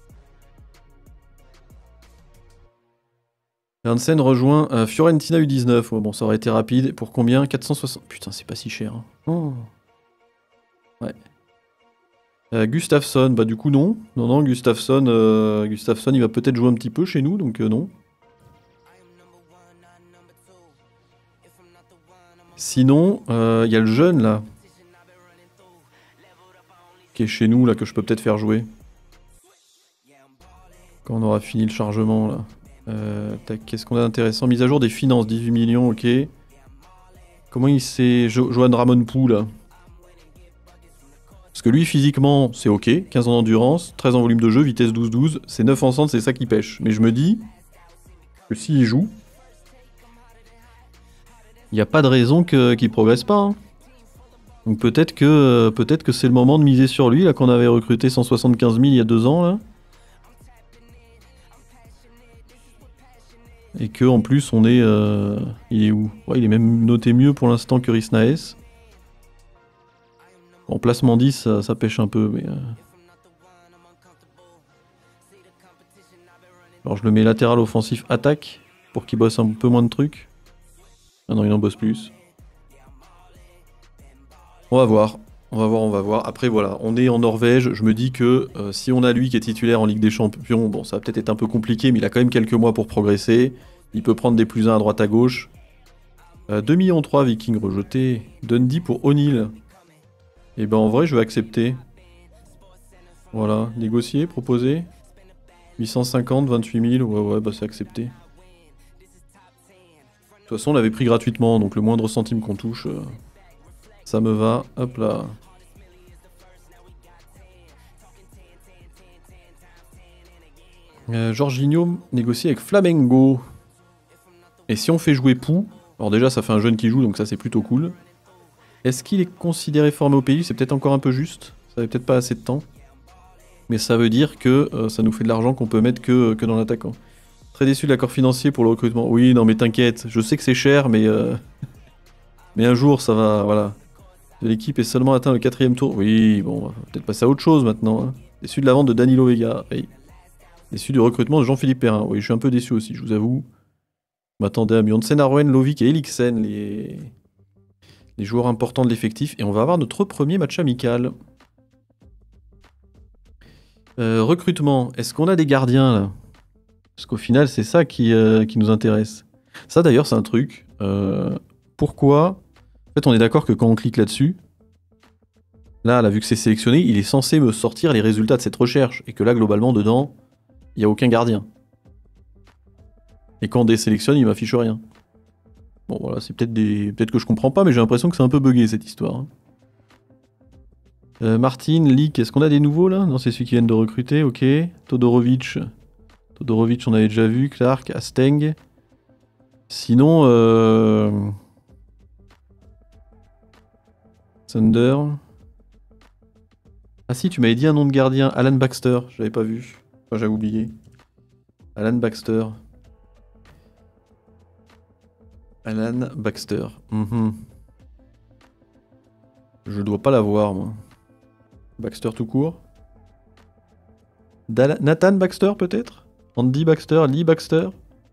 Hansen rejoint euh, Fiorentina U dix-neuf. Oh, bon, ça aurait été rapide. Pour combien? quatre cent soixante. Putain, c'est pas si cher. Hein. Oh. Ouais. Euh, Gustafsson, bah du coup non. Non, non, Gustafsson, euh, Gustafsson il va peut-être jouer un petit peu chez nous, donc euh, non. Sinon, il euh, y a le jeune là, qui est chez nous, là, que je peux peut-être faire jouer. Quand on aura fini le chargement, là. Euh, Qu'est-ce qu'on a d'intéressant? Mise à jour des finances, dix-huit millions, ok. Comment il s'est... Jo Johan Ramon Pou, là. Parce que lui, physiquement, c'est ok. quinze ans d'endurance, treize en volume de jeu, vitesse douze douze. C'est neuf en centre, c'est ça qui pêche. Mais je me dis que s'il joue, il n'y a pas de raison qu'il qu progresse pas. Hein. Donc peut-être que, peut-être que c'est le moment de miser sur lui, là, qu'on avait recruté cent soixante-quinze mille il y a deux ans, là. Et que en plus on est... Euh, il est où? Ouais, il est même noté mieux pour l'instant que Rhys Naes. En placement dix, ça, ça pêche un peu, mais... Euh... Alors je le mets latéral offensif attaque, pour qu'il bosse un peu moins de trucs. Ah non, il en bosse plus. On va voir. On va voir, on va voir. Après voilà, on est en Norvège, je me dis que euh, si on a lui qui est titulaire en Ligue des Champions, bon ça va peut-être être un peu compliqué, mais il a quand même quelques mois pour progresser. Il peut prendre des plus un à droite à gauche. Euh, deux millions trois Viking rejeté. Dundee pour O'Neill. Et ben en vrai je vais accepter. Voilà, négocier, proposer. huit cent cinquante, vingt-huit mille, ouais ouais bah c'est accepté. De toute façon on l'avait pris gratuitement, donc le moindre centime qu'on touche, euh, ça me va. Hop là. Euh, Jorginho négocie avec Flamengo. Et si on fait jouer Pou, alors déjà ça fait un jeune qui joue, donc ça c'est plutôt cool. Est-ce qu'il est considéré formé au pays? C'est peut-être encore un peu juste, ça avait peut-être pas assez de temps. Mais ça veut dire que euh, ça nous fait de l'argent qu'on peut mettre que, que dans l'attaquant. Très déçu de l'accord financier pour le recrutement. Oui, non mais t'inquiète, je sais que c'est cher, mais... Euh... mais un jour ça va, voilà. L'équipe est seulement atteint le quatrième tour. Oui, bon, on va peut-être passer à autre chose maintenant. Hein. Déçu de la vente de Danilo Vega, oui. Déçu du recrutement de Jean-Philippe Perrin. Oui, je suis un peu déçu aussi, je vous avoue. Je m'attendais à Mjondsen, Arwen, Lovik et Eliksen, les... les joueurs importants de l'effectif. Et on va avoir notre premier match amical. Euh, recrutement. Est-ce qu'on a des gardiens, là? Parce qu'au final, c'est ça qui, euh, qui nous intéresse. Ça, d'ailleurs, c'est un truc. Euh, pourquoi... En fait, on est d'accord que quand on clique là-dessus, là, là, vu que c'est sélectionné, il est censé me sortir les résultats de cette recherche. Et que là, globalement, dedans, il n'y a aucun gardien. Et quand on désélectionne, il m'affiche rien. Bon, voilà, c'est peut-être des... peut-être que je comprends pas, mais j'ai l'impression que c'est un peu buggé, cette histoire. Hein. Euh, Martin, Leak, est-ce qu'on a des nouveaux, là? Non, c'est celui qui vient de recruter, ok. Todorovic. Todorovic, on avait déjà vu. Clark, Asteng. Sinon, euh... Thunder. Ah si, tu m'avais dit un nom de gardien. Alan Baxter, j'avais pas vu. Enfin, j'avais oublié. Alan Baxter. Alan Baxter. Mm-hmm. Je dois pas l'avoir, moi. Baxter tout court. Dal Nathan Baxter, peut-être? Andy Baxter, Lee Baxter?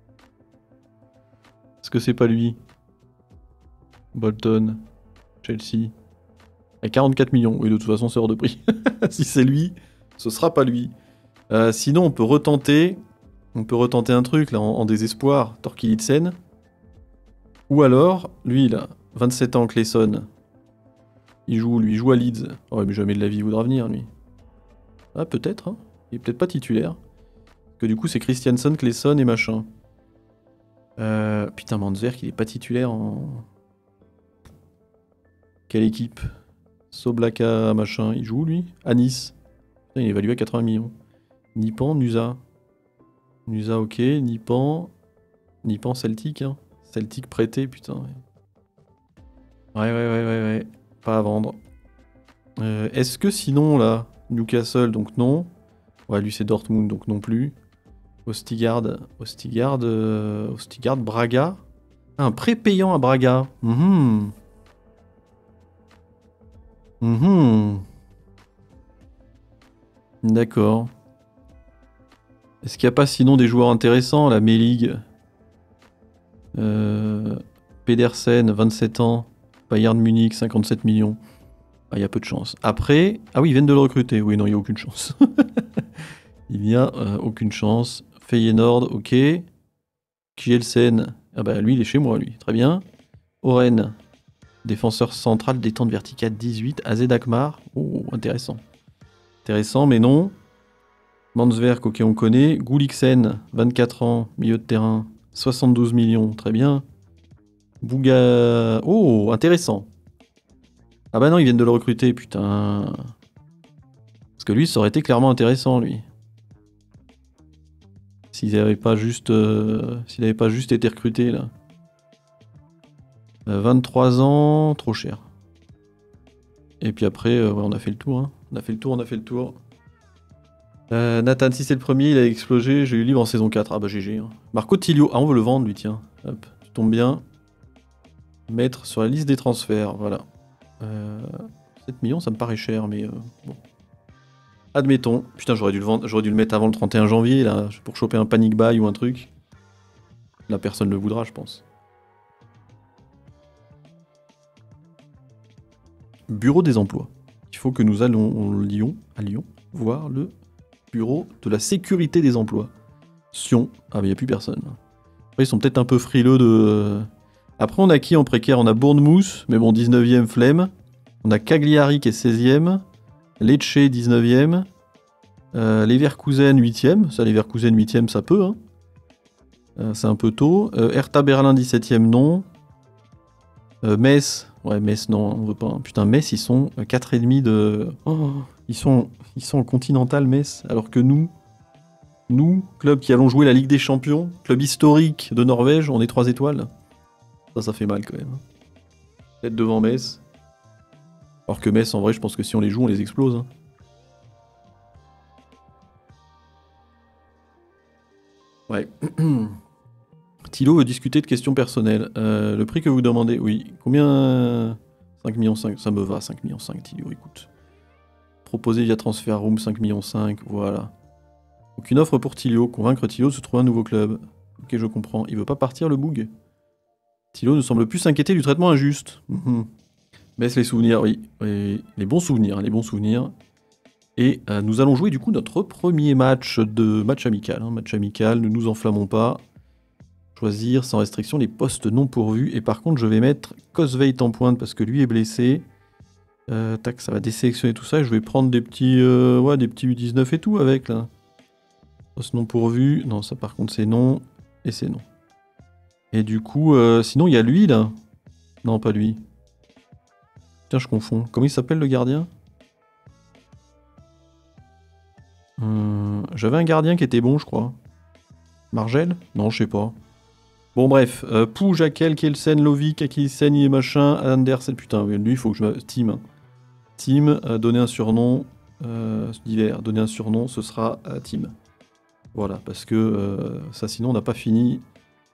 Est-ce que c'est pas lui? Bolton, Chelsea. À quarante-quatre millions. Oui, de toute façon, c'est hors de prix. Si c'est lui, ce sera pas lui. Euh, sinon, on peut retenter. On peut retenter un truc, là, en, en désespoir. Torkilitsen. Ou alors, lui, là, vingt-sept ans, Clayson. Il joue, lui, il joue à Leeds. Oh, mais jamais de la vie, il voudra venir, lui. Ah, peut-être, hein. Il est peut-être pas titulaire. Parce que du coup, c'est Christiansen, Clayson et machin. Euh, putain, Manzwerk, il est pas titulaire en... Quelle équipe? Soblaka, machin. Il joue où, lui? À Nice. Putain, il est évalué à quatre-vingts millions. Nipan, Nusa. Nusa, ok. Nipan. Nipan, Celtic, hein. Celtic prêté, putain. Ouais, ouais, ouais, ouais, ouais. Pas à vendre. Euh, Est-ce que sinon, là, Newcastle, donc non. Ouais, lui, c'est Dortmund, donc non plus. Ostigard, Ostigard, euh, Ostigard, Braga. Ah, un prêt payant à Braga. Mhm. Mhm. D'accord. Est-ce qu'il n'y a pas sinon des joueurs intéressants, la Melig euh, Pedersen, vingt-sept ans. Bayern Munich, cinquante-sept millions. Ah, il y a peu de chance. Après, ah oui, ils viennent de le recruter. Oui, non, il n'y a aucune chance. Il n'y a euh, aucune chance. Feyenoord, ok. Kielsen, ah bah lui, il est chez moi, lui. Très bien. Oren, défenseur central, détente verticale dix-huit. A Z Alkmaar, oh, intéressant. Intéressant, mais non. Manzwerk, ok, on connaît. Gouliksen, vingt-quatre ans, milieu de terrain, soixante-douze millions, très bien. Bouga... Oh, intéressant. Ah bah non, ils viennent de le recruter, putain. Parce que lui, ça aurait été clairement intéressant, lui. S'il n'avait pas juste... Euh... S'il n'avait pas juste été recruté, là. Euh, vingt-trois ans, trop cher. Et puis après, euh, ouais, on a fait le tour, hein. On a fait le tour, on a fait le tour. Euh, Nathan, si c'est le premier, il a explosé, j'ai eu libre en saison quatre. Ah bah G G. Hein. Marco Tilio, ah on veut le vendre lui, tiens. Hop, tu tombes bien. Mettre sur la liste des transferts, voilà. Euh, sept millions, ça me paraît cher, mais euh, bon. Admettons. Putain, j'aurais dû le vendre, j'aurais dû le mettre avant le trente et un janvier, là, pour choper un panic buy ou un truc. Là, personne ne le voudra, je pense. Bureau des emplois. Il faut que nous allons à Lyon, à Lyon voir le bureau de la sécurité des emplois. Sion. Ah, mais il n'y a plus personne. Après, ils sont peut-être un peu frileux de... Après, on a qui en précaire? On a Bournemouth, mais bon, dix-neuvième, flemme. On a Cagliari qui est seizième. Lecce, dix-neuvième. Euh, Leverkusen, huitième. Ça, Leverkusen, huitième, ça peut. Hein. Euh, c'est un peu tôt. Euh, Hertha Berlin, dix-septième, non. Euh, Metz. Ouais, Metz, non, on veut pas. Putain, Metz, ils sont quatre virgule cinq de... Oh, ils sont, ils sont en continental, Metz. Alors que nous... Nous, club qui allons jouer la Ligue des Champions, club historique de Norvège, on est trois étoiles. Ça, ça fait mal quand même. Peut-être devant Metz. Alors que Metz, en vrai, je pense que si on les joue, on les explose. Hein. Ouais. Thilo veut discuter de questions personnelles. Euh, le prix que vous demandez, oui. Combien? cinq virgule cinq millions, ça me va, cinq virgule cinq millions, Thilo, écoute. Proposé via Transfer Room, cinq virgule cinq millions, voilà. Aucune offre pour Thilo. Convaincre Thilo de se trouver un nouveau club. Ok, je comprends. Il veut pas partir, le boug. Thilo ne semble plus s'inquiéter du traitement injuste. Mmh. Baisse les souvenirs, oui. oui. Les bons souvenirs, les bons souvenirs. Et euh, nous allons jouer du coup notre premier match de match amical. Hein. Match amical, ne nous enflammons pas. Choisir sans restriction les postes non pourvus. Et par contre, je vais mettre Cosveit en pointe parce que lui est blessé. Euh, tac, ça va désélectionner tout ça. Et je vais prendre des petits, euh, ouais, des petits U dix-neuf et tout avec là. Poste non pourvu. Non, ça par contre c'est non. Et c'est non. Et du coup, euh, sinon il y a lui là. Non, pas lui. Tiens, je confonds. Comment il s'appelle le gardien? euh, J'avais un gardien qui était bon, je crois. Margel? Non, je sais pas. Bon, bref. Euh, Pou, Jaquel, Kelsen, Lovik, Akilsen, et machin, Andersen. Putain, lui, il faut que je me. Team. Team, euh, donner un surnom. Euh, divers, donner un surnom, ce sera euh, Team. Voilà, parce que euh, ça, sinon, on n'a pas fini.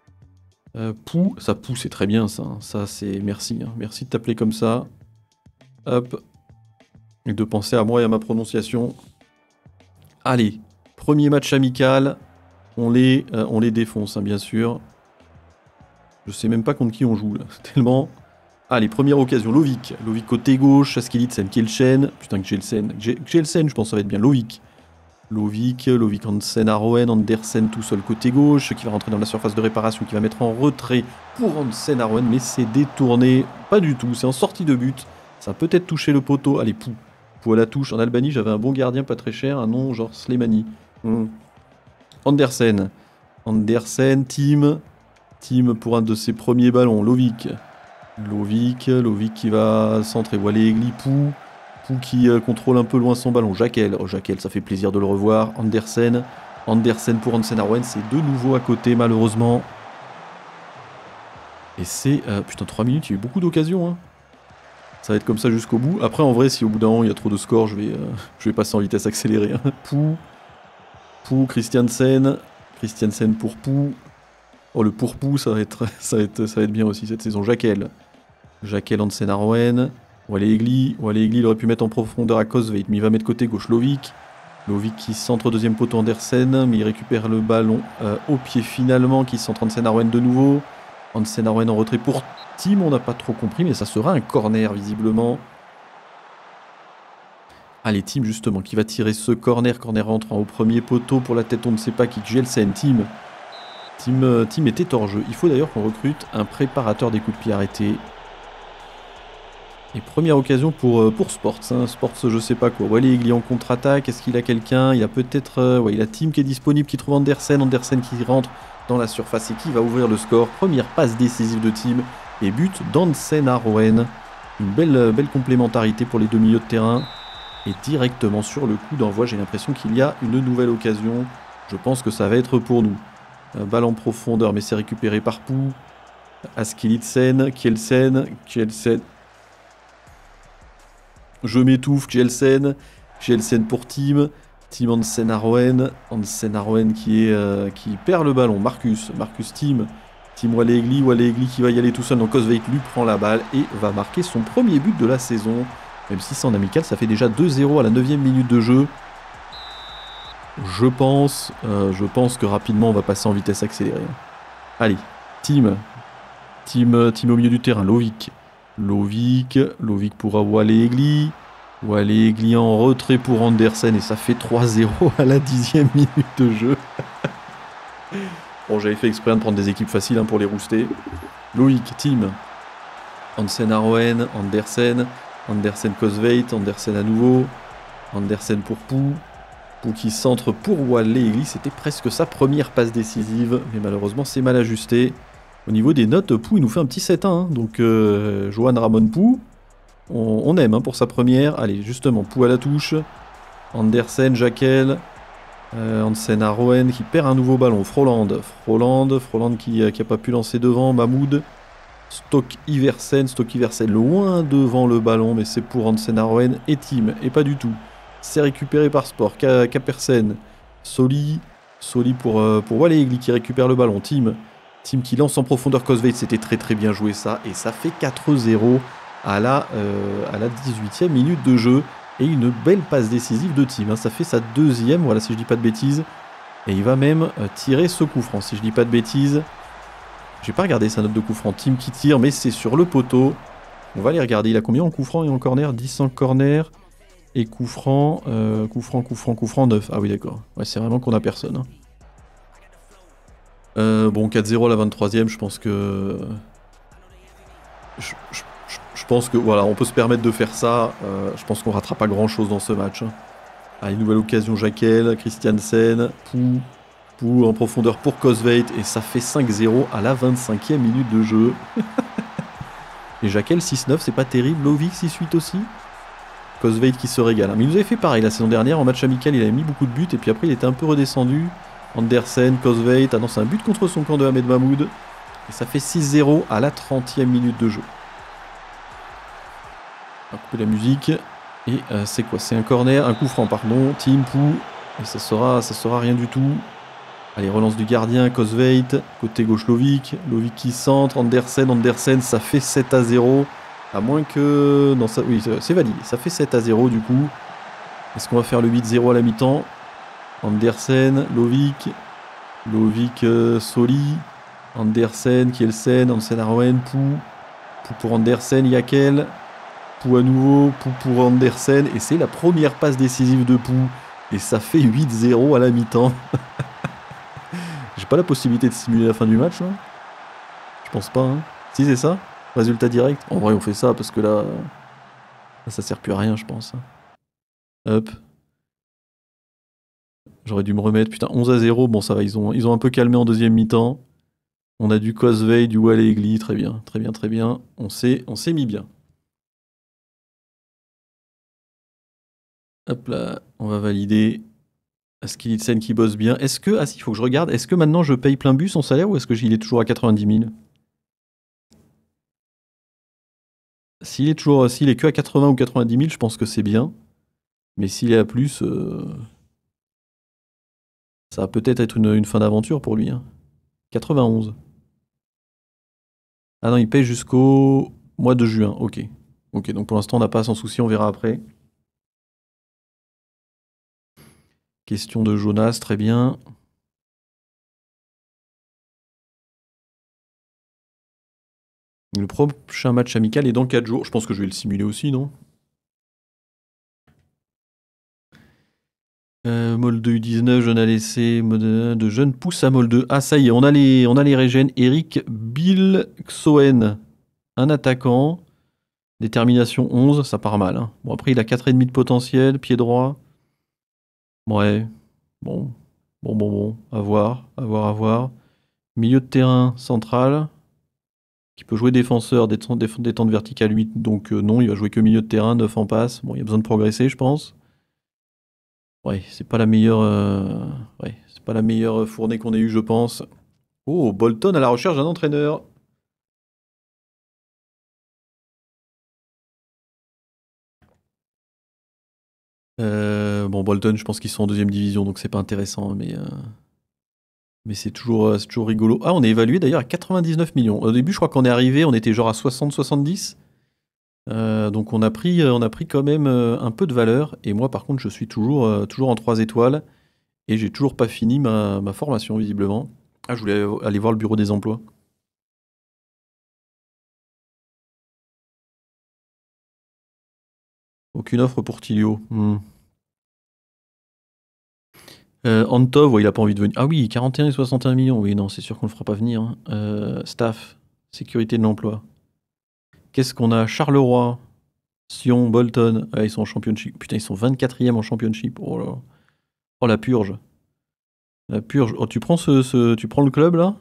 Euh, Pou, ça Pou, c'est très bien, ça. Ça, c'est merci. Hein. Merci de t'appeler comme ça. Hop. Et de penser à moi et à ma prononciation. Allez, premier match amical. On les, euh, on les défonce, hein, bien sûr. Je sais même pas contre qui on joue, là. Tellement... Allez, première occasion, Lovik. Lovik côté gauche, Askilitsen, Kielchen. Putain, Kielchen. Kielchen, je pense que ça va être bien. Lovik. Lovik, Lovik Hansen, Aroen, Andersen tout seul côté gauche, qui va rentrer dans la surface de réparation, qui va mettre en retrait pour Hansen, Aroen, mais c'est détourné. Pas du tout, c'est en sortie de but. Ça a peut-être touché le poteau. Allez, Pou. Pou à la touche. En Albanie, j'avais un bon gardien, pas très cher, un nom genre Slimani. Hmm. Andersen. Andersen, Tim. Tim pour un de ses premiers ballons. Lovik. Lovik. Lovik qui va centrer. Walegli, Pou. Pou qui euh, contrôle un peu loin son ballon. Jaquel. Oh, Jaquel, ça fait plaisir de le revoir. Andersen. Andersen pour Hansen Arwen. C'est de nouveau à côté, malheureusement. Et c'est... Euh, putain, trois minutes, il y a eu beaucoup d'occasions. Hein. Ça va être comme ça jusqu'au bout. Après, en vrai, si au bout d'un moment, il y a trop de scores, je vais, euh, je vais passer en vitesse accélérée. Hein. Pou. Pou, Christiansen. Christiansen pour Pou. Oh, le pour Pou, ça va être, ça va être, ça va être bien aussi cette saison. Jaquel. Jaquel, Hansen Arwen. Walegli. Walegli, il aurait pu mettre en profondeur à Kosveit, mais il va mettre côté gauche Lovik. Lovik qui centre deuxième poteau Andersen, mais il récupère le ballon euh, au pied finalement, qui centre Hansen Arwen de nouveau. Hansen Arwen en retrait pour Tim, on n'a pas trop compris, mais ça sera un corner visiblement. Allez, Tim justement, qui va tirer ce corner, corner rentrant au premier poteau pour la tête, on ne sait pas qui, Gielsen, Tim. Tim, euh, Tim était hors jeu. Il faut d'ailleurs qu'on recrute un préparateur des coups de pied arrêtés. Et première occasion pour, euh, pour Sports, hein. Sports je sais pas quoi. Walegli en contre-attaque, est-ce qu'il a quelqu'un? Il a peut-être... Euh, ouais, il a Tim qui est disponible, qui trouve Andersen, Andersen qui rentre dans la surface et qui va ouvrir le score. Première passe décisive de Tim et but d'Hansen Arwen. Une belle, belle complémentarité pour les deux milieux de terrain. Et directement sur le coup d'envoi, j'ai l'impression qu'il y a une nouvelle occasion. Je pense que ça va être pour nous. Un balle en profondeur, mais c'est récupéré par Pou. Askilitsen, Kielsen, Kielsen... Je m'étouffe, Kielsen, Kielsen pour Tim, Tim Hansen Arwen, Hansen Arwen qui, est, euh, qui perd le ballon, Marcus, Marcus Tim, Tim Walegli, Walegli qui va y aller tout seul, donc Kosveit lui prend la balle et va marquer son premier but de la saison, même si c'est en amical, ça fait déjà deux zéro à la neuvième minute de jeu. Je pense, euh, je pense que rapidement on va passer en vitesse accélérée. Allez, Tim, Tim, Tim au milieu du terrain, Lovik. Lovik, Lovik pour Walegli, Walegli en retrait pour Andersen et ça fait trois zéro à la dixième minute de jeu. Bon, j'avais fait exprès de prendre des équipes faciles hein, pour les rouster. Lovik, Tim, Hansen Arwen, Andersen, Andersen Kosveit, Andersen à nouveau, Andersen pour Pou, Pou qui centre pour Walegli, c'était presque sa première passe décisive, mais malheureusement c'est mal ajusté. Au niveau des notes, Pou il nous fait un petit sept un, hein. Donc euh, Johan Ramon Pou, on, on aime hein, pour sa première. Allez, justement, Pou à la touche, Andersen, Jaquel, euh, Hansen Arwen qui perd un nouveau ballon, Froland, Froland, Froland qui n'a pas pu lancer devant, Mahmoud, Stock Iversen, Stock Iversen loin devant le ballon, mais c'est pour Hansen Arwen et Tim, et pas du tout. C'est récupéré par Sport, Kapersen, Soli, Soli pour, euh, pour Walegli qui récupère le ballon, Tim. Tim qui lance en profondeur Kosveit, c'était très très bien joué ça, et ça fait quatre zéro à la, euh, à la dix-huitième minute de jeu, et une belle passe décisive de Tim, hein. Ça fait sa deuxième, voilà si je dis pas de bêtises, et il va même euh, tirer ce coup franc, si je dis pas de bêtises. J'ai pas regardé sa note de coup franc, Tim qui tire, mais c'est sur le poteau, on va les regarder, il a combien en coup franc et en corner? Dix en corner, et coup franc, euh, coup franc, coup franc, coup franc, neuf, ah oui d'accord, ouais, c'est vraiment qu'on a personne, hein. Euh, bon, quatre zéro à la vingt-troisième, je pense que... Je, je, je pense que, voilà, on peut se permettre de faire ça. Euh, je pense qu'on ratera pas grand-chose dans ce match. Allez, nouvelle occasion, Jaquel, Christiansen, Pou, Pou en profondeur pour Kosveit, et ça fait cinq zéro à la vingt-cinquième minute de jeu. Et Jaquel, six neuf, c'est pas terrible. Lovik, six huit aussi. Kosveit qui se régale. Mais il nous avait fait pareil la saison dernière, en match amical, il avait mis beaucoup de buts, et puis après il était un peu redescendu. Andersen, Kosveit, annonce un but contre son camp de Ahmed Mahmoud. Et ça fait six zéro à la trentième minute de jeu. On va couper la musique. Et euh, c'est quoi? C'est un corner, un coup franc, pardon. Tim Pou. Et ça sera, ça sera rien du tout. Allez, relance du gardien, Kosveit. Côté gauche, Lovik. Lovik qui centre. Andersen, Andersen, ça fait sept à zéro. À moins que... Non, ça... oui, c'est validé. Ça fait sept à zéro du coup. Est-ce qu'on va faire le huit zéro à la mi-temps? Andersen, Lovik, Lovik, euh, Soli, Andersen, Kielsen, Hansen Arwen, Pou, Pou pour Andersen, Yakel, Pou à nouveau, Pou pour Andersen, et c'est la première passe décisive de Pou, et ça fait huit zéro à la mi-temps. J'ai pas la possibilité de simuler la fin du match, là. Je pense pas, hein. Si, c'est ça? Résultat direct? En vrai, on fait ça, parce que là, là ça sert plus à rien, je pense. Hop. J'aurais dû me remettre. Putain, onze à zéro. Bon, ça va, ils ont, ils ont un peu calmé en deuxième mi-temps. On a du Cosvey, du Wale Egli. Très bien, très bien, très bien. On s'est on s'est mis bien. Hop là, on va valider. Skilitsen qui bosse bien. Est-ce que... Ah si, il faut que je regarde. Est-ce que maintenant je paye plein but son salaire ou est-ce qu'il est toujours à quatre-vingt-dix mille? S'il est toujours... S'il est que à quatre-vingts ou quatre-vingt-dix mille, je pense que c'est bien. Mais s'il est à plus... Euh... Ça va peut-être être une, une fin d'aventure pour lui. Hein. quatre-vingt-onze. Ah non, il paye jusqu'au mois de juin. Ok. Ok, donc pour l'instant, on n'a pas à s'en soucier, on verra après. Question de Jonas, très bien. Le prochain match amical est dans quatre jours. Je pense que je vais le simuler aussi, non? euh, Molde U dix-neuf, jeune A L C, de jeunes pousse à Molde. Ah, ça y est, on a les, on a les régènes. Eric Bilksoen, un attaquant. Détermination onze, ça part mal. Hein. Bon, après, il a quatre virgule cinq de potentiel, pied droit. Ouais, bon, bon, bon, bon, à voir, à voir, à voir. Milieu de terrain central, qui peut jouer défenseur, détente, détente verticale huit, donc euh, non, il va jouer que milieu de terrain, neuf en passe. Bon, il y a besoin de progresser, je pense. Ouais, c'est pas la meilleure, euh... ouais, c'est pas la meilleure fournée qu'on ait eue, je pense. Oh, Bolton à la recherche d'un entraîneur. Euh, bon, Bolton, je pense qu'ils sont en deuxième division, donc c'est pas intéressant, mais... Euh... Mais c'est toujours, c'est toujours rigolo. Ah, on est évalué d'ailleurs à quatre-vingt-dix-neuf millions. Au début, je crois qu'on est arrivé, on était genre à soixante soixante-dix. Euh, donc on a, pris, on a pris quand même euh, un peu de valeur. Et moi, par contre, je suis toujours, euh, toujours en trois étoiles. Et j'ai toujours pas fini ma, ma formation, visiblement. Ah, je voulais aller voir le bureau des emplois. Aucune offre pour Tilio. Hmm. Euh, Antov, ouais, il a pas envie de venir. Ah oui, quarante et un et soixante et un millions. Oui, non, c'est sûr qu'on le fera pas venir. Hein. Euh, staff, sécurité de l'emploi. Qu'est-ce qu'on a? Charleroi, Sion, Bolton. Ah, ils sont en championship. Putain, ils sont vingt-quatrième en championship. Oh là. Oh la purge. La purge. Oh, tu prends ce, ce- tu prends le club là?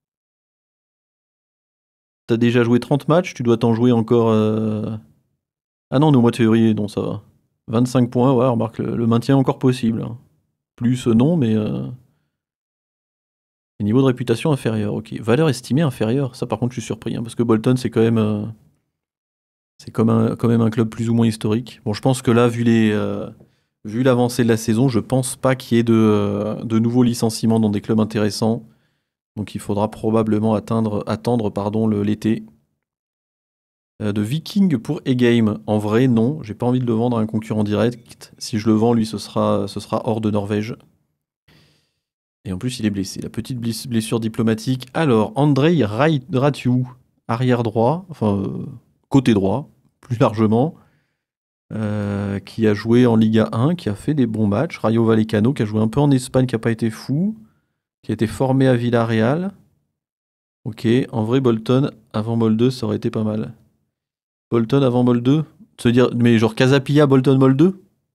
T'as déjà joué trente matchs, tu dois t'en jouer encore. euh, Ah non, on est au mois de février, non, ça va. vingt-cinq points, ouais, remarque, le, le maintien est encore possible. Hein. Plus, euh, non, mais. euh, et niveau de réputation inférieur, ok. Valeur estimée inférieure, ça par contre, je suis surpris, hein, parce que Bolton, c'est quand même. euh, C'est comme un- quand même un club plus ou moins historique. Bon, je pense que là, vu les. euh, Vu l'avancée de la saison, je pense pas qu'il y ait de, euh, de nouveaux licenciements dans des clubs intéressants. Donc il faudra probablement atteindre, attendre pardon, le- l'été. Euh, de Viking pour E-Game. En vrai, non. J'ai pas envie de le vendre à un concurrent direct. Si je le vends, lui, ce sera, ce sera hors de Norvège. Et en plus, il est blessé. La petite bliss- blessure diplomatique. Alors, Andrei Rai- Ratiu, arrière droit, enfin, euh, côté droit, plus largement, euh, qui a joué en Liga un, qui a fait des bons matchs. Rayo Vallecano, qui a joué un peu en Espagne, qui a pas été fou, qui a été formé à Villarreal. Ok, en vrai, Bolton, avant Molde, ça aurait été pas mal. Bolton avant Molde? Se dire, mais genre Casapia, Bolton, Molde?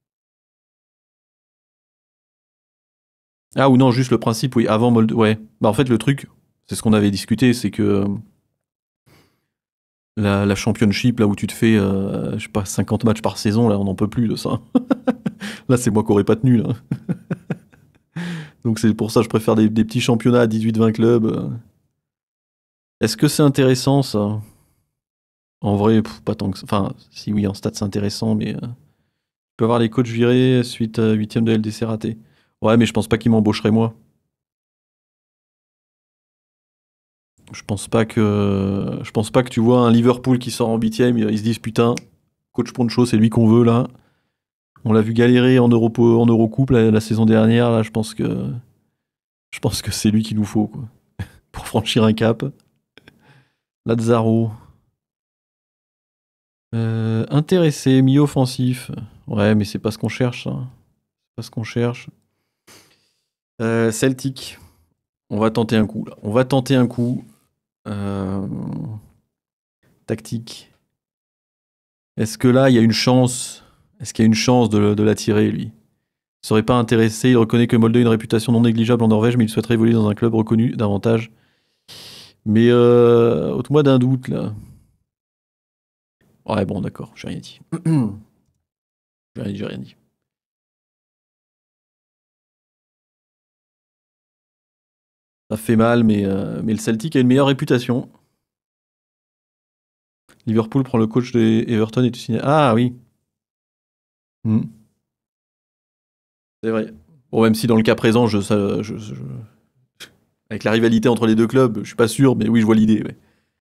Ah ou non, juste le principe, oui, avant Molde. Ouais. Bah en fait, le truc, c'est ce qu'on avait discuté, c'est que euh, la, la championship, là où tu te fais, euh, je sais pas, cinquante matchs par saison, là, on n'en peut plus de ça. Là, c'est moi qui aurais pas tenu, là. Donc c'est pour ça que je préfère des, des petits championnats à dix-huit vingt clubs. euh. Est-ce que c'est intéressant, ça? En vrai, pff, pas tant que ça. Enfin, si oui, en stade, c'est intéressant, mais... euh, Tu peux avoir les coachs virés suite à huitième de L D C raté. Ouais, mais je pense pas qu'ils m'embaucheraient moi. Je pense pas que je pense pas que tu vois un Liverpool qui sort en huitième, ils se disent putain, coach Poncho, c'est lui qu'on veut là. On l'a vu galérer en Euro en Eurocoupe la, la saison dernière, là je pense que je pense que c'est lui qu'il nous faut quoi. Pour franchir un cap. Lazaro. Euh, intéressé, mi-offensif. Ouais, mais c'est pas ce qu'on cherche, ça. C'est pas ce qu'on cherche. Euh, Celtic. On va tenter un coup là. On va tenter un coup. Euh... Tactique. Est-ce que là, il y a une chance Est-ce qu'il y a une chance de, de l'attirer, lui? Il serait pas intéressé. Il reconnaît que Molde a une réputation non négligeable en Norvège, mais il souhaiterait évoluer dans un club reconnu davantage. Mais euh, ôte-moi d'un doute, là. Ouais, bon, d'accord, j'ai rien dit. j'ai rien dit, j'ai rien dit. Ça fait mal, mais, euh, mais le Celtic a une meilleure réputation. Liverpool prend le coach de Everton et tu signes. Ah oui. Hmm. C'est vrai. Bon, même si dans le cas présent, je, ça, je, je- avec la rivalité entre les deux clubs, je suis pas sûr, mais oui, je vois l'idée. Ouais.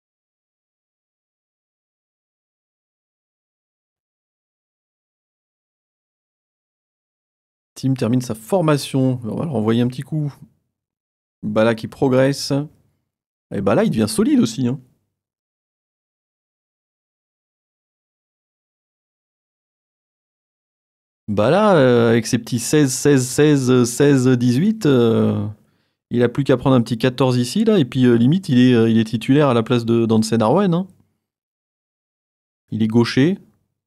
Tim termine sa formation. On va leur envoyer un petit coup. Bala qui progresse. Et Bala, il devient solide aussi. Hein. Bala, euh, avec ses petits seize, seize, seize, seize, dix-huit, euh, il a plus qu'à prendre un petit quatorze ici, là, et puis euh, limite, il est, euh, il est titulaire à la place de d'Hansen Arwen. Hein. Il est gaucher.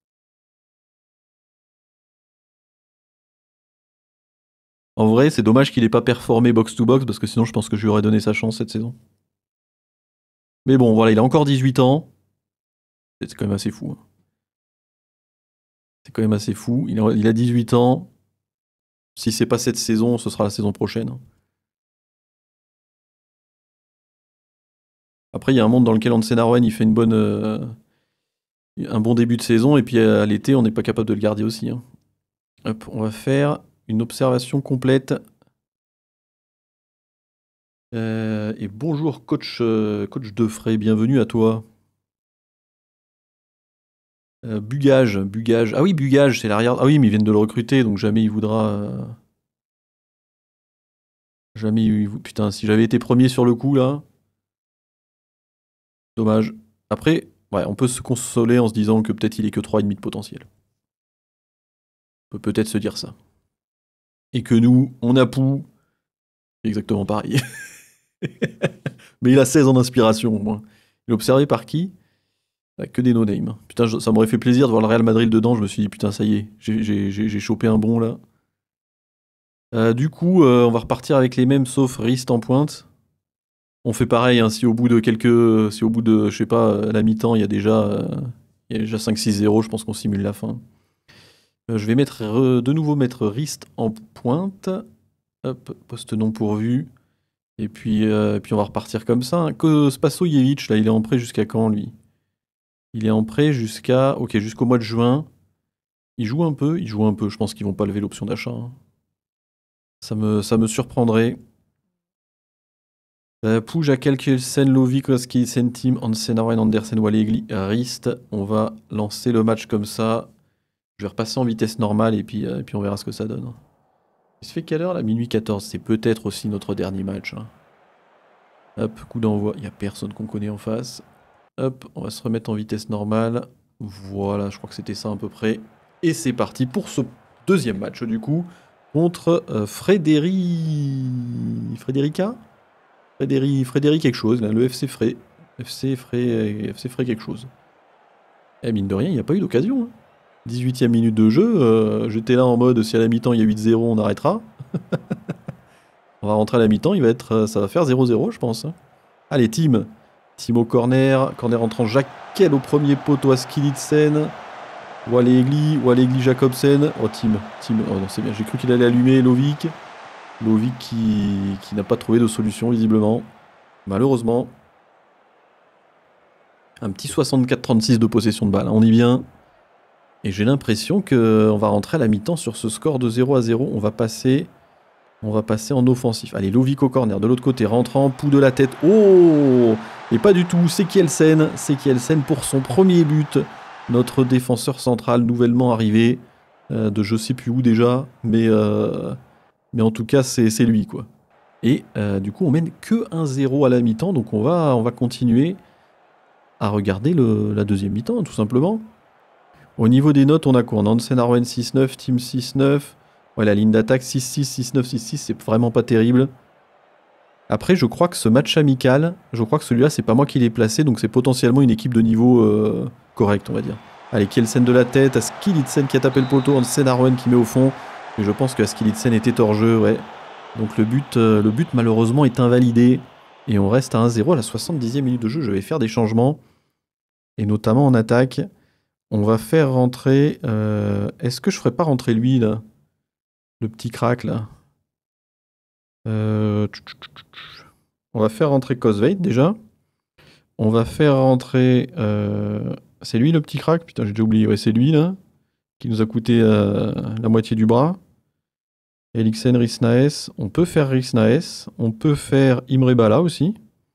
En vrai, c'est dommage qu'il ait pas performé box-to-box, parce que sinon, je pense que je lui aurais donné sa chance cette saison. Mais bon, voilà, il a encore dix-huit ans. C'est quand même assez fou. Hein. C'est quand même assez fou. Il a, il a dix-huit ans. Si c'est pas cette saison, ce sera la saison prochaine. Hein. Après, il y a un monde dans lequel Hansen Arwen, il fait une bonne, euh, un bon début de saison, et puis à l'été, on n'est pas capable de le garder aussi. Hein. Hop, on va faire une observation complète. Euh, et bonjour, coach, euh, coach Defray, bienvenue à toi. Euh, Bugage, Bugage. Ah oui, Bugage, c'est l'arrière. Ah oui, mais ils viennent de le recruter, donc jamais il voudra. euh, Jamais il... Putain, si j'avais été premier sur le coup, là. Dommage. Après, ouais, on peut se consoler en se disant que peut-être il est que trois virgule cinq de potentiel. On peut peut-être se dire ça. Et que nous, on a Pou. Exactement pareil. Mais il a seize ans d'inspiration, au moins. Il est observé par qui? Ah, que des no-name. Putain, je- ça m'aurait fait plaisir de voir le Real Madrid dedans. Je me suis dit, putain, ça y est, j'ai- j'ai j'ai- j'ai chopé un bon, là. Euh, du coup, euh, on va repartir avec les mêmes, sauf Rist en pointe. On fait pareil, hein, si au bout de quelques... Si au bout de, je sais pas, euh, la mi-temps, il y a déjà, euh, il y a déjà cinq six zéro, je pense qu'on simule la fin. Euh, je vais mettre re- de nouveau mettre Rist en pointe. Hop, poste non pourvu. Et puis, euh, puis on va repartir comme ça. Hein. Que Spasojevic, là, il est en prêt jusqu'à quand, lui? Il est en prêt jusqu'à... Ok, jusqu'au mois de juin. Il joue un peu, il joue un peu. Je pense qu'ils vont pas lever l'option d'achat. Hein. Ça me, ça me surprendrait. Euh, Pouja, Kelkelsen, Lovik, Oski, Sentim, Hansen, Arwen, Andersen, Walegli, Rist. On va lancer le match comme ça. Je vais repasser en vitesse normale et puis, euh, et puis on verra ce que ça donne. Il se fait quelle heure là? Minuit quatorze. C'est peut-être aussi notre dernier match. Hein. Hop, coup d'envoi. Il n'y a personne qu'on connaît en face. Hop, on va se remettre en vitesse normale. Voilà, je crois que c'était ça à peu près. Et c'est parti pour ce deuxième match du coup contre euh, Frédéric... Frédérica Frédéric... Frédéric quelque chose, là, le F C Fré. F C Fré... F C Fré quelque chose. Eh mine de rien, il n'y a pas eu d'occasion. Hein. dix-huitième minute de jeu, euh, j'étais là en mode si à la mi-temps il y a huit zéro, on arrêtera. On va rentrer à la mi-temps, il va être, euh, ça va faire zéro zéro je pense. Hein. Allez, team. Team au corner. Corner entrant Jacquel au premier poteau à Skilitsen. Walegli, Walegli Jacobsen. Oh, Team. Team. Oh non, c'est bien. J'ai cru qu'il allait allumer Lovik. Lovik qui, qui n'a pas trouvé de solution, visiblement. Malheureusement. Un petit soixante-quatre trente-six de possession de balle. On y vient. Et j'ai l'impression qu'on va rentrer à la mi-temps sur ce score de zéro à zéro. On va passer On va passer en offensif. Allez, Lovik au corner, de l'autre côté, rentrant, Pou de la tête. Oh! Et pas du tout, c'est Kielsen. C'est Kielsen pour son premier but. Notre défenseur central nouvellement arrivé. Euh, de je sais plus où déjà. Mais, euh, mais en tout cas, c'est lui, quoi. Et euh, du coup, on mène que un zéro à la mi-temps. Donc on va, on va continuer à regarder le, la deuxième mi-temps, tout simplement. Au niveau des notes, on a quoi? Nansen Arwen six neuf, Team six neuf. Ouais, la ligne d'attaque six six, six neuf, six six, c'est vraiment pas terrible. Après, je crois que ce match amical, je crois que celui-là, c'est pas moi qui l'ai placé, donc c'est potentiellement une équipe de niveau euh, correct, on va dire. Allez, Kielsen de la tête, Askilitsen qui a tapé le poteau, Nansen Arwen qui met au fond. Et je pense que Askilitsen était hors jeu, ouais. Donc le but, euh, le but malheureusement est invalidé. Et on reste à un zéro à la soixante-dixième minute de jeu. Je vais faire des changements. Et notamment en attaque. On va faire rentrer... Euh, Est-ce que je ferais pas rentrer lui, là? Le petit crack, là. Euh... On va faire rentrer Cosveit, déjà. On va faire rentrer... Euh... C'est lui, le petit crack? Putain, j'ai déjà oublié. Ouais, c'est lui, là. Qui nous a coûté euh, la moitié du bras. Elixen, Risnaes. On peut faire Risnaes. On peut faire Imre Bala aussi.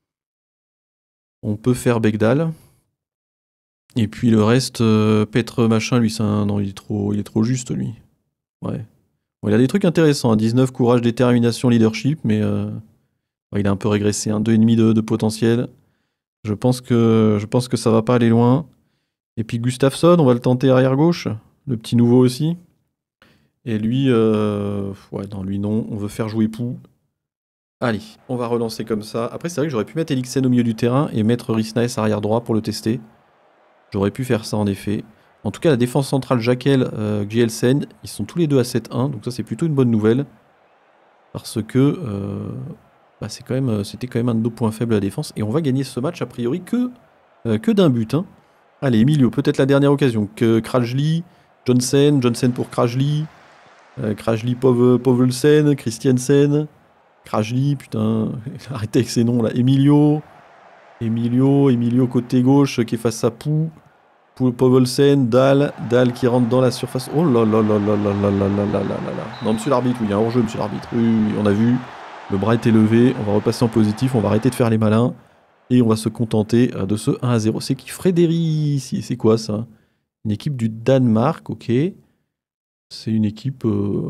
On peut faire Begdal. Et puis le reste, euh, Petre machin, lui, c'est un... Non, il est trop, il est trop juste, lui. Ouais. Bon, il a des trucs intéressants. Hein. dix-neuf, courage, détermination, leadership, mais euh, ouais, il a un peu régressé. Hein. deux virgule cinq de, de potentiel. Je pense, que, je pense que ça va pas aller loin. Et puis Gustafsson, on va le tenter arrière-gauche. Le petit nouveau aussi. Et lui, euh... ouais, non, lui non. On veut faire jouer Pou. Allez, on va relancer comme ça. Après, c'est vrai que j'aurais pu mettre Elixen au milieu du terrain et mettre Risnaes arrière droit pour le tester. J'aurais pu faire ça en effet. En tout cas, la défense centrale Jaquel, euh, Gielsen, ils sont tous les deux à sept un, donc ça c'est plutôt une bonne nouvelle. Parce que euh, bah, c'est quand même, c'était quand même un de nos points faibles à la défense. Et on va gagner ce match a priori que, euh, que d'un but. Hein. Allez, Emilio, peut-être la dernière occasion. Que Krajli, Johnson, Johnson pour Krajli, euh, Krajli Pov Povelsen, Christiansen, Krajli, putain, arrêtez avec ces noms là. Emilio, Emilio, Emilio côté gauche qui est face à Pou. Pour Povelsen, Dahl, Dahl qui rentre dans la surface. Oh là là là là là là là là là là là. Non, monsieur l'arbitre, oui, il y a un hors-jeu, monsieur l'arbitre. Oui, oui, on a vu. Le bras était levé. On va repasser en positif. On va arrêter de faire les malins. Et on va se contenter de ce un à zéro. C'est qui? Frédéric. C'est quoi ça? Une équipe du Danemark, ok. C'est une équipe. Euh...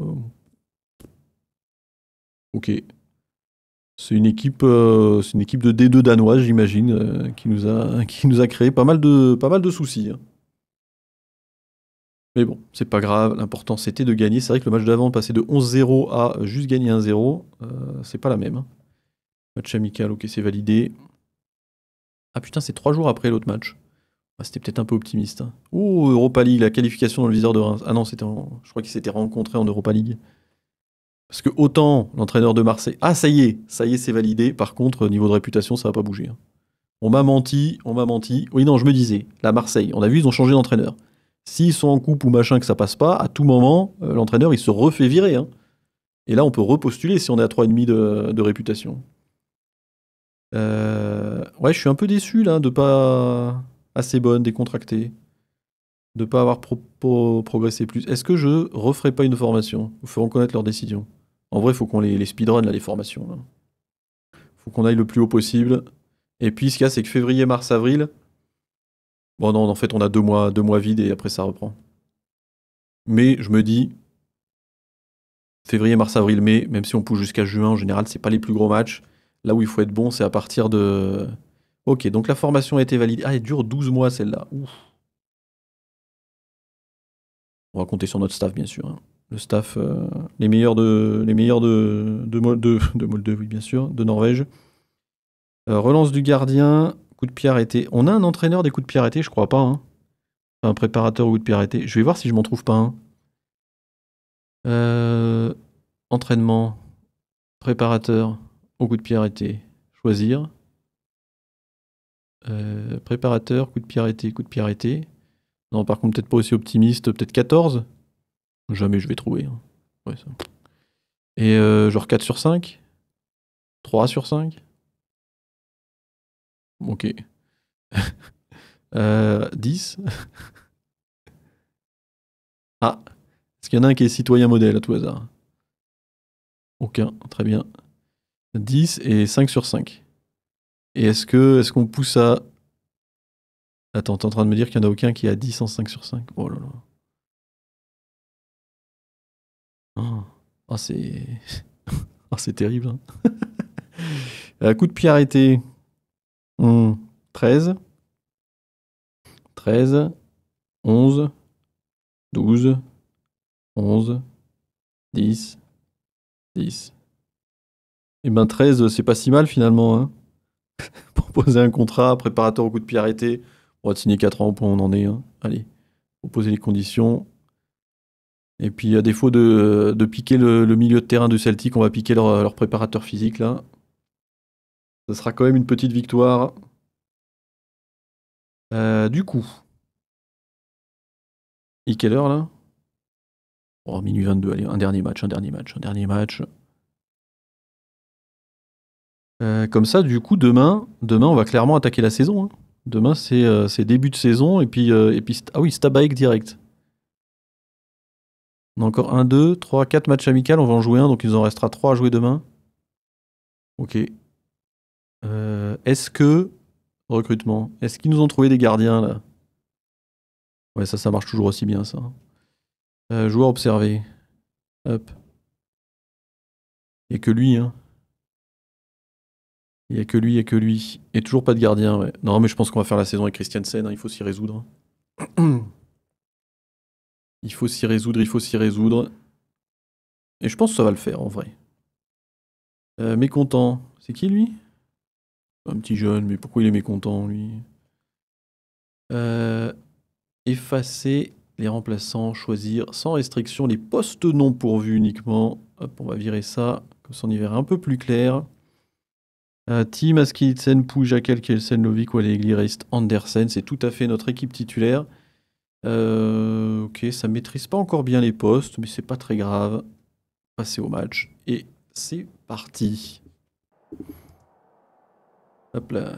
Ok. C'est une équipe, euh, c'est une équipe de D deux danoise, j'imagine, euh, qui nous a, qui nous a créé pas mal de, pas mal de soucis. Hein. Mais bon, c'est pas grave, l'important c'était de gagner. C'est vrai que le match d'avant, passer de onze zéro à juste gagner un zéro, euh, c'est pas la même. Hein. Match amical, ok, c'est validé. Ah putain, c'est trois jours après l'autre match. Ah, c'était peut-être un peu optimiste. Hein. Oh, Europa League, la qualification dans le viseur de Reims. Ah non, c'était en... je crois qu'ils s'étaient rencontrés en Europa League. Parce que autant l'entraîneur de Marseille... Ah, ça y est, ça y est, c'est validé. Par contre, niveau de réputation, ça va pas bouger. Hein. On m'a menti, on m'a menti. Oui, non, je me disais, la Marseille, on a vu, ils ont changé d'entraîneur. S'ils sont en coupe ou machin que ça passe pas, à tout moment, euh, l'entraîneur, il se refait virer. Hein. Et là, on peut repostuler si on est à trois virgule cinq de, de réputation. Euh... Ouais, je suis un peu déçu, là, de pas... assez bonne, décontractée. De pas avoir pro pro progressé plus. Est-ce que je referai pas une formation? Ou feront connaître leurs décisions? En vrai, il faut qu'on les, les speedrun, là, les formations. Là. Faut qu'on aille le plus haut possible. Et puis, ce qu'il y a, c'est que février, mars, avril... Bon non, en fait, on a deux mois, deux mois vides et après ça reprend. Mais je me dis, février, mars, avril, mai, même si on pousse jusqu'à juin, en général, c'est pas les plus gros matchs. Là où il faut être bon, c'est à partir de... Ok, donc la formation a été validée. Ah, elle dure douze mois celle-là. Ouf. On va compter sur notre staff, bien sûr. Hein. Le staff, euh, les meilleurs de, les meilleurs de, de, de, de Moldave, oui, bien sûr, de Norvège. Euh, relance du gardien, coup de pied arrêté. On a un entraîneur des coups de pied arrêtés, je crois pas. Hein. Un préparateur au coup de pied arrêté. Je vais voir si je m'en trouve pas un. Euh, entraînement, préparateur, au coup de pied arrêté, choisir. Euh, préparateur, coup de pied arrêté, coup de pied arrêté. Non, par contre, peut-être pas aussi optimiste, peut-être quatorze. Jamais je vais trouver. Hein. Ouais, ça. Et euh, genre quatre sur cinq, trois sur cinq. Ok. euh, dix. Ah, est-ce qu'il y en a un qui est citoyen modèle à tout hasard? Aucun, très bien. dix et cinq sur cinq. Et est-ce que est-ce qu'on pousse à... Attends, t'es en train de me dire qu'il n'y en a aucun qui a dix en cinq sur cinq? Oh là là. Oh, oh, c'est... oh, c'est terrible. Hein. euh, coup de pied arrêté. Hmm. treize. treize. onze. douze. onze. dix. dix. Et ben treize, c'est pas si mal finalement. Hein. Proposer un contrat, préparateur au coup de pied arrêté. On va te signer quatre ans au point où on en est. Hein. Allez, proposer les conditions. Et puis à défaut de, de piquer le, le milieu de terrain du Celtic, on va piquer leur, leur préparateur physique là. Ce sera quand même une petite victoire. Euh, du coup. Et quelle heure là? Oh, minuit vingt-deux, allez, un dernier match, un dernier match, un dernier match. Euh, comme ça, du coup, demain, demain, on va clairement attaquer la saison. Hein. Demain, c'est euh, c'est début de saison, et puis, euh, et puis ah oui, Stabæk direct. On a encore un, deux, trois, quatre matchs amicaux, on va en jouer un, donc il nous en restera trois à jouer demain. Ok. Euh, est-ce que... Recrutement. Est-ce qu'ils nous ont trouvé des gardiens, là? Ouais, ça, ça marche toujours aussi bien, ça. Euh, joueur observé. Hop. Il n'y a que lui, hein. Il n'y a que lui, il n'y a que lui. Et toujours pas de gardien, ouais. Non, mais je pense qu'on va faire la saison avec Christiansen, hein, il faut s'y résoudre. Il faut s'y résoudre, il faut s'y résoudre. Et je pense que ça va le faire, en vrai. Euh, mécontent. C'est qui, lui? Un petit jeune, mais pourquoi il est mécontent, lui? euh, Effacer les remplaçants, choisir sans restriction les postes non pourvus uniquement. Hop, on va virer ça, comme ça on y verra un peu plus clair. Euh, Team, Askilitsen, Pou, Jakel, Kelsen, Lovik, Walegli, Reist, Andersen, c'est tout à fait notre équipe titulaire. Euh, ok, ça maîtrise pas encore bien les postes, mais c'est pas très grave. Passer au match. Et c'est parti. Hop là.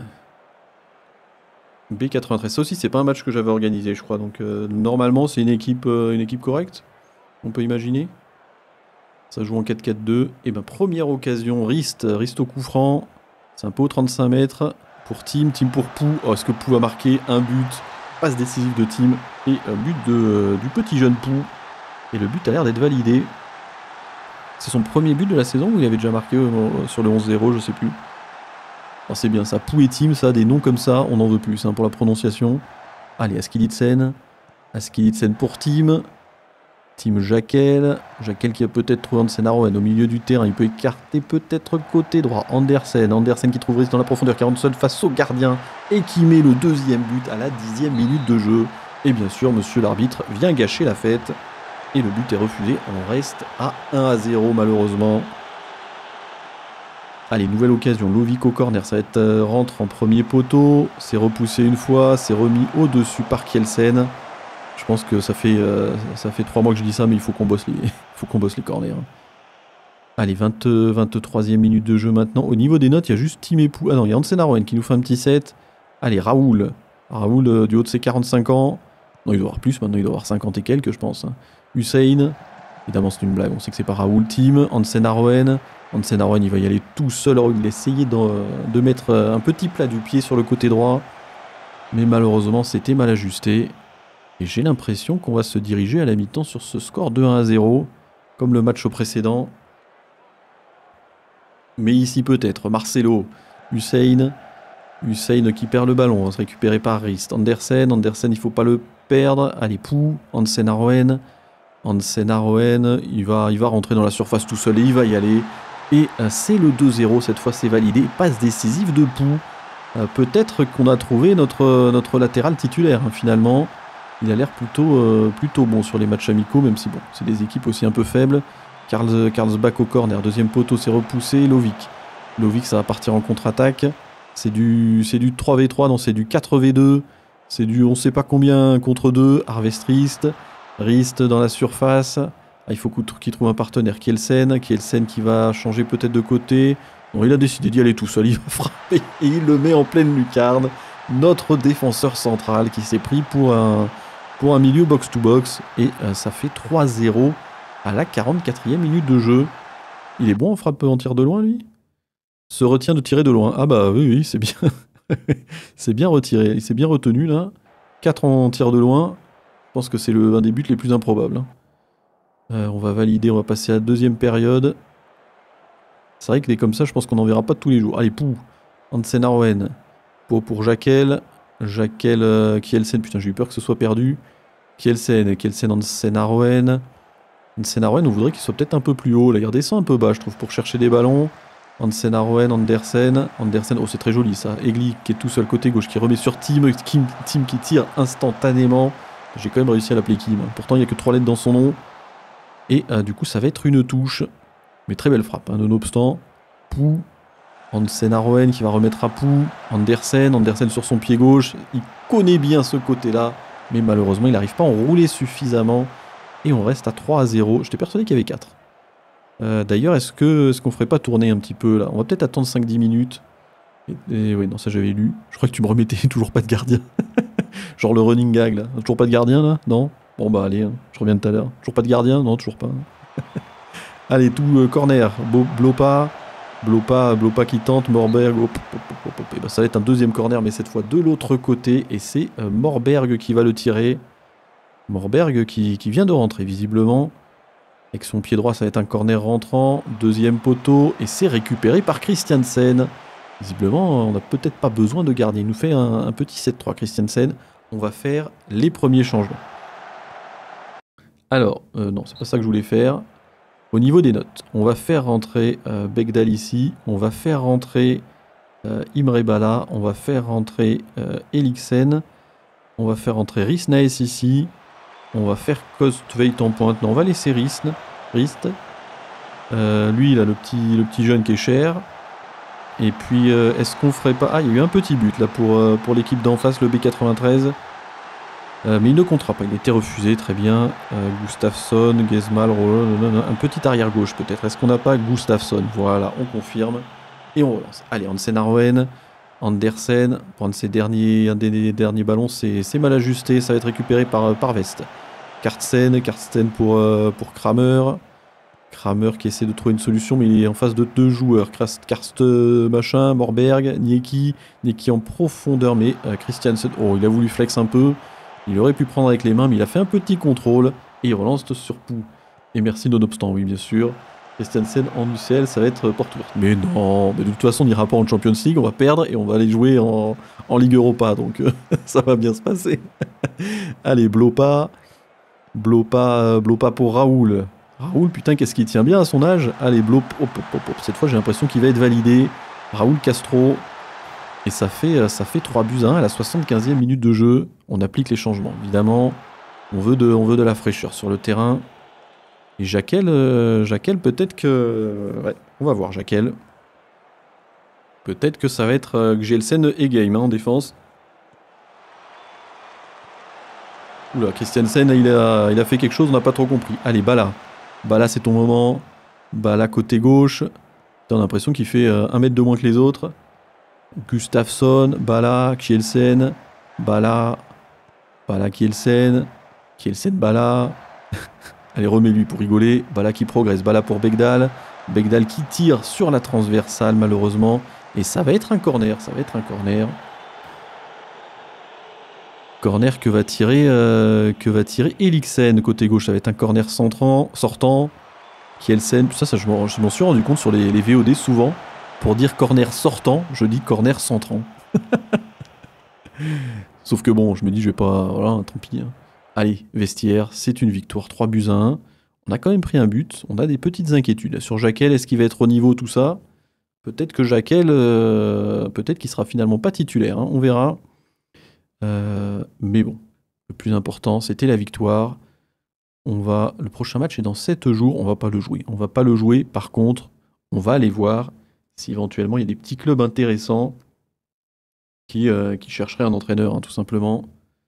B quatre-vingt-treize. Ça aussi, c'est pas un match que j'avais organisé, je crois. Donc, euh, normalement, c'est une équipe, euh, une équipe correcte. On peut imaginer. Ça joue en quatre quatre deux. Et ben, première occasion, Rist, Rist au coup franc. C'est un peu au trente-cinq mètres. Pour Team, Team pour Pou. Oh, est-ce que Pou a marqué un but? Passe décisive de Team. Et un but de, euh, du petit jeune Pou. Et le but a l'air d'être validé. C'est son premier but de la saison ou il avait déjà marqué euh, sur le onze zéro, je sais plus. Oh, c'est bien ça, Pou et Team, ça, des noms comme ça, on n'en veut plus hein, pour la prononciation. Allez, Askilitsen. Askilitsen pour Team. Team Jakel. Jakel qui a peut-être trouvé Hansen Aroen au milieu du terrain. Il peut écarter peut-être côté droit. Andersen. Andersen qui trouve Rist dans la profondeur. quarante seul face au gardien. Et qui met le deuxième but à la dixième minute de jeu. Et bien sûr, monsieur l'arbitre vient gâcher la fête. Et le but est refusé. On reste à un à zéro malheureusement. Allez, nouvelle occasion, Lovik au corner, ça va être euh, rentre en premier poteau, c'est repoussé une fois, c'est remis au-dessus par Kielsen. Je pense que ça fait, euh, ça fait trois mois que je dis ça, mais il faut qu'on bosse les, faut qu'on bosse les corners. Allez, vingt, vingt-troisième minute de jeu maintenant. Au niveau des notes, il y a juste Team et Pou. Ah non, il y a Hansen Aroen qui nous fait un petit set. Allez, Raoul. Raoul euh, du haut de ses quarante-cinq ans. Non, il doit avoir plus, maintenant il doit avoir cinquante et quelques, je pense. Hein. Hussein. Évidemment, c'est une blague, on sait que c'est pas Raoul. Team, Hansen Aroen. Hansen Aroen, il va y aller tout seul. Alors, il a essayé de, de mettre un petit plat du pied sur le côté droit. Mais malheureusement, c'était mal ajusté. Et j'ai l'impression qu'on va se diriger à la mi-temps sur ce score de un à zéro. Comme le match au précédent. Mais ici peut-être. Marcelo. Hussein. Hussein qui perd le ballon. On va se récupérer par Rist. Andersen. Andersen, il ne faut pas le perdre. Allez, Pou. Hansen Aroen. Hansen Aroen. Il va, il va rentrer dans la surface tout seul et il va y aller. Et euh, c'est le deux zéro, cette fois c'est validé. Passe décisive de Pou. Euh, Peut-être qu'on a trouvé notre, notre latéral titulaire, hein, finalement. Il a l'air plutôt, euh, plutôt bon sur les matchs amicaux, même si bon, c'est des équipes aussi un peu faibles. Karls, Karlsbach au corner, deuxième poteau, c'est repoussé. Lovik. Lovik, ça va partir en contre-attaque. C'est du, c'est du trois v trois, non, c'est du quatre v deux. C'est du on sait pas combien contre deux. Harvest Rist. Rist dans la surface. Ah, il faut qu'il trouve un partenaire. Kielsen. Kielsen qui va changer peut-être de côté. Bon, il a décidé d'y aller tout seul. Il va frapper et il le met en pleine lucarne. Notre défenseur central qui s'est pris pour un, pour un milieu box-to-box. Et euh, ça fait trois zéro à la quarante-quatrième minute de jeu. Il est bon en frappe en tir de loin, lui? Se retient de tirer de loin. Ah bah oui, oui, c'est bien. C'est bien retiré. Il s'est bien retenu, là. quatre en tir de loin. Je pense que c'est le, un des buts les plus improbables. Euh, on va valider, on va passer à la deuxième période. C'est vrai que des comme ça, je pense qu'on n'en verra pas tous les jours. Allez, Pou. Hansen Arwen. Pou pour Jaquel. Jaquel, euh, Kielsen. Putain, j'ai eu peur que ce soit perdu. Kielsen. Kielsen, Hansen Arwen. Hansen Arwen, on voudrait qu'il soit peut-être un peu plus haut. Là, il redescend un peu bas, je trouve, pour chercher des ballons. Hansen Arwen, Andersen. Andersen, oh, c'est très joli ça. Egli qui est tout seul côté gauche, qui remet sur Tim. Kim, Tim qui tire instantanément. J'ai quand même réussi à l'appeler Kim. Pourtant, il n'y a que trois lettres dans son nom. Et euh, du coup, ça va être une touche. Mais très belle frappe, hein, nonobstant. Pou. Hansen Arwen qui va remettre à Pou. Andersen. Andersen sur son pied gauche. Il connaît bien ce côté-là. Mais malheureusement, il n'arrive pas à enrouler suffisamment. Et on reste à trois à zéro. J'étais persuadé qu'il y avait quatre. Euh, D'ailleurs, est-ce que est-ce qu'on ferait pas tourner un petit peu là? On va peut-être attendre cinq dix minutes. Et, et oui, non, ça j'avais lu. Je crois que tu me remettais toujours pas de gardien. Genre le running gag là. Toujours pas de gardien là? Non? Bon bah allez, hein. Je reviens tout à l'heure. Toujours pas de gardien? Non, toujours pas. Allez, tout euh, corner. Bo Blopa. Blopa, Blopa qui tente. Morberg. Hop, hop, hop, hop. Et bah, ça va être un deuxième corner, mais cette fois de l'autre côté. Et c'est euh, Morberg qui va le tirer. Morberg qui, qui vient de rentrer visiblement. Avec son pied droit, ça va être un corner rentrant. Deuxième poteau. Et c'est récupéré par Christiansen. Visiblement, on n'a peut-être pas besoin de gardien. Il nous fait un, un petit sept trois, Christiansen. On va faire les premiers changements. Alors, euh, non, c'est pas ça que je voulais faire. Au niveau des notes, on va faire rentrer euh, Begdal ici. On va faire rentrer euh, Imre Bala. On va faire rentrer euh, Eliksen. On va faire rentrer Risnaes ici. On va faire Kostveit en pointe. Non, on va laisser Rist. Rist. Euh, lui, il a le petit, le petit jeune qui est cher. Et puis, euh, est-ce qu'on ferait pas... Ah, il y a eu un petit but là pour, euh, pour l'équipe d'en face, le B quatre-vingt-treize. Euh, mais il ne comptera pas. Il a été refusé, très bien. Euh, Gustafsson, Gezmal, un petit arrière-gauche peut-être. Est-ce qu'on n'a pas Gustafsson? Voilà, on confirme. Et on relance. Allez, Hansen Arwen. Andersen, pour un de ses derniers, un des derniers ballons, c'est mal ajusté, ça va être récupéré par, par Vest. Karsten, Karsten pour, euh, pour Kramer. Kramer qui essaie de trouver une solution, mais il est en face de deux joueurs. Karst machin, Morberg, Nieki, Nieki en profondeur, mais euh, Christiansen, oh, il a voulu flex un peu. Il aurait pu prendre avec les mains, mais il a fait un petit contrôle et il relance sur Pou. Et merci nonobstant, oui, bien sûr. Christiansen en U C L, ça va être porte ouverte. Mais non, mais de toute façon, on n'ira pas en Champions League, on va perdre et on va aller jouer en, en Ligue Europa, donc euh, ça va bien se passer. Allez, Blopa. Blopa, Blopa pour Raoul. Raoul, putain, qu'est-ce qu'il tient bien à son âge. Allez, Blop. Hop, hop, hop, hop. Cette fois, j'ai l'impression qu'il va être validé. Raoul Castro. Et ça fait, ça fait trois buts à un à la soixante-quinzième minute de jeu. On applique les changements, évidemment. On veut de, on veut de la fraîcheur sur le terrain. Et Jaquel, euh, Jaquel peut-être que... Ouais, on va voir Jaquel. Peut-être que ça va être euh, Gjelsen et Game hein, en défense. Oula, Christiansen, il a, il a fait quelque chose, on n'a pas trop compris. Allez, Bala. Bala, c'est ton moment. Bala, côté gauche. T'as l'impression qu'il fait euh, un mètre de moins que les autres. Gustafsson, Bala, Kielsen. Bala. Bala, Kielsen. Kielsen, Bala. Allez, remets-lui pour rigoler. Bala qui progresse. Bala pour Begdal. Begdal qui tire sur la transversale, malheureusement. Et ça va être un corner. Ça va être un corner. Corner que va tirer, euh, que va tirer Eliksen côté gauche. Ça va être un corner centrant, sortant. Kielsen. Ça, ça je m'en suis rendu compte sur les, les V O D souvent. Pour dire corner sortant, je dis corner centrant. Sauf que bon, je me dis, je vais pas... Voilà, tant pis. Hein. Allez, vestiaire, c'est une victoire, trois buts à un. On a quand même pris un but, on a des petites inquiétudes. Sur Jaquel, est-ce qu'il va être au niveau, tout ça? Peut-être que Jaquel, euh, peut-être qu'il sera finalement pas titulaire, hein, on verra. Euh, mais bon, le plus important, c'était la victoire. On va, le prochain match est dans sept jours, on va pas le jouer. On va pas le jouer, par contre, on va aller voir si éventuellement il y a des petits clubs intéressants qui, euh, qui chercheraient un entraîneur, hein, tout simplement.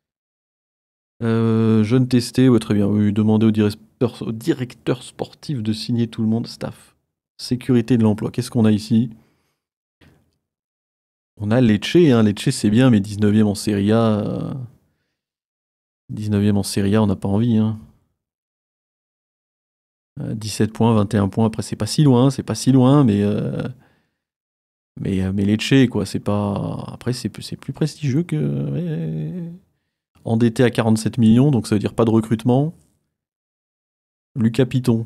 Euh, jeune testé, ouais, très bien. Oui, demander au directeur, au directeur sportif de signer tout le monde. Staff. Sécurité de l'emploi. Qu'est-ce qu'on a ici? On a Lecce, hein. Lecce c'est bien, mais dix-neuvième en Serie A. Euh... dix-neuvième en Serie A, on n'a pas envie. Hein. Euh, dix-sept points, vingt et un points. Après, c'est pas si loin, c'est pas si loin, mais... euh, mais, euh, mais Lecce, quoi, c'est pas... Après, c'est plus, c'est plus prestigieux que... ouais. Endetté à quarante-sept millions, donc ça veut dire pas de recrutement. Lucas Piton.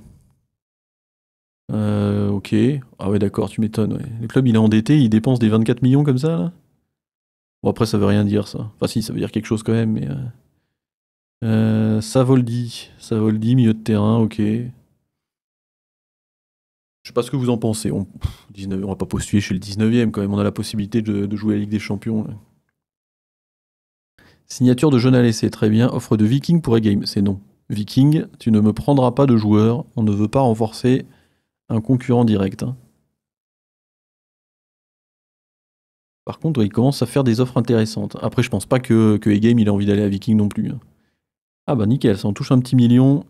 Euh, ok. Ah ouais, d'accord, tu m'étonnes. Ouais. Le club, il est endetté, il dépense des vingt-quatre millions comme ça, là. Bon, après, ça veut rien dire, ça. Enfin, si, ça veut dire quelque chose quand même, mais... Euh... Euh, Savoldi. Savoldi, milieu de terrain, ok. Je sais pas ce que vous en pensez. On, pff, dix-neuf, on va pas postuler chez le dix-neuvième quand même. On a la possibilité de, de jouer à la Ligue des Champions. Là. Signature de jeune à l'essai, très bien. Offre de Viking pour E-Game, c'est non. Viking, tu ne me prendras pas de joueur. On ne veut pas renforcer un concurrent direct. Hein. Par contre, il commence à faire des offres intéressantes. Après, je pense pas que, que E-Game il a envie d'aller à Viking non plus. Hein. Ah bah nickel, ça en touche un petit million.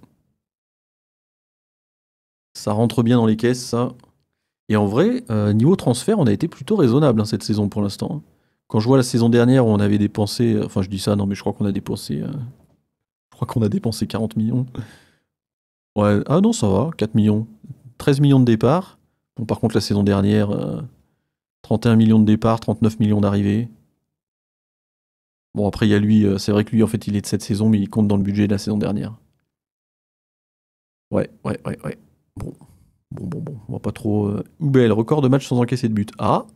Ça rentre bien dans les caisses, ça. Et en vrai, euh, niveau transfert, on a été plutôt raisonnable hein, cette saison pour l'instant. Hein. Quand je vois la saison dernière où on avait dépensé, enfin je dis ça, non mais je crois qu'on a dépensé, euh, je crois qu'on a dépensé quarante millions. Ouais, ah non ça va, quatre millions, treize millions de départ. Bon par contre la saison dernière, euh, trente et un millions de départ, trente-neuf millions d'arrivées. Bon après il y a lui, euh, c'est vrai que lui en fait il est de cette saison mais il compte dans le budget de la saison dernière. Ouais, ouais, ouais, ouais. Bon, bon, bon, bon, on va pas trop. Euh... Oubel, record de match sans encaisser de but. Ah,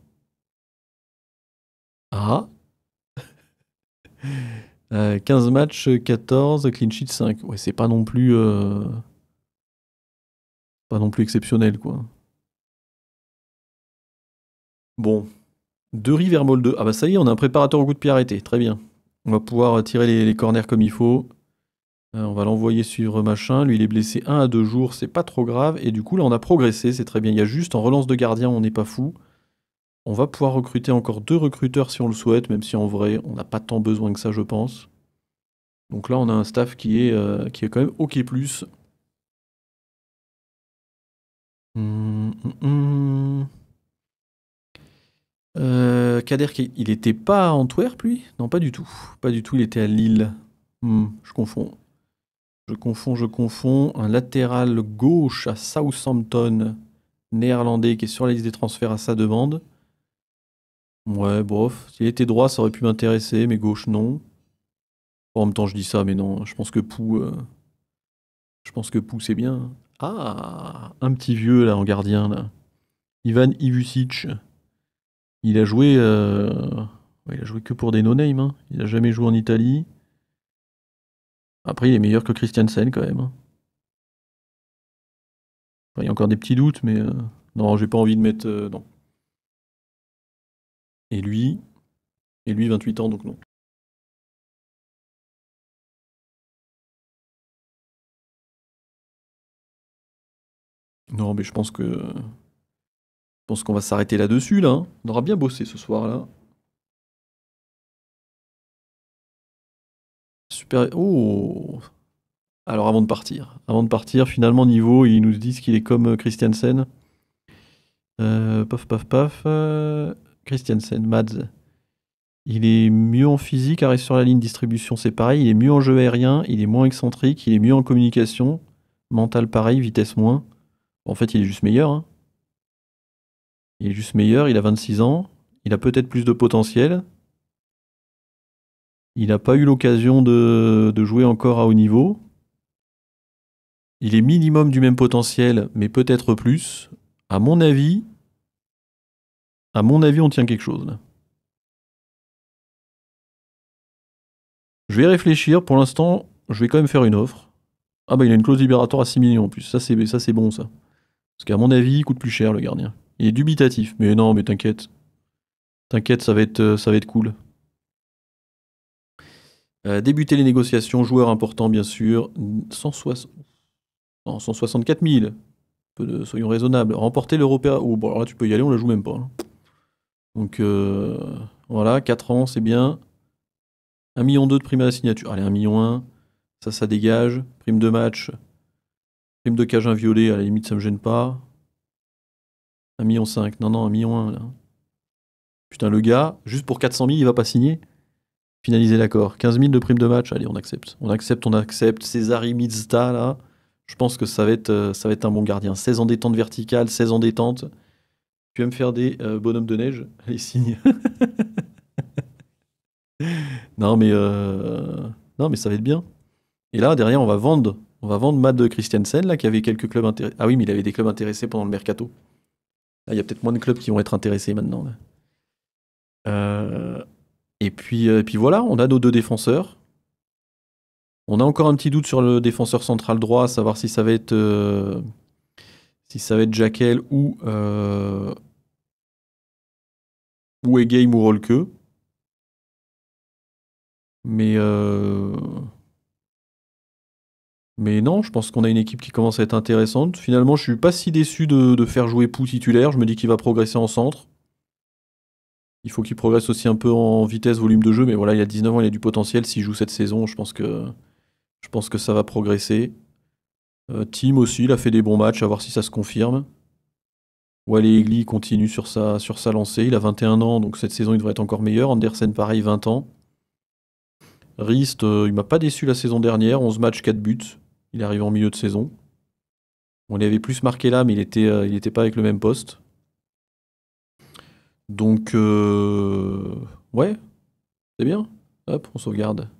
ah. Euh, quinze matchs, quatorze, clean sheet cinq. Ouais, c'est pas non plus euh, pas non plus exceptionnel quoi. Bon, De Riz vers Molde. Ah bah ça y est, on a un préparateur au coup de pied arrêté. Très bien. On va pouvoir tirer les, les corners comme il faut. Euh, on va l'envoyer suivre machin. Lui, il est blessé un à deux jours, c'est pas trop grave. Et du coup, là, on a progressé, c'est très bien. Il y a juste en relance de gardien, on n'est pas fou. On va pouvoir recruter encore deux recruteurs si on le souhaite, même si en vrai, on n'a pas tant besoin que ça, je pense. Donc là, on a un staff qui est, euh, qui est quand même OK+. Hum, hum, hum. Euh, Kader, qui- il était pas à Antwerp, lui? Non, pas du tout. Pas du tout, il était à Lille. Hmm, je confonds. Je confonds, je confonds. Un latéral gauche à Southampton, néerlandais, qui est sur la liste des transferts à sa demande. Ouais, bof. S'il était droit, ça aurait pu m'intéresser, mais gauche, non. En même temps, je dis ça, mais non. Je pense que Pou, euh, je pense que Pou, c'est bien. Ah, un petit vieux, là, en gardien, là. Ivan Ivusic. Il a joué, euh, ouais, il a joué que pour des no-name. Hein. Il a jamais joué en Italie. Après, il est meilleur que Christiansen quand même. Hein. Enfin, il y a encore des petits doutes, mais euh, non, j'ai pas envie de mettre. Euh, non. Et lui, et lui, vingt-huit ans, donc non. Non, mais je pense que, je pense qu'on va s'arrêter là-dessus là. Hein. On aura bien bossé ce soir-là. Super. Oh. Alors avant de partir, avant de partir, finalement niveau, ils nous disent qu'il est comme euh, Christiansen. Euh, paf, paf, paf. euh, Christiansen, Mads. Il est mieux en physique, arrêt sur la ligne, distribution, c'est pareil. Il est mieux en jeu aérien, il est moins excentrique, il est mieux en communication. Mental, pareil, vitesse moins. En fait, il est juste meilleur. Hein. Il est juste meilleur, il a vingt-six ans. Il a peut-être plus de potentiel. Il n'a pas eu l'occasion de, de jouer encore à haut niveau. Il est minimum du même potentiel, mais peut-être plus. À mon avis, à mon avis, on tient quelque chose là. Je vais réfléchir. Pour l'instant, je vais quand même faire une offre. Ah bah il a une clause libératoire à six millions en plus. Ça c'est ça c'est bon ça. Parce qu'à mon avis, il coûte plus cher le gardien. Il est dubitatif. Mais non, mais t'inquiète. T'inquiète, ça va être euh, ça va être cool. Euh, débuter les négociations, joueur important bien sûr. cent soixante... non, cent soixante-quatre mille. Peu de- Soyons raisonnables. Remporter l'Européen. Oh, bon, alors là tu peux y aller, on la joue même pas. Hein. Donc euh, voilà, quatre ans, c'est bien. un million deux de prime à la signature. Allez, un million un. Ça, ça dégage. Prime de match. Prime de cage inviolée, à la limite, ça me gêne pas. un million cinq. Non, non, un million un. Là. Putain, le gars, juste pour quatre cent mille, il va pas signer. Finaliser l'accord. quinze mille de prime de match. Allez, on accepte. On accepte, on accepte. Césari Mizta, là. Je pense que ça va être, euh, ça va être un bon gardien. seize ans détente verticale, seize ans détente. Tu vas me faire des euh, bonhommes de neige? Les signes. Non, mais, euh, non, mais ça va être bien. Et là, derrière, on va vendre. On va vendre Mad Christiansen, là, qui avait quelques clubs intéressés. Ah oui, mais il avait des clubs intéressés pendant le mercato. Là, il y a peut-être moins de clubs qui vont être intéressés maintenant. Là. Euh, et puis, euh, puis voilà, on a nos deux défenseurs. On a encore un petit doute sur le défenseur central droit, à savoir si ça va être, euh, si ça va être Jaquel ou, euh, ou Egame ou Rolke. Mais, euh, mais non, je pense qu'on a une équipe qui commence à être intéressante. Finalement, je suis pas si déçu de, de faire jouer Pou titulaire. Je me dis qu'il va progresser en centre. Il faut qu'il progresse aussi un peu en vitesse, volume de jeu, mais voilà, il a dix-neuf ans, il a du potentiel. S'il joue cette saison, je pense que, je pense que ça va progresser. Euh, Tim aussi, il a fait des bons matchs, à voir si ça se confirme. Wale Egli continue sur sa, sur sa lancée. Il a vingt et un ans, donc cette saison, il devrait être encore meilleur. Andersen, pareil, vingt ans. Rist, euh, il m'a pas déçu la saison dernière. onze matchs, quatre buts. Il est arrivé en milieu de saison. On avait plus marqué là, mais il était, euh, il était pas avec le même poste. Donc, euh, ouais, c'est bien. Hop, on sauvegarde.